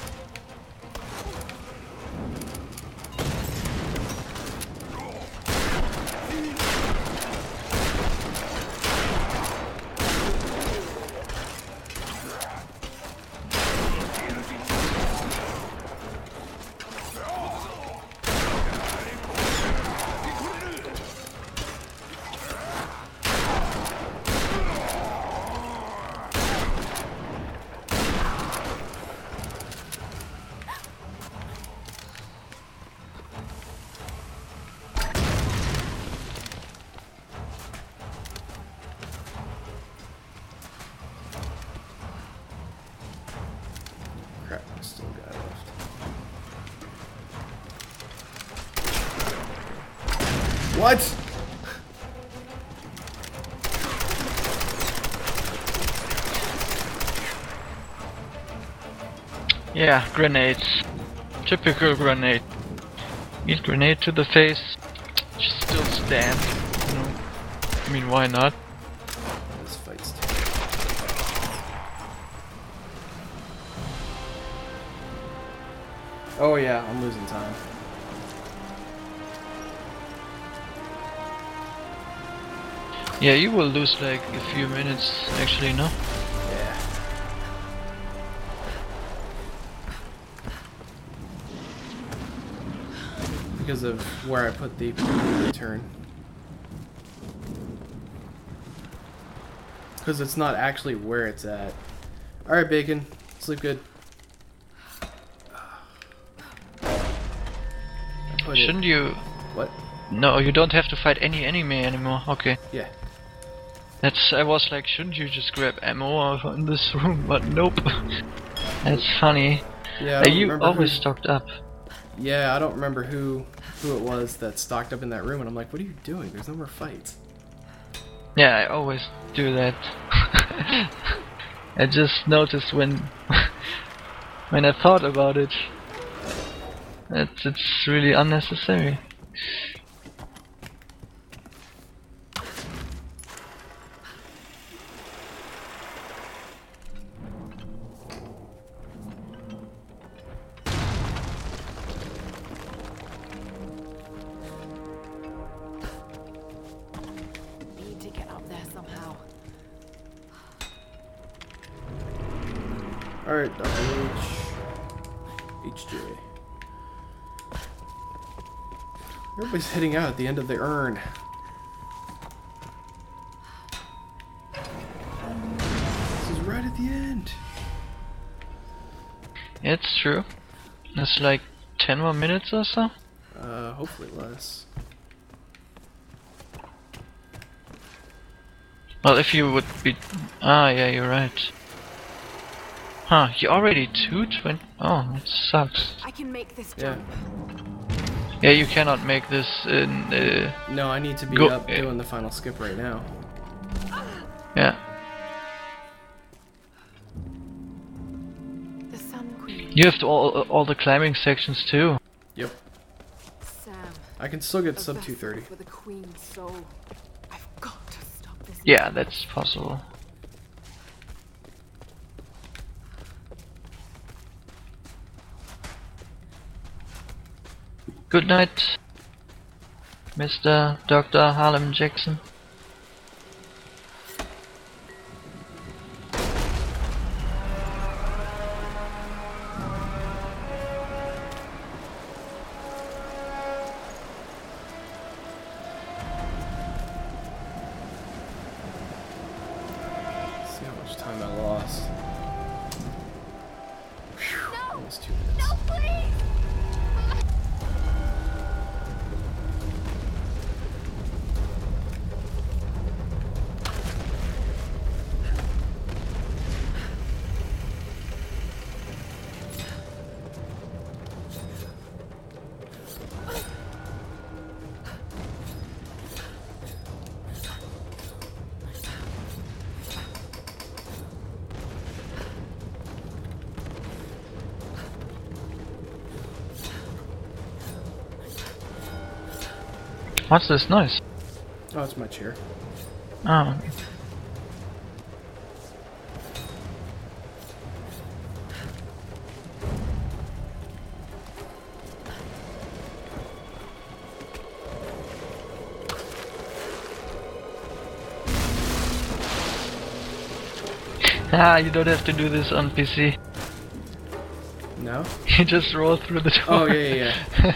Crap, I still got it left. What? Yeah, grenades. Typical grenade. Need grenade to the face. Just still stand. You know. I mean, why not? This fight's oh yeah, I'm losing time. Yeah, you will lose like a few minutes, actually, no? Yeah. Because of where I put the turn. because it's not actually where it's at. Alright, Bacon. Sleep good. Shouldn't you... What? No, you don't have to fight any enemy anymore. Okay. Yeah. I was like, shouldn't you just grab ammo in this room? But nope. That's funny. Yeah, I don't you remember always who... stocked up. Yeah, I don't remember who it was that stocked up in that room, and I'm like, what are you doing? There's no more fights. Yeah, I always do that. I just noticed when I thought about it, it's really unnecessary. Need to get up there somehow. Alright, Dr. HJ. Everybody's heading out at the end of the urn. This is right at the end. It's true. It's like 10 more minutes or so. Hopefully less. Well, if you would be... Ah, yeah, you're right. Huh, you already 2:20? Oh, that sucks. I can make this Yeah. jump. Yeah, you cannot make this in... No, I need to be Go- up doing the final skip right now. Yeah. The Sun Queen. You have to all the climbing sections too. Yep. Sam. I can still get a sub vessel 230. For the Queen's soul. I've got to stop this. Yeah, that's possible. Good night, Mr. Dr. Harlem Jackson. See how much time I lost. Whew, almost 2 minutes. No, please! What's this noise? Oh, it's my chair. Oh. Ah, you don't have to do this on PC. No? You just roll through the door. Oh, yeah.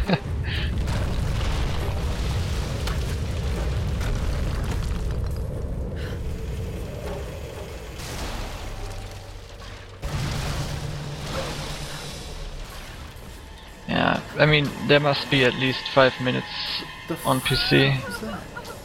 Yeah, I mean, there must be at least 5 minutes on PC. What was that?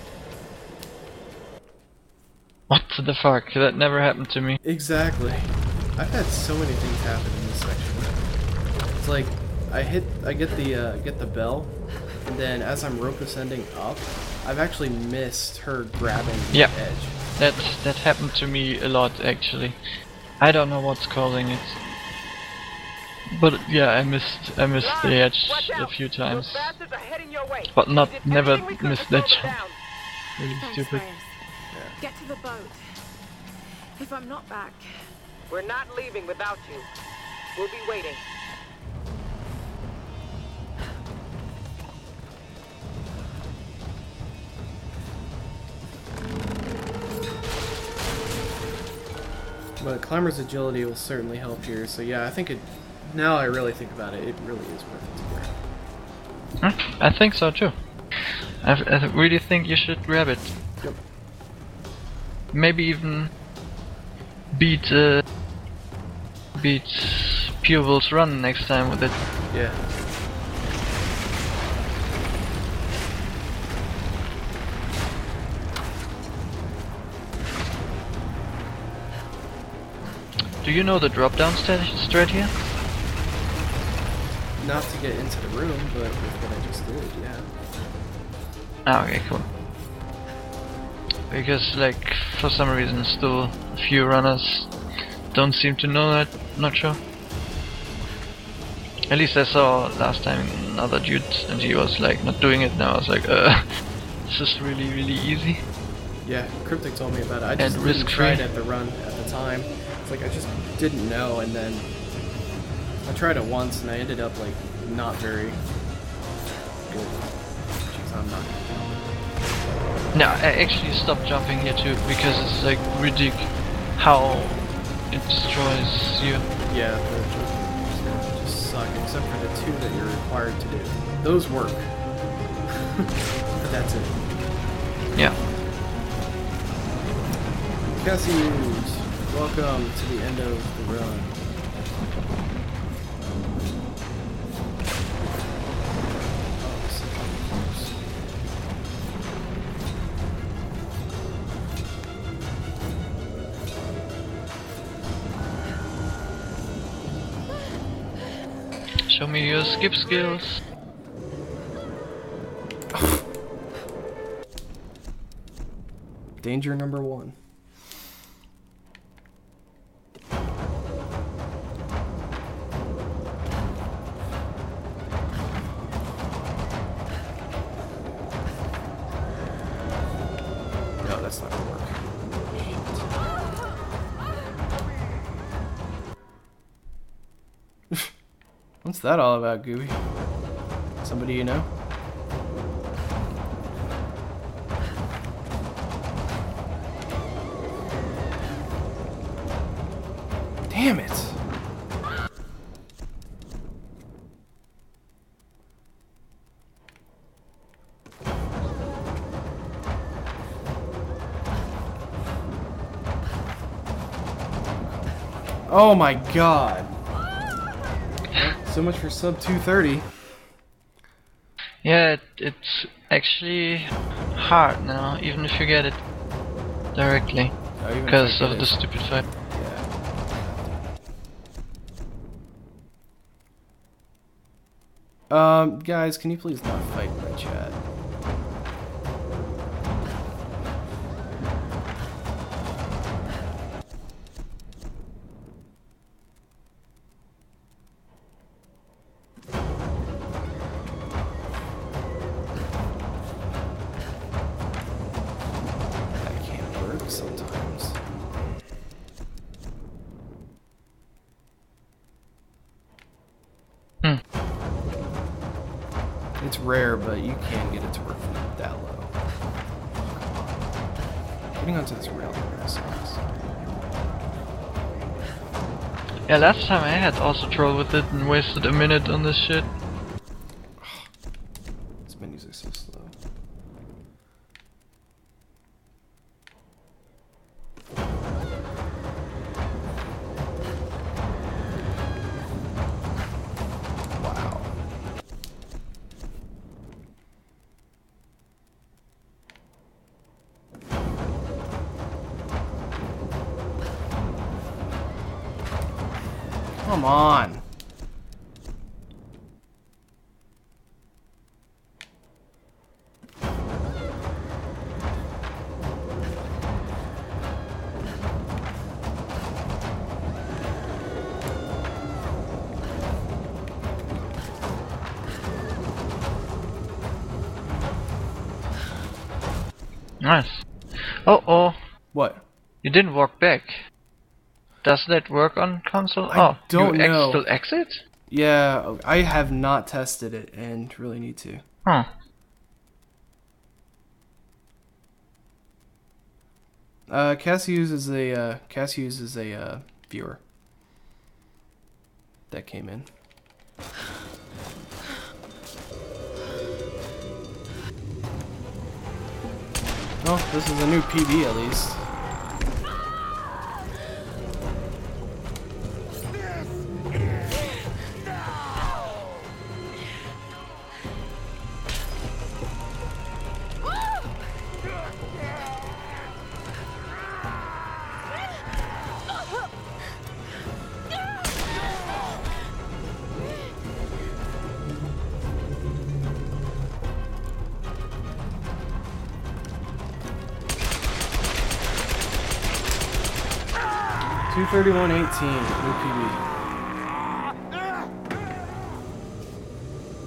What the fuck? That never happened to me. Exactly. I've had so many things happen in this section. It's like I get the bell, and then as I'm rope ascending up, I've actually missed her grabbing the Yeah. edge. That happened to me a lot actually. I don't know what's causing it. But yeah, I missed the edge a few times. But never missed that jump. Really Thanks, stupid. Reyes. Get to the boat. If I'm not back, We're not leaving without you. We'll be waiting. But climber's agility will certainly help here. So yeah, I think it. Now I really think about it, it really is worth it to grab. I think so too. I really think you should grab it. Yep. Maybe even beat Pupil's run next time with it. Yeah. Do you know the drop down strat here? Not to get into the room, but with what I just did, yeah. Ah, okay, cool. Because, like, for some reason, still a few runners don't seem to know that. Not sure. At least I saw last time another dude, and he was like not doing it. Now I was like, this is really, really easy. Yeah, Cryptic told me about it. I just didn't try it at the run at the time. It's like I just didn't know, and then I tried it once, and I ended up like not very good. Jeez, I'm not gonna No, I actually stopped jumping here too because it's like ridiculous how it destroys you. Yeah, the jumping just suck, except for the two that you're required to do. Those work, but that's it. Yeah. Cassius, welcome to the end of the run. Show me your skip skills. Danger number 1. No, that's not gonna work. What's that all about, Gooby? Somebody you know? Damn it! Oh my god! So much for sub 230. Yeah, it's actually hard now, even if you get it directly, because of the stupid fight. Guys, can you please not fight in my chat? That can't work sometimes. It's rare, but you can get it to work from that low. Getting onto this rail really sucks. Yeah, last time I had also trouble with it and wasted a minute on this shit. This menu's so slow. Wow. Come on. Nice. Oh. What? You didn't walk back. Does that work on console? I don't you know. Still exit? Yeah, I have not tested it and really need to. Huh. Cass uses a viewer that came in. Oh, this is a new PB at least. 231.18 UPB.